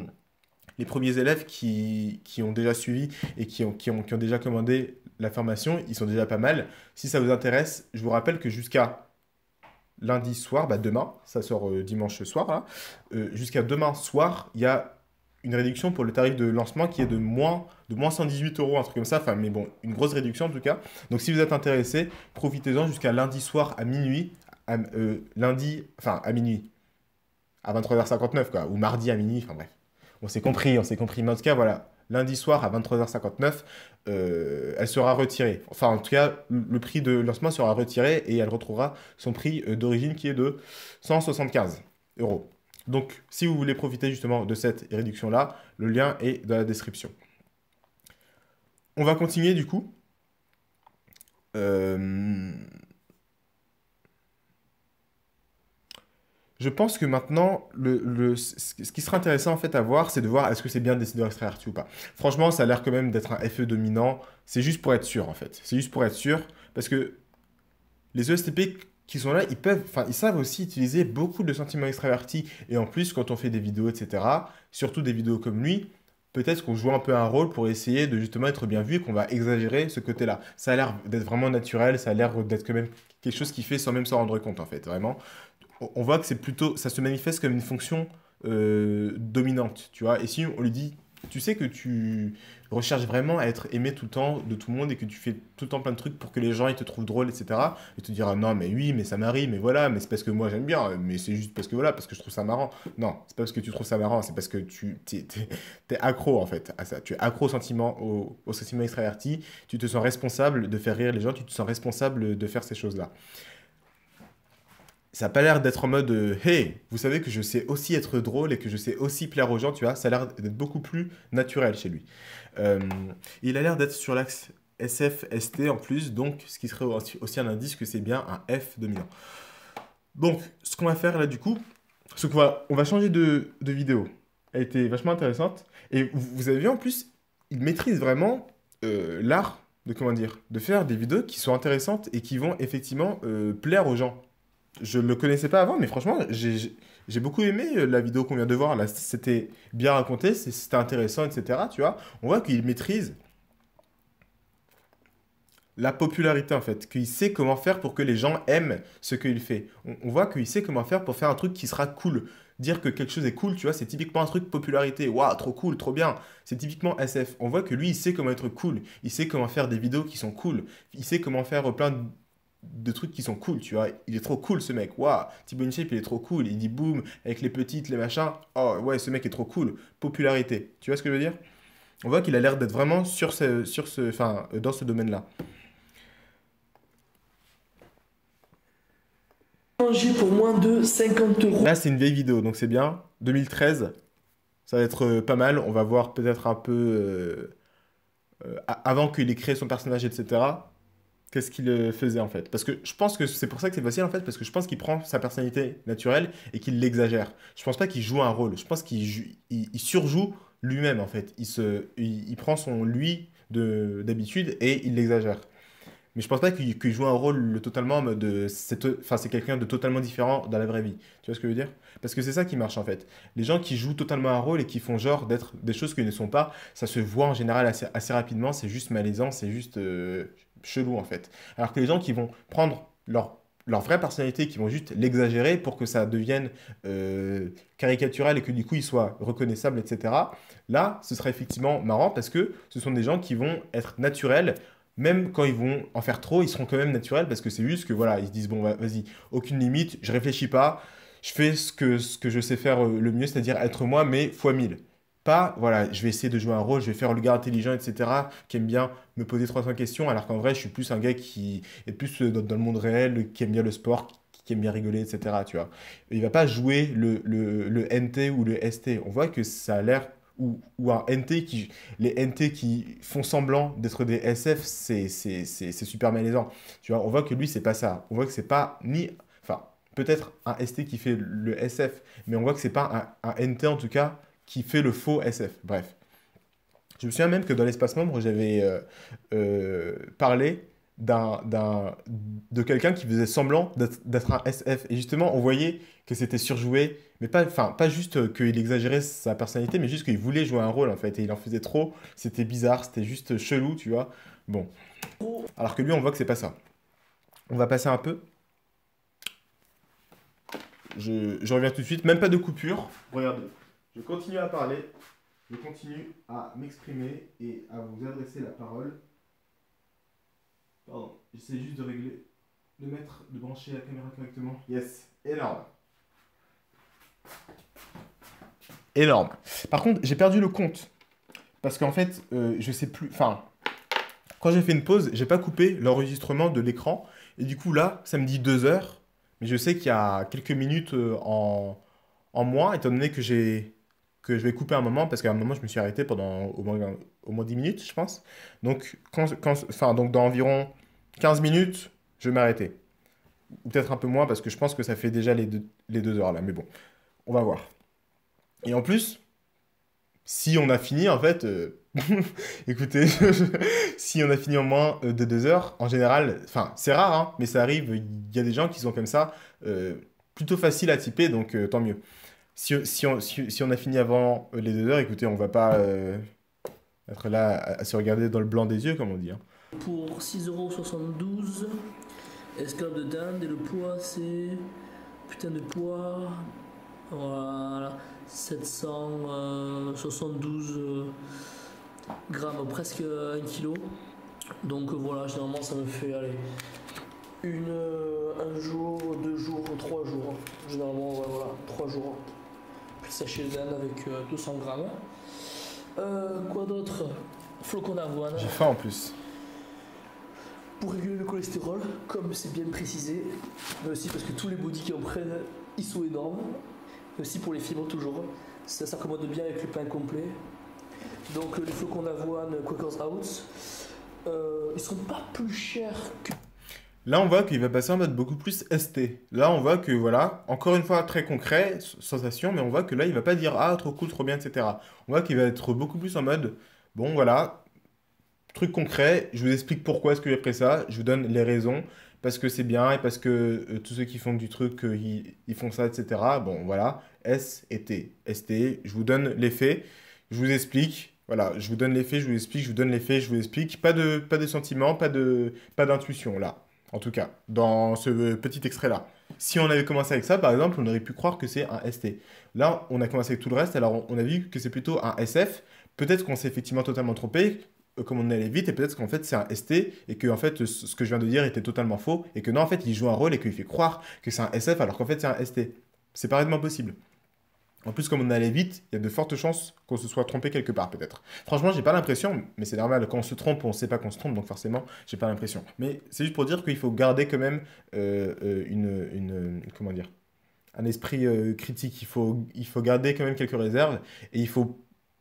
élèves qui ont déjà suivi et qui ont déjà commandé la formation, ils sont déjà pas mal. Si ça vous intéresse, je vous rappelle que jusqu'à lundi soir, demain, ça sort dimanche soir, là, jusqu'à demain soir, il y a une réduction pour le tarif de lancement qui est de moins 118 €, un truc comme ça, enfin, mais bon, une grosse réduction en tout cas. Donc si vous êtes intéressé, profitez-en jusqu'à lundi soir à minuit, à minuit, à 23h59, quoi, ou mardi à minuit, enfin bref. On s'est compris, mais en tout cas, voilà, lundi soir à 23h59, elle sera retirée. Enfin, en tout cas, le prix de lancement sera retiré et elle retrouvera son prix d'origine qui est de 175 €. Donc, si vous voulez profiter justement de cette réduction-là, le lien est dans la description. On va continuer du coup. Je pense que maintenant, ce qui serait intéressant en fait à voir, c'est de voir est-ce que c'est bien décideur extraverti ou pas. Franchement, ça a l'air quand même d'être un FE dominant. C'est juste pour être sûr en fait. C'est juste pour être sûr parce que les ESTP qui sont là, ils peuvent, enfin, ils savent aussi utiliser beaucoup de sentiments extravertis. Et en plus, quand on fait des vidéos, etc., surtout des vidéos comme lui, peut-être qu'on joue un peu un rôle pour essayer de justement être bien vu et qu'on va exagérer ce côté-là. Ça a l'air d'être vraiment naturel, ça a l'air d'être quand même quelque chose qu'il fait sans même s'en rendre compte, en fait, vraiment. On voit que c'est plutôt, ça se manifeste comme une fonction dominante, tu vois. Et si on lui dit, tu sais que tu recherches vraiment à être aimé tout le temps de tout le monde et que tu fais tout le temps plein de trucs pour que les gens ils te trouvent drôle, etc. Il te dira non, mais oui, mais ça m'arrive, mais voilà, mais c'est parce que moi j'aime bien, mais c'est juste parce que voilà, parce que je trouve ça marrant. Non, c'est pas parce que tu trouves ça marrant, c'est parce que t'es accro en fait à ça. Tu es accro au sentiment extraverti, tu te sens responsable de faire rire les gens, tu te sens responsable de faire ces choses-là. Ça n'a pas l'air d'être en mode hey, vous savez que je sais aussi être drôle et que je sais aussi plaire aux gens, tu vois. Ça a l'air d'être beaucoup plus naturel chez lui. Euh, il a l'air d'être sur l'axe SF-ST en plus, donc ce qui serait aussi un indice que c'est bien un F dominant. Donc, ce qu'on va faire là du coup, c'est on va changer de vidéo. Elle était vachement intéressante. Et vous avez vu en plus, il maîtrise vraiment l'art de, comment dire, de faire des vidéos qui sont intéressantes et qui vont effectivement plaire aux gens. Je ne le connaissais pas avant, mais franchement, j'ai beaucoup aimé la vidéo qu'on vient de voir. Là, c'était bien raconté, c'était intéressant, etc. Tu vois, on voit qu'il maîtrise la popularité, en fait, qu'il sait comment faire pour que les gens aiment ce qu'il fait. On voit qu'il sait comment faire pour faire un truc qui sera cool. Dire que quelque chose est cool, tu vois, c'est typiquement un truc popularité. Waouh, trop cool, trop bien. C'est typiquement SF. On voit que lui, il sait comment être cool. Il sait comment faire des vidéos qui sont cool. Il sait comment faire plein de trucs qui sont cool, tu vois. Il est trop cool, ce mec. Waouh, Thibaut InShape, il est trop cool. Il dit boum, avec les petites, les machins. Oh, ouais, ce mec est trop cool. Popularité. Tu vois ce que je veux dire? On voit qu'il a l'air d'être vraiment enfin, dans ce domaine-là. Manger pour moins de 50 euros. Là, c'est une vieille vidéo, donc c'est bien. 2013, ça va être pas mal. On va voir peut-être un peu avant qu'il ait créé son personnage, etc. Qu'est-ce qu'il faisait en fait? Parce que je pense que c'est pour ça que c'est facile en fait, parce que je pense qu'il prend sa personnalité naturelle et qu'il l'exagère. Je pense pas qu'il joue un rôle, je pense il surjoue lui-même en fait. Il prend son lui d'habitude et il l'exagère. Mais je pense pas qu'il joue un rôle totalement en mode enfin, c'est quelqu'un de totalement différent dans la vraie vie. Tu vois ce que je veux dire? Parce que c'est ça qui marche en fait. Les gens qui jouent totalement un rôle et qui font genre d'être des choses qu'ils ne sont pas, ça se voit en général assez rapidement, c'est juste malaisant, c'est juste chelou en fait. Alors que les gens qui vont prendre leur vraie personnalité, qui vont juste l'exagérer pour que ça devienne caricatural et que du coup il soit reconnaissable, etc. Là, ce sera effectivement marrant parce que ce sont des gens qui vont être naturels. Même quand ils vont en faire trop, ils seront quand même naturels parce que c'est juste que voilà, ils se disent bon, vas-y, aucune limite, je réfléchis pas, je fais ce que je sais faire le mieux, c'est-à-dire être moi, mais fois 1000. Pas, voilà, je vais essayer de jouer un rôle, je vais faire le gars intelligent, etc., qui aime bien me poser 300 questions, alors qu'en vrai, je suis plus un gars qui est plus dans le monde réel, qui aime bien le sport, qui aime bien rigoler, etc., tu vois. Et il va pas jouer le NT ou le ST. On voit que ça a l'air ou un NT les NT qui font semblant d'être des SF, c'est super malaisant. Tu vois, on voit que lui, c'est pas ça. On voit que c'est pas ni, enfin, peut-être un ST qui fait le SF, mais on voit que c'est pas un NT en tout cas qui fait le faux SF. Bref. Je me souviens même que dans l'espace membre, j'avais parlé de quelqu'un qui faisait semblant d'être un SF. Et justement, on voyait que c'était surjoué, mais pas juste qu'il exagérait sa personnalité, mais juste qu'il voulait jouer un rôle, en fait. Et il en faisait trop, c'était bizarre, c'était juste chelou, tu vois. Bon. Alors que lui, on voit que c'est pas ça. On va passer un peu. Je reviens tout de suite, même pas de coupure. Regardez, je continue à parler, je continue à m'exprimer et à vous adresser la parole. Pardon, j'essaie juste de brancher la caméra correctement. Yes, énorme. Énorme. Par contre, j'ai perdu le compte. Parce qu'en fait, je sais plus... Enfin, quand j'ai fait une pause, j'ai pas coupé l'enregistrement de l'écran. Et du coup, là, ça me dit 2 heures. Mais je sais qu'il y a quelques minutes en moins, étant donné que je vais couper un moment, parce qu'à un moment, je me suis arrêté pendant au moins 10 minutes, je pense. Donc, donc dans environ 15 minutes, je vais m'arrêter. Ou peut-être un peu moins, parce que je pense que ça fait déjà les 2 heures là. Mais bon, on va voir. Et en plus, si on a fini, en fait, Écoutez, si on a fini en moins de 2 heures, en général, enfin, c'est rare, hein, mais ça arrive, il y a des gens qui sont comme ça, plutôt facile à typer, donc tant mieux. Si on a fini avant les 2 heures, écoutez, on va pas être là à se regarder dans le blanc des yeux, comme on dit, hein. Pour 6,72 €, escalope de dinde, et le poids c'est. Putain de poids. Voilà, 772 grammes, presque 1 kg. Donc voilà, généralement ça me fait aller un jour, 2 jours, 3 jours. Généralement, ouais, voilà, 3 jours. Puis sachet de dinde avec 200 grammes. Quoi d'autre? Flocons d'avoine. J'ai faim en plus. Pour réguler le cholestérol, comme c'est bien précisé, mais aussi parce que tous les bodys qui en prennent, ils sont énormes, mais aussi pour les fibres toujours, ça s'accommode bien avec le pain complet. Donc les flocons d'avoine Quakers House, ils sont pas plus chers que... Là, on voit qu'il va passer en mode beaucoup plus ST. Là, on voit que, voilà, encore une fois, très concret, sensation, mais on voit que là, il va pas dire « Ah, trop cool, trop bien, etc. » On voit qu'il va être beaucoup plus en mode « Bon, voilà, truc concret, je vous explique pourquoi est-ce que j'ai pris ça, je vous donne les raisons, parce que c'est bien et parce que tous ceux qui font du truc, ils font ça, etc. Bon, voilà, S et T. ST, je vous donne les faits, je vous explique. Voilà, je vous donne les faits, je vous explique, je vous donne les faits, je vous explique. Pas de sentiments, pas d'intuition, là. En tout cas, dans ce petit extrait-là. Si on avait commencé avec ça, par exemple, on aurait pu croire que c'est un ST. Là, on a commencé avec tout le reste, alors on a vu que c'est plutôt un SF. Peut-être qu'on s'est effectivement totalement trompé, comme on allait vite, et peut-être qu'en fait c'est un ST, et que en fait ce que je viens de dire était totalement faux, et que non, en fait il joue un rôle et qu'il fait croire que c'est un SF alors qu'en fait c'est un ST. C'est parfaitement possible. En plus, comme on allait vite, il y a de fortes chances qu'on se soit trompé quelque part, peut-être. Franchement, j'ai pas l'impression, mais c'est normal, quand on se trompe, on sait pas qu'on se trompe, donc forcément, j'ai pas l'impression. Mais c'est juste pour dire qu'il faut garder quand même comment dire, un esprit critique. Il faut garder quand même quelques réserves, et il faut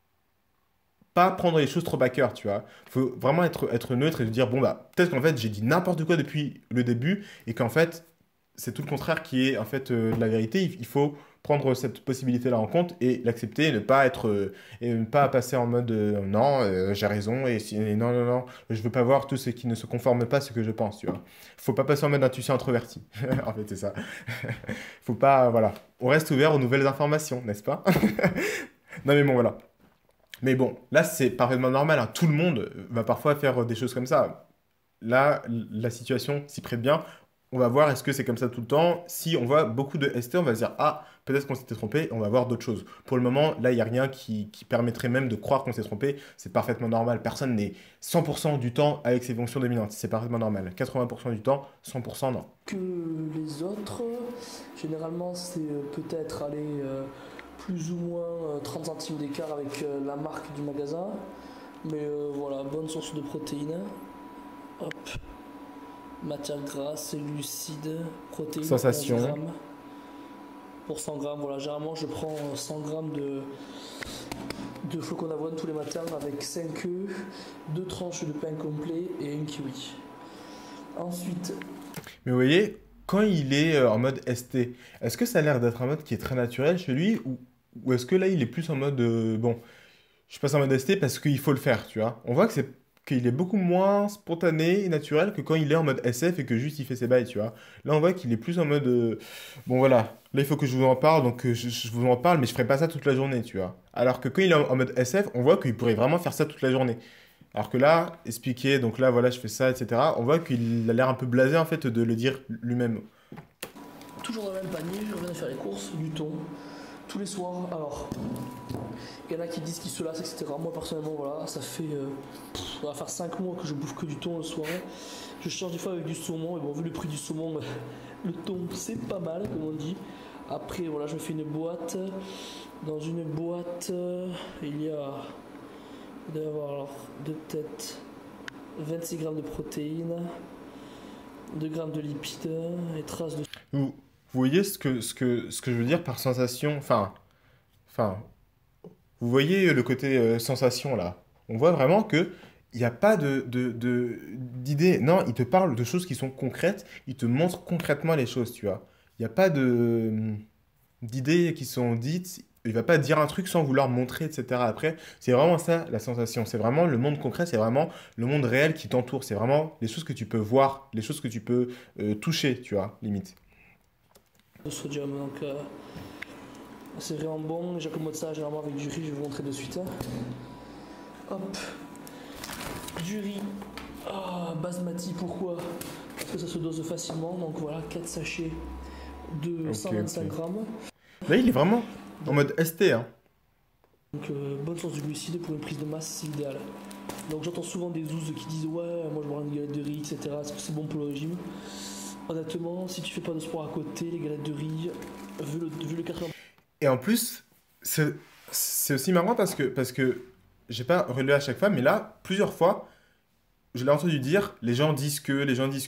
pas prendre les choses trop à cœur, tu vois. Il faut vraiment être neutre et se dire, bon, bah, peut-être qu'en fait, j'ai dit n'importe quoi depuis le début, et qu'en fait, c'est tout le contraire qui est en fait la vérité. Il faut prendre cette possibilité-là en compte et l'accepter, et ne pas passer en mode non, j'ai raison, et non, non, non, je veux pas voir tout ce qui ne se conforme pas à ce que je pense, tu vois. Faut pas passer en mode intuition introvertie. En fait, c'est ça. Faut pas, voilà. On reste ouvert aux nouvelles informations, n'est-ce pas? Non, mais bon, voilà. Mais bon, là, c'est parfaitement normal, hein. Tout le monde va parfois faire des choses comme ça. Là, la situation s'y prête bien. On va voir est-ce que c'est comme ça tout le temps. Si on voit beaucoup de ST, on va se dire, ah, peut-être qu'on s'était trompé, on va voir d'autres choses. Pour le moment, là, il n'y a rien qui permettrait même de croire qu'on s'est trompé. C'est parfaitement normal. Personne n'est 100% du temps avec ses fonctions dominantes. C'est parfaitement normal. 80% du temps, 100% non. Que les autres, généralement, c'est peut-être aller plus ou moins 30 centimes d'écart avec la marque du magasin. Mais voilà, bonne source de protéines. Hop. Matière grasse, glucides, protéines. Sensation. 11 grammes pour 100 grammes. Voilà, généralement je prends 100 grammes de flocons d'avoine tous les matins avec 5 œufs, 2 tranches de pain complet et un kiwi. Ensuite. Mais vous voyez, quand il est en mode ST, est-ce que ça a l'air d'être un mode qui est très naturel chez lui, ou est-ce que là il est plus en mode bon, je passe en mode ST parce qu'il faut le faire, tu vois? On voit qu'il est beaucoup moins spontané et naturel que quand il est en mode SF et que juste il fait ses bails, tu vois. Là, on voit qu'il est plus en mode bon, voilà, là, il faut que je vous en parle, donc je vous en parle, mais je ferai pas ça toute la journée, tu vois. Alors que quand il est en mode SF, on voit qu'il pourrait vraiment faire ça toute la journée. Alors que là, expliquer, donc là, voilà, je fais ça, etc., on voit qu'il a l'air un peu blasé, en fait, de le dire lui-même. Toujours dans le même panier, je reviens de faire les courses, du thon, tous les soirs. Alors, il y en a qui disent qu'ils se lassent, etc. Moi, personnellement, voilà, ça fait... on va faire 5 mois que je bouffe que du thon le soir. Je change des fois avec du saumon, et bon, vu le prix du saumon, le thon, c'est pas mal, comme on dit. Après, voilà, je me fais une boîte. Dans une boîte, il doit y avoir alors, de tête 26 grammes de protéines, 2 grammes de lipides et traces de... Vous voyez ce que je veux dire par sensation, enfin, vous voyez le côté sensation là. On voit vraiment que il n'y a pas d'idée. Non, il te parle de choses qui sont concrètes. Il te montre concrètement les choses, tu vois. Il n'y a pas d'idées qui sont dites. il va pas dire un truc sans vouloir montrer, etc. Après, c'est vraiment ça la sensation. C'est vraiment le monde concret, c'est vraiment le monde réel qui t'entoure. C'est vraiment les choses que tu peux voir, les choses que tu peux toucher, tu vois, limite. De sodium, donc c'est vraiment bon. J'accommode ça généralement avec du riz, je vais vous montrer de suite. Hein. Hop, du riz basmati, pourquoi? Parce que ça se dose facilement, donc voilà, 4 sachets de 125 grammes. Là, il est vraiment en mode ST, hein. Donc bonne source de glucides pour une prise de masse, c'est idéal. Donc j'entends souvent des zouzes qui disent ouais, moi je bois une galette de riz, etc. Est-ce que c'est bon pour le régime? Honnêtement, si tu fais pas de sport à côté, les galettes de riz, vu le 80... Et en plus, c'est aussi marrant parce que j'ai pas relevé à chaque fois, mais là, plusieurs fois, je l'ai entendu dire, les gens disent que,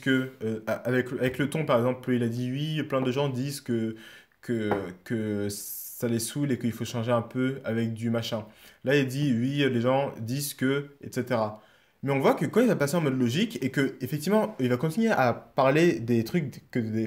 avec le ton par exemple, il a dit oui, plein de gens disent que ça les saoule et qu'il faut changer un peu avec du machin. Là, il dit oui, les gens disent que, etc. Mais on voit que quand il va passer en mode logique et que effectivement, il va continuer à parler des trucs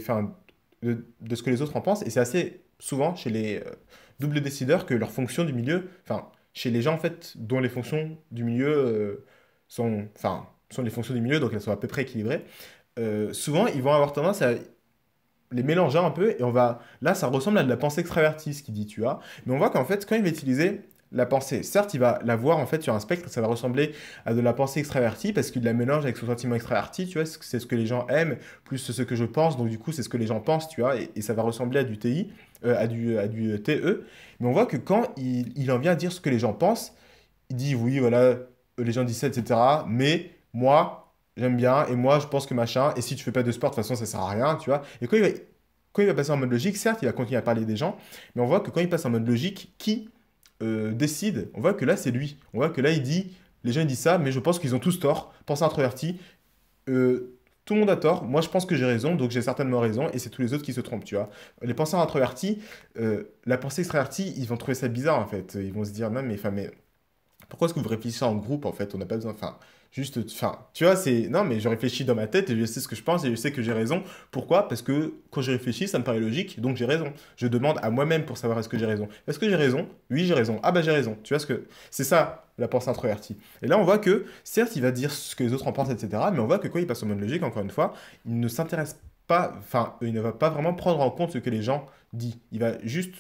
de ce que les autres en pensent, et c'est assez souvent chez les doubles décideurs que leur fonction du milieu, enfin, chez les gens en fait dont les fonctions du milieu sont les fonctions du milieu, donc elles sont à peu près équilibrées, souvent ils vont avoir tendance à les mélanger un peu, et là ça ressemble à de la pensée extravertie ce qu'il dit, tu vois, mais on voit qu'en fait quand il va utiliser la pensée, certes il va la voir en fait sur un spectre, ça va ressembler à de la pensée extravertie parce qu'il la mélange avec son sentiment extraverti, tu vois, c'est ce que les gens aiment plus ce que je pense, donc du coup c'est ce que les gens pensent, tu vois, et ça va ressembler à du TI, à du TE, mais on voit que quand il en vient à dire ce que les gens pensent, il dit oui voilà, les gens disent ça, etc., mais moi j'aime bien, et moi je pense que machin, et si tu fais pas de sport de toute façon ça sert à rien, tu vois, et quand il va passer en mode logique, certes il va continuer à parler des gens, mais on voit que quand il passe en mode logique, qui décide, on voit que là c'est lui, on voit que là il dit, les gens ils disent ça, mais je pense qu'ils ont tous tort, pensée introvertie, tout le monde a tort, moi je pense que j'ai raison, donc j'ai certainement raison, et c'est tous les autres qui se trompent, tu vois. Les penseurs introvertis, la pensée extravertie, ils vont trouver ça bizarre en fait, ils vont se dire, non mais pourquoi est-ce que vous réfléchissez en groupe en fait, on n'a pas besoin, tu vois, non mais je réfléchis dans ma tête et je sais ce que je pense et je sais que j'ai raison. Pourquoi? Parce que quand je réfléchis, ça me paraît logique, donc j'ai raison. Je demande à moi-même pour savoir est-ce que j'ai raison. Est-ce que j'ai raison? Oui, j'ai raison. Ah bah j'ai raison. Tu vois c'est ça la pensée introvertie. Et là on voit que, certes, il va dire ce que les autres en pensent, etc. Mais on voit que quand il passe au mode logique, encore une fois, il ne s'intéresse pas, il ne va pas vraiment prendre en compte ce que les gens disent. Il va juste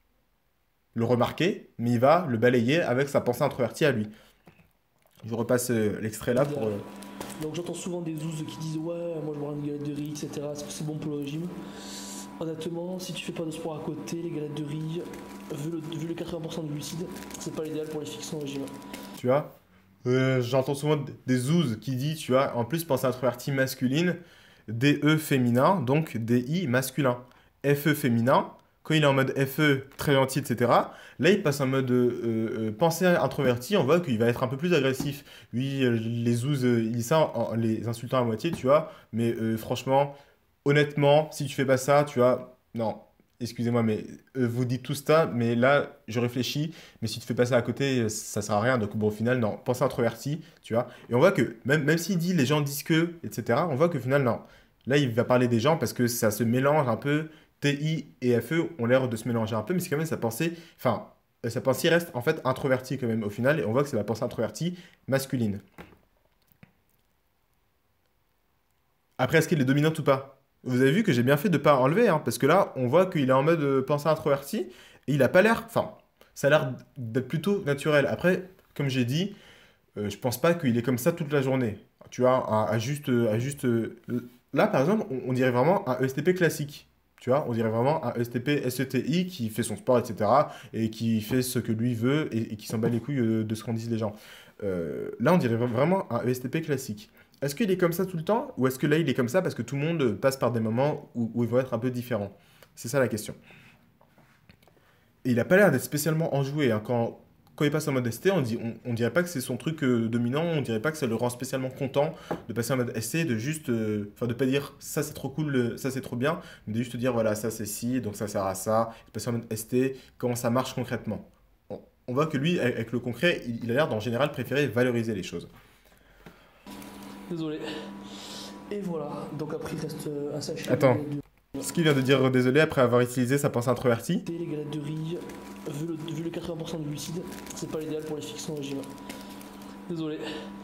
le remarquer, mais il va le balayer avec sa pensée introvertie à lui. Je vous repasse l'extrait là pour... Donc j'entends souvent des zouzes qui disent ouais, moi je bois une galette de riz, etc. Est-ce que c'est bon pour le régime? Honnêtement, si tu fais pas de sport à côté, les galettes de riz, vu le 80% de glucides, c'est pas l'idéal pour les fixer en régime. Tu vois, j'entends souvent des zouzes qui disent, tu vois, en plus pensée introvertie masculine, DE féminin, donc DI masculin. FE féminin, quand il est en mode FE, très gentil, etc. Là, il passe en mode pensée introvertie, on voit qu'il va être un peu plus agressif. Oui, les zouzes, il dit ça en les insultant à moitié, tu vois. Mais franchement, honnêtement, si tu fais pas ça, tu vois, non, excusez-moi, mais vous dites tout ça, mais là, je réfléchis, mais si tu fais pas ça à côté, ça sert à rien. Donc bon, au final, non, pensée introvertie, tu vois. Et on voit que, même s'il dit les gens disent que, etc., on voit que au final, non. Là, il va parler des gens parce que ça se mélange un peu. TI et FE ont l'air de se mélanger un peu, mais c'est quand même sa pensée reste en fait introvertie quand même au final, et on voit que c'est la pensée introvertie masculine. Après, est-ce qu'elle est dominante ou pas? Vous avez vu que j'ai bien fait de pas enlever, hein, parce que là, on voit qu'il est en mode pensée introvertie, et il a pas l'air, ça a l'air d'être plutôt naturel. Après, comme j'ai dit, je pense pas qu'il est comme ça toute la journée. Tu vois, là par exemple, on dirait vraiment un ESTP classique. Tu vois, on dirait vraiment un ESTP SETI qui fait son sport, etc. et qui fait ce que lui veut et qui s'en bat les couilles de ce qu'en disent les gens. Là, on dirait vraiment un ESTP classique. Est-ce qu'il est comme ça tout le temps? Ou est-ce que là, il est comme ça parce que tout le monde passe par des moments où ils vont être un peu différents? C'est ça la question. Et il n'a pas l'air d'être spécialement enjoué. Hein. Quand il passe en mode ST, on dirait pas que c'est son truc dominant, on dirait pas que ça le rend spécialement content de passer en mode ST, de juste, de pas dire ça c'est trop cool, ça c'est trop bien, mais de juste dire voilà ça c'est ci, donc ça sert à ça, de passer en mode ST, comment ça marche concrètement. On voit que lui, avec le concret, il a l'air d'en général préférer valoriser les choses. Désolé. Et voilà, donc après il reste un sachet. Attends, ce qu'il vient de dire désolé après avoir utilisé sa pensée introvertie. Les galettes de riz, vu le 80% de glucides, c'est pas l'idéal pour les filles qui sont au régime. Désolé.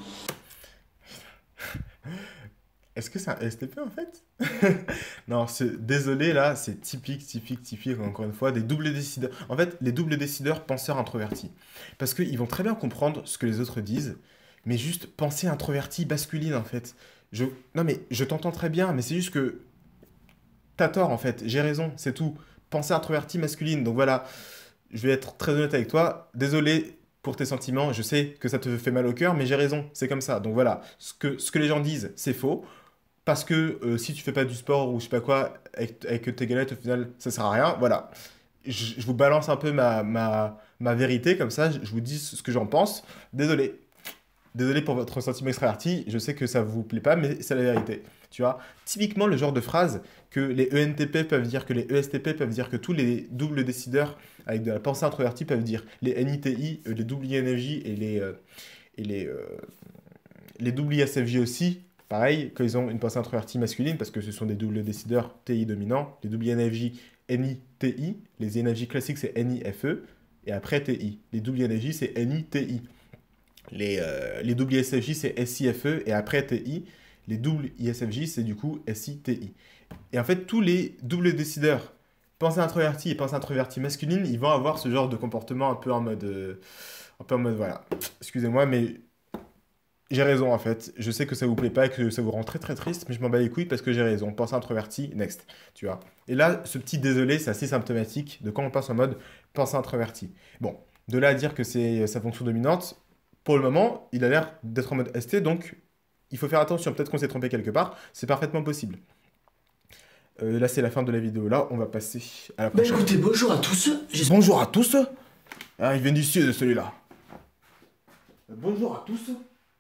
Est-ce que c'est un STP en fait? Non, désolé là, c'est typique, encore une fois, des doubles décideurs. En fait, les doubles décideurs penseurs introvertis. Parce qu'ils vont très bien comprendre ce que les autres disent, mais juste pensée introvertie, masculine en fait. Non mais je t'entends très bien, mais c'est juste que t'as tort en fait, j'ai raison, c'est tout. Pensée introvertie, masculine, donc voilà, je vais être très honnête avec toi, désolé pour tes sentiments, je sais que ça te fait mal au cœur, mais j'ai raison, c'est comme ça. Donc voilà, ce que les gens disent, c'est faux. Parce que si tu fais pas du sport ou je sais pas quoi, avec tes galettes, au final, ça sert à rien. Voilà. Je vous balance un peu ma vérité, comme ça, je vous dis ce que j'en pense. Désolé. Désolé pour votre sentiment extraverti. Je sais que ça vous plaît pas, mais c'est la vérité. Tu vois, typiquement le genre de phrase que les ENTP peuvent dire, que les ESTP peuvent dire, que tous les doubles décideurs avec de la pensée introvertie peuvent dire. Les NITI, les double INFJ et les double ISFJ aussi. Pareil, quand ils ont une pensée introvertie masculine, parce que ce sont des doubles décideurs TI dominants, les doubles INFJ, NITI, les INFJ classiques c'est NIFE, et après TI. Les doubles INFJ c'est NITI. Les doubles ISFJ c'est SIFE, et après TI. Les doubles ISFJ c'est du coup SITI. Et en fait, tous les doubles décideurs, pensée introvertie et pensée introvertie masculine, ils vont avoir ce genre de comportement un peu en mode voilà. Excusez-moi, mais... J'ai raison en fait, je sais que ça vous plaît pas et que ça vous rend très très triste, mais je m'en bats les couilles parce que j'ai raison. Pensée introvertie, next, tu vois. Et là, ce petit désolé, c'est assez symptomatique de quand on passe en mode pensée introvertie. Bon, de là à dire que c'est sa fonction dominante, pour le moment, il a l'air d'être en mode ST, donc il faut faire attention, peut-être qu'on s'est trompé quelque part, c'est parfaitement possible. Là, c'est la fin de la vidéo, là, on va passer à la prochaine. Bah écoutez, bonjour à tous. Bonjour à tous. Ah, il vient du sud, celui-là. Bonjour à tous.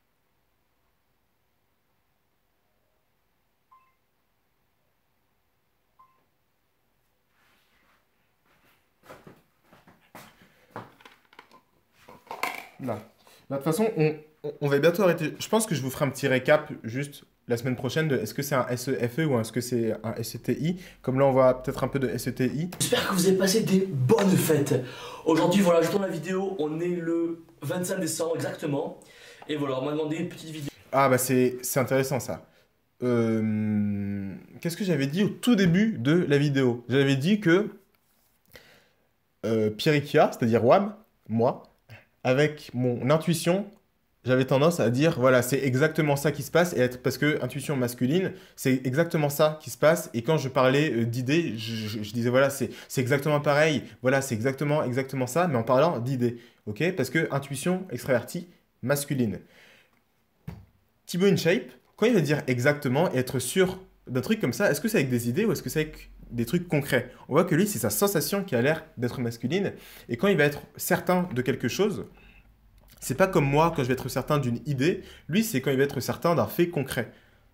Là. De toute façon, on va bientôt arrêter. Je pense que je vous ferai un petit récap juste la semaine prochaine de est-ce que c'est un SEFE ou est-ce que c'est un SETI. Comme là, on voit peut-être un peu de SETI. J'espère que vous avez passé des bonnes fêtes. Aujourd'hui, voilà, je tourne la vidéo. On est le 25 décembre exactement. Et voilà, on m'a demandé une petite vidéo. Ah bah c'est intéressant ça. Qu'est-ce que j'avais dit au tout début de la vidéo? J'avais dit que Pierrikia, c'est-à-dire Wam, moi, avec mon intuition, j'avais tendance à dire, voilà, c'est exactement ça qui se passe, parce que intuition masculine, c'est exactement ça qui se passe, et quand je parlais d'idées, je disais, voilà, c'est exactement pareil, voilà, c'est exactement ça, mais en parlant d'idées, ok? Parce que intuition extravertie, masculine. Thibaut InShape, quand il va dire exactement et être sûr d'un truc comme ça, est-ce que c'est avec des idées ou est-ce que c'est avec des trucs concrets? On voit que lui, c'est sa sensation qui a l'air d'être masculine. Et quand il va être certain de quelque chose, c'est pas comme moi quand je vais être certain d'une idée. Lui, c'est quand il va être certain d'un fait concret.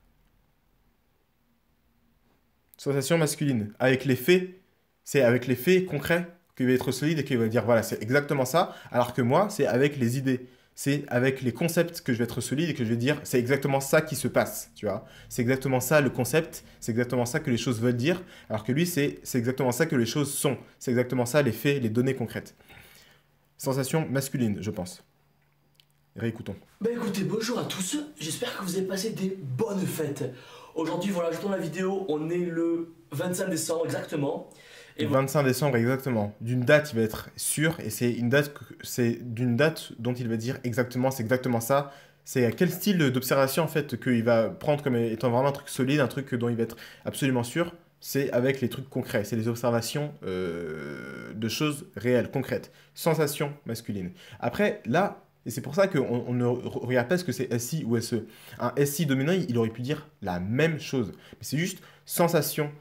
Sensation masculine. Avec les faits, c'est avec les faits concrets qu'il va être solide et qu'il va dire voilà, c'est exactement ça. Alors que moi, c'est avec les idées. C'est avec les concepts que je vais être solide et que je vais dire c'est exactement ça qui se passe, tu vois. C'est exactement ça le concept, c'est exactement ça que les choses veulent dire, alors que lui, c'est exactement ça que les choses sont. C'est exactement ça les faits, les données concrètes. Sensation masculine, je pense. Réécoutons. Bah écoutez, bonjour à tous, j'espère que vous avez passé des bonnes fêtes. Aujourd'hui, voilà, je tourne la vidéo, on est le 25 décembre exactement. Et 25 décembre exactement. D'une date, il va être sûr, et c'est d'une date dont il va dire exactement, c'est exactement ça. C'est à quel style d'observation en fait qu'il va prendre comme étant vraiment un truc solide, un truc dont il va être absolument sûr. C'est avec les trucs concrets, c'est les observations de choses réelles, concrètes. Sensation masculine. Après, là, et c'est pour ça qu'on ne regarde pas ce que c'est SI ou SE. Un SI dominant, il aurait pu dire la même chose. Mais c'est juste sensation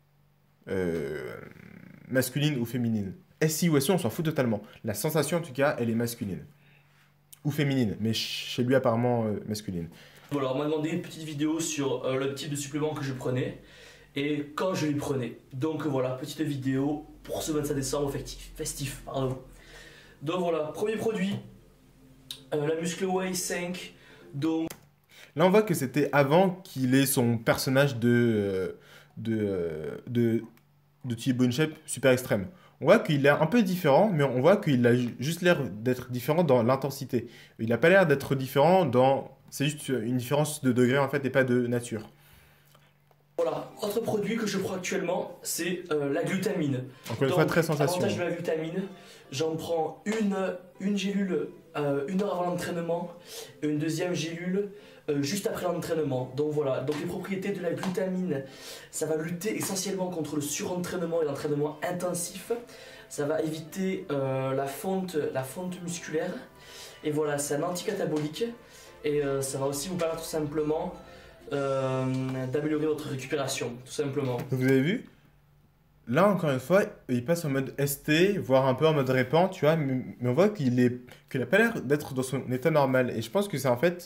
masculine ou féminine. SI ou SE, on s'en fout totalement. La sensation, en tout cas, elle est masculine. Ou féminine, mais chez lui, apparemment, masculine. Voilà, on m'a demandé une petite vidéo sur le type de supplément que je prenais et quand je les prenais. Donc voilà, petite vidéo pour ce 25 décembre festif. Pardon. Donc voilà, premier produit, la Muscleway 5. Donc... Là, on voit que c'était avant qu'il ait son personnage de de type bone shape super extrême. On voit qu'il est un peu différent, mais on voit qu'il a juste l'air d'être différent dans l'intensité. Il n'a pas l'air d'être différent dans... C'est juste une différence de degré en fait et pas de nature. Voilà, autre produit que je prends actuellement, c'est la glutamine. Encore une fois, très sensation. Avantage de la glutamine, j'en prends une gélule 1 heure avant l'entraînement et une deuxième gélule juste après l'entraînement. Donc voilà, donc les propriétés de la glutamine, ça va lutter essentiellement contre le surentraînement et l'entraînement intensif. Ça va éviter la fonte musculaire. Et voilà, c'est un anticatabolique. Et ça va aussi vous permettre tout simplement d'améliorer votre récupération, tout simplement. Vous avez vu? Là, encore une fois, il passe en mode ST, voire un peu en mode répand, tu vois, mais on voit qu'il a pas l'air d'être dans son état normal. Et je pense que c'est en fait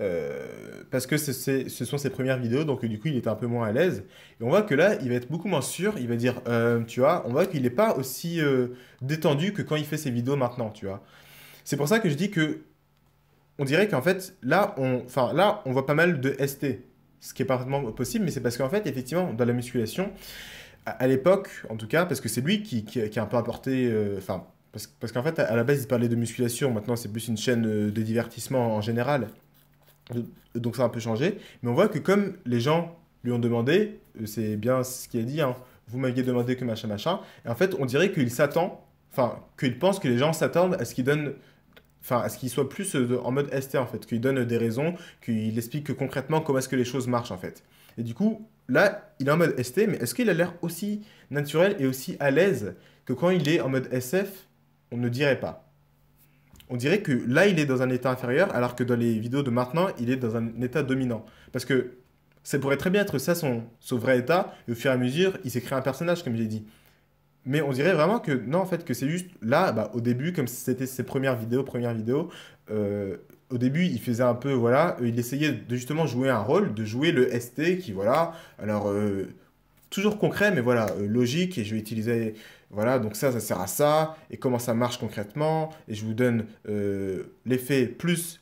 parce que ce sont ses premières vidéos, donc du coup, il était un peu moins à l'aise. Et on voit que là, il va être beaucoup moins sûr, il va dire, tu vois, on voit qu'il n'est pas aussi détendu que quand il fait ses vidéos maintenant, tu vois. C'est pour ça que je dis que on dirait qu'en fait, là, on voit pas mal de ST, ce qui est parfaitement possible, mais c'est parce qu'en fait, effectivement, dans la musculation, à l'époque, en tout cas, parce que c'est lui qui a un peu apporté, parce qu'en fait, à la base, il parlait de musculation, maintenant, c'est plus une chaîne de divertissement en général, donc ça a un peu changé, mais on voit que comme les gens lui ont demandé, c'est bien ce qu'il a dit, hein, vous m'aviez demandé que machin, machin, et en fait, on dirait qu'il s'attend, qu'il pense que les gens s'attendent à ce qu'il donne... à ce qu'il soit plus en mode ST en fait, qu'il donne des raisons, qu'il explique que concrètement comment est-ce que les choses marchent en fait. Et du coup, là, il est en mode ST, mais est-ce qu'il a l'air aussi naturel et aussi à l'aise que quand il est en mode SF, on ne dirait pas. On dirait que là, il est dans un état inférieur, alors que dans les vidéos de maintenant, il est dans un état dominant. Parce que ça pourrait très bien être ça son vrai état, et au fur et à mesure, il s'est créé un personnage, comme j'ai dit. Mais on dirait vraiment que, non, en fait, que c'est juste là, au début, comme c'était ses premières vidéos, au début, il faisait un peu, voilà, il essayait de justement jouer un rôle, de jouer le ST qui, voilà, alors, toujours concret, mais voilà, logique, et je vais utiliser, voilà, donc ça sert à ça, et comment ça marche concrètement, et je vous donne l'effet plus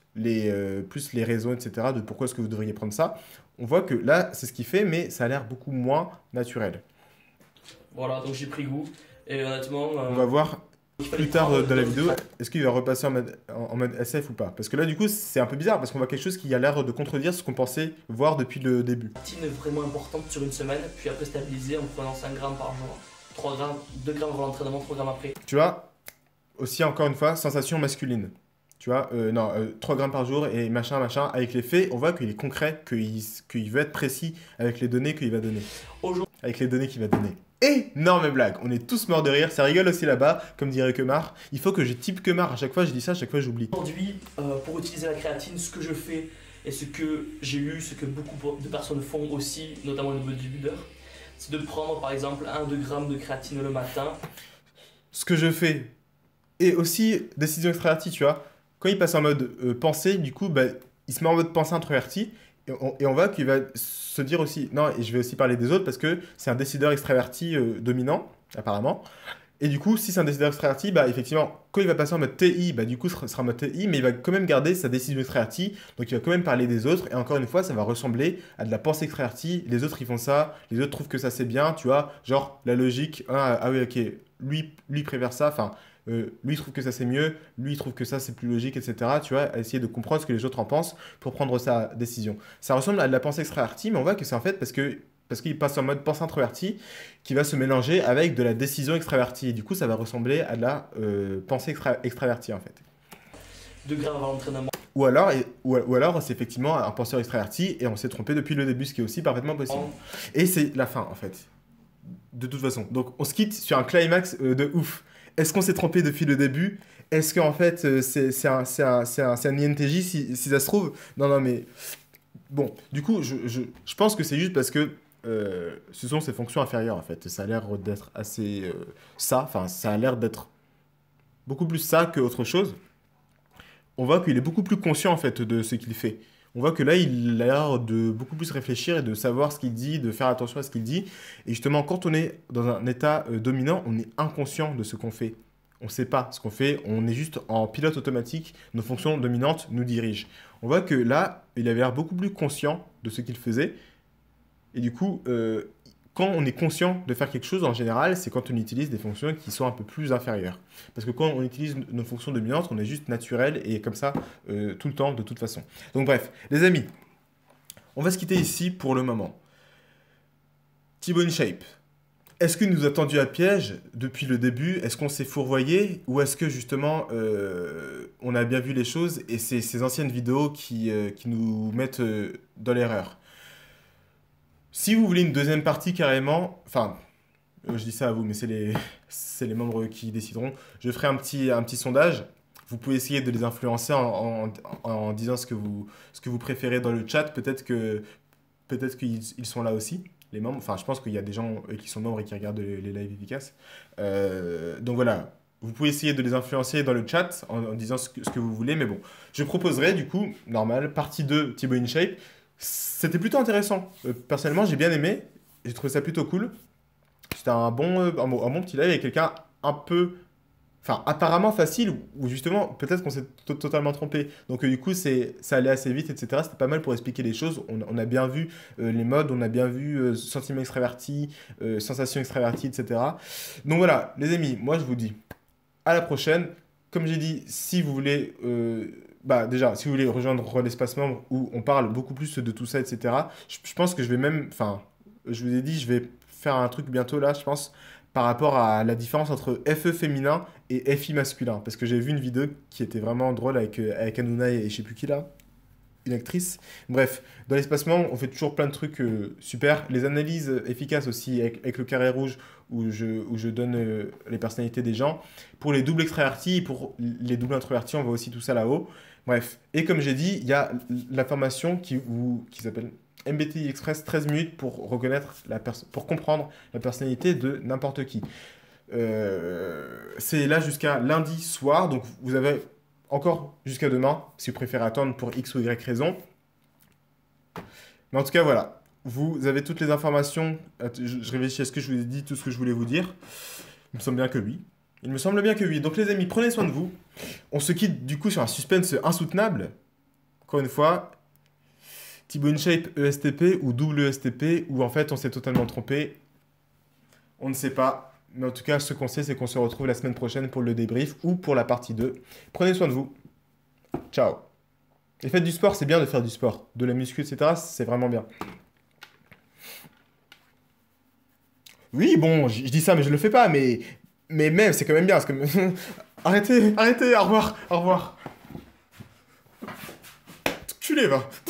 les raisons, etc., de pourquoi est-ce que vous devriez prendre ça. On voit que là, c'est ce qu'il fait, mais ça a l'air beaucoup moins naturel. Voilà, donc j'ai pris goût. Et honnêtement... On va voir plus tard dans la vidéo, est-ce qu'il va repasser en mode SF ou pas. Parce que là, du coup, c'est un peu bizarre, parce qu'on voit quelque chose qui a l'air de contredire ce qu'on pensait voir depuis le début. Une vraiment importante sur une semaine, puis après stabiliser en prenant 5 grammes par jour. 3 grammes, 2 grammes avant l'entraînement, 3 grammes après. Tu vois, aussi encore une fois, sensation masculine. Tu vois, 3 grammes par jour et machin, avec les faits, on voit qu'il est concret, qu'il veut être précis avec les données qu'il va donner. Avec les données qu'il va donner. Énorme blague, on est tous morts de rire, ça rigole aussi là-bas, comme dirait Kemar. Il faut que je type Kemar, à chaque fois je dis ça, à chaque fois j'oublie. Aujourd'hui, pour utiliser la créatine, ce que je fais et ce que j'ai lu, ce que beaucoup de personnes font aussi, notamment les bodybuilders, c'est de prendre par exemple 1-2 grammes de créatine le matin. Ce que je fais, et aussi décision extravertie, tu vois, quand il passe en mode pensée, du coup, il se met en mode pensée introvertie, et on voit qu'il va se dire aussi, non, et je vais aussi parler des autres parce que c'est un décideur extraverti dominant, apparemment. Et du coup, si c'est un décideur extraverti, effectivement, quand il va passer en mode TI, du coup, ce sera en mode TI, mais il va quand même garder sa décision extravertie, donc il va quand même parler des autres, et encore une fois, ça va ressembler à de la pensée extravertie. Les autres, ils font ça, les autres trouvent que ça c'est bien, tu vois, genre la logique, ah oui, ok, lui préfère ça, lui il trouve que ça c'est mieux, lui il trouve que ça c'est plus logique, etc. Tu vois, à essayer de comprendre ce que les autres en pensent pour prendre sa décision. Ça ressemble à de la pensée extravertie, mais on voit que c'est en fait parce qu'il passe en mode pensée introvertie qui va se mélanger avec de la décision extravertie. Et du coup, ça va ressembler à de la pensée extravertie en fait. 2 grammes avant l'entraînement. Ou alors c'est effectivement un penseur extraverti et on s'est trompé depuis le début, ce qui est aussi parfaitement possible. Et c'est la fin en fait. De toute façon. Donc on se quitte sur un climax de ouf. Est-ce qu'on s'est trompé depuis le début? Est-ce qu'en fait, c'est un INTJ si ça se trouve? Non, mais... Bon, du coup, je pense que c'est juste parce que ce sont ses fonctions inférieures, en fait. Ça a l'air d'être assez... ça a l'air d'être beaucoup plus ça qu'autre chose. On voit qu'il est beaucoup plus conscient, en fait, de ce qu'il fait. On voit que là, il a l'air de beaucoup plus réfléchir et de savoir ce qu'il dit, de faire attention à ce qu'il dit. Et justement, quand on est dans un état dominant, on est inconscient de ce qu'on fait. On ne sait pas ce qu'on fait, on est juste en pilote automatique, nos fonctions dominantes nous dirigent. On voit que là, il avait l'air beaucoup plus conscient de ce qu'il faisait. Et du coup, quand on est conscient de faire quelque chose, en général, c'est quand on utilise des fonctions qui sont un peu plus inférieures. Parce que quand on utilise nos fonctions dominantes, on est juste naturel et comme ça, tout le temps, de toute façon. Donc bref, les amis, on va se quitter ici pour le moment. Thibaut InShape. Est-ce qu'il nous a tendu à piège depuis le début? Est-ce qu'on s'est fourvoyé? Ou est-ce que justement on a bien vu les choses et c'est ces anciennes vidéos qui nous mettent dans l'erreur? Si vous voulez une deuxième partie carrément, enfin, je dis ça à vous, mais c'est les membres qui décideront, je ferai un petit sondage. Vous pouvez essayer de les influencer en disant ce que vous préférez dans le chat. Peut-être qu'ils sont là aussi. Les membres, enfin je pense qu'il y a des gens qui sont membres et qui regardent les lives efficaces. Donc voilà, vous pouvez essayer de les influencer dans le chat en disant ce que vous voulez, mais bon. Je proposerai du coup, normal, partie 2 Thibaut InShape. C'était plutôt intéressant. Personnellement, j'ai bien aimé, j'ai trouvé ça plutôt cool. C'était un bon petit live avec quelqu'un un peu... Enfin, apparemment facile, ou justement, peut-être qu'on s'est totalement trompé. Donc du coup, ça allait assez vite, etc. C'était pas mal pour expliquer les choses. On a bien vu les modes, on a bien vu sentiment extraverti, sensation extravertie, etc. Donc voilà, les amis, moi je vous dis à la prochaine. Comme j'ai dit, si vous voulez... déjà, si vous voulez rejoindre l'espace membre où on parle beaucoup plus de tout ça, etc., je pense que je vais même... Enfin, je vous ai dit, je vais faire un truc bientôt là, je pense, par rapport à la différence entre FE féminin et FI masculin. Parce que j'ai vu une vidéo qui était vraiment drôle avec Hanouna et je sais plus qui là, une actrice. Bref, dans l'espace membre, on fait toujours plein de trucs super. Les analyses efficaces aussi avec le carré rouge où je donne les personnalités des gens. Pour les doubles extravertis et pour les doubles introvertis, on voit aussi tout ça là-haut. Bref, et comme j'ai dit, il y a la formation qui s'appelle MBTI Express 13 minutes pour pour comprendre la personnalité de n'importe qui. C'est là jusqu'à lundi soir, donc vous avez encore jusqu'à demain, si vous préférez attendre pour X ou Y raison. Mais en tout cas, voilà. Vous avez toutes les informations. Je réfléchis à ce que je vous ai dit, tout ce que je voulais vous dire. Il me semble bien que oui. Il me semble bien que oui. Donc les amis, prenez soin de vous. On se quitte du coup sur un suspense insoutenable. Encore une fois, Thibaut InShape ESTP ou double ESTP, ou en fait on s'est totalement trompé. On ne sait pas. Mais en tout cas, ce qu'on sait, c'est qu'on se retrouve la semaine prochaine pour le débrief ou pour la partie 2. Prenez soin de vous. Ciao. Et faites du sport, c'est bien de faire du sport. De la muscu, etc., c'est vraiment bien. Oui, bon, je dis ça, mais je le fais pas, mais même, c'est quand même bien. Arrêtez, au revoir. Culé, va.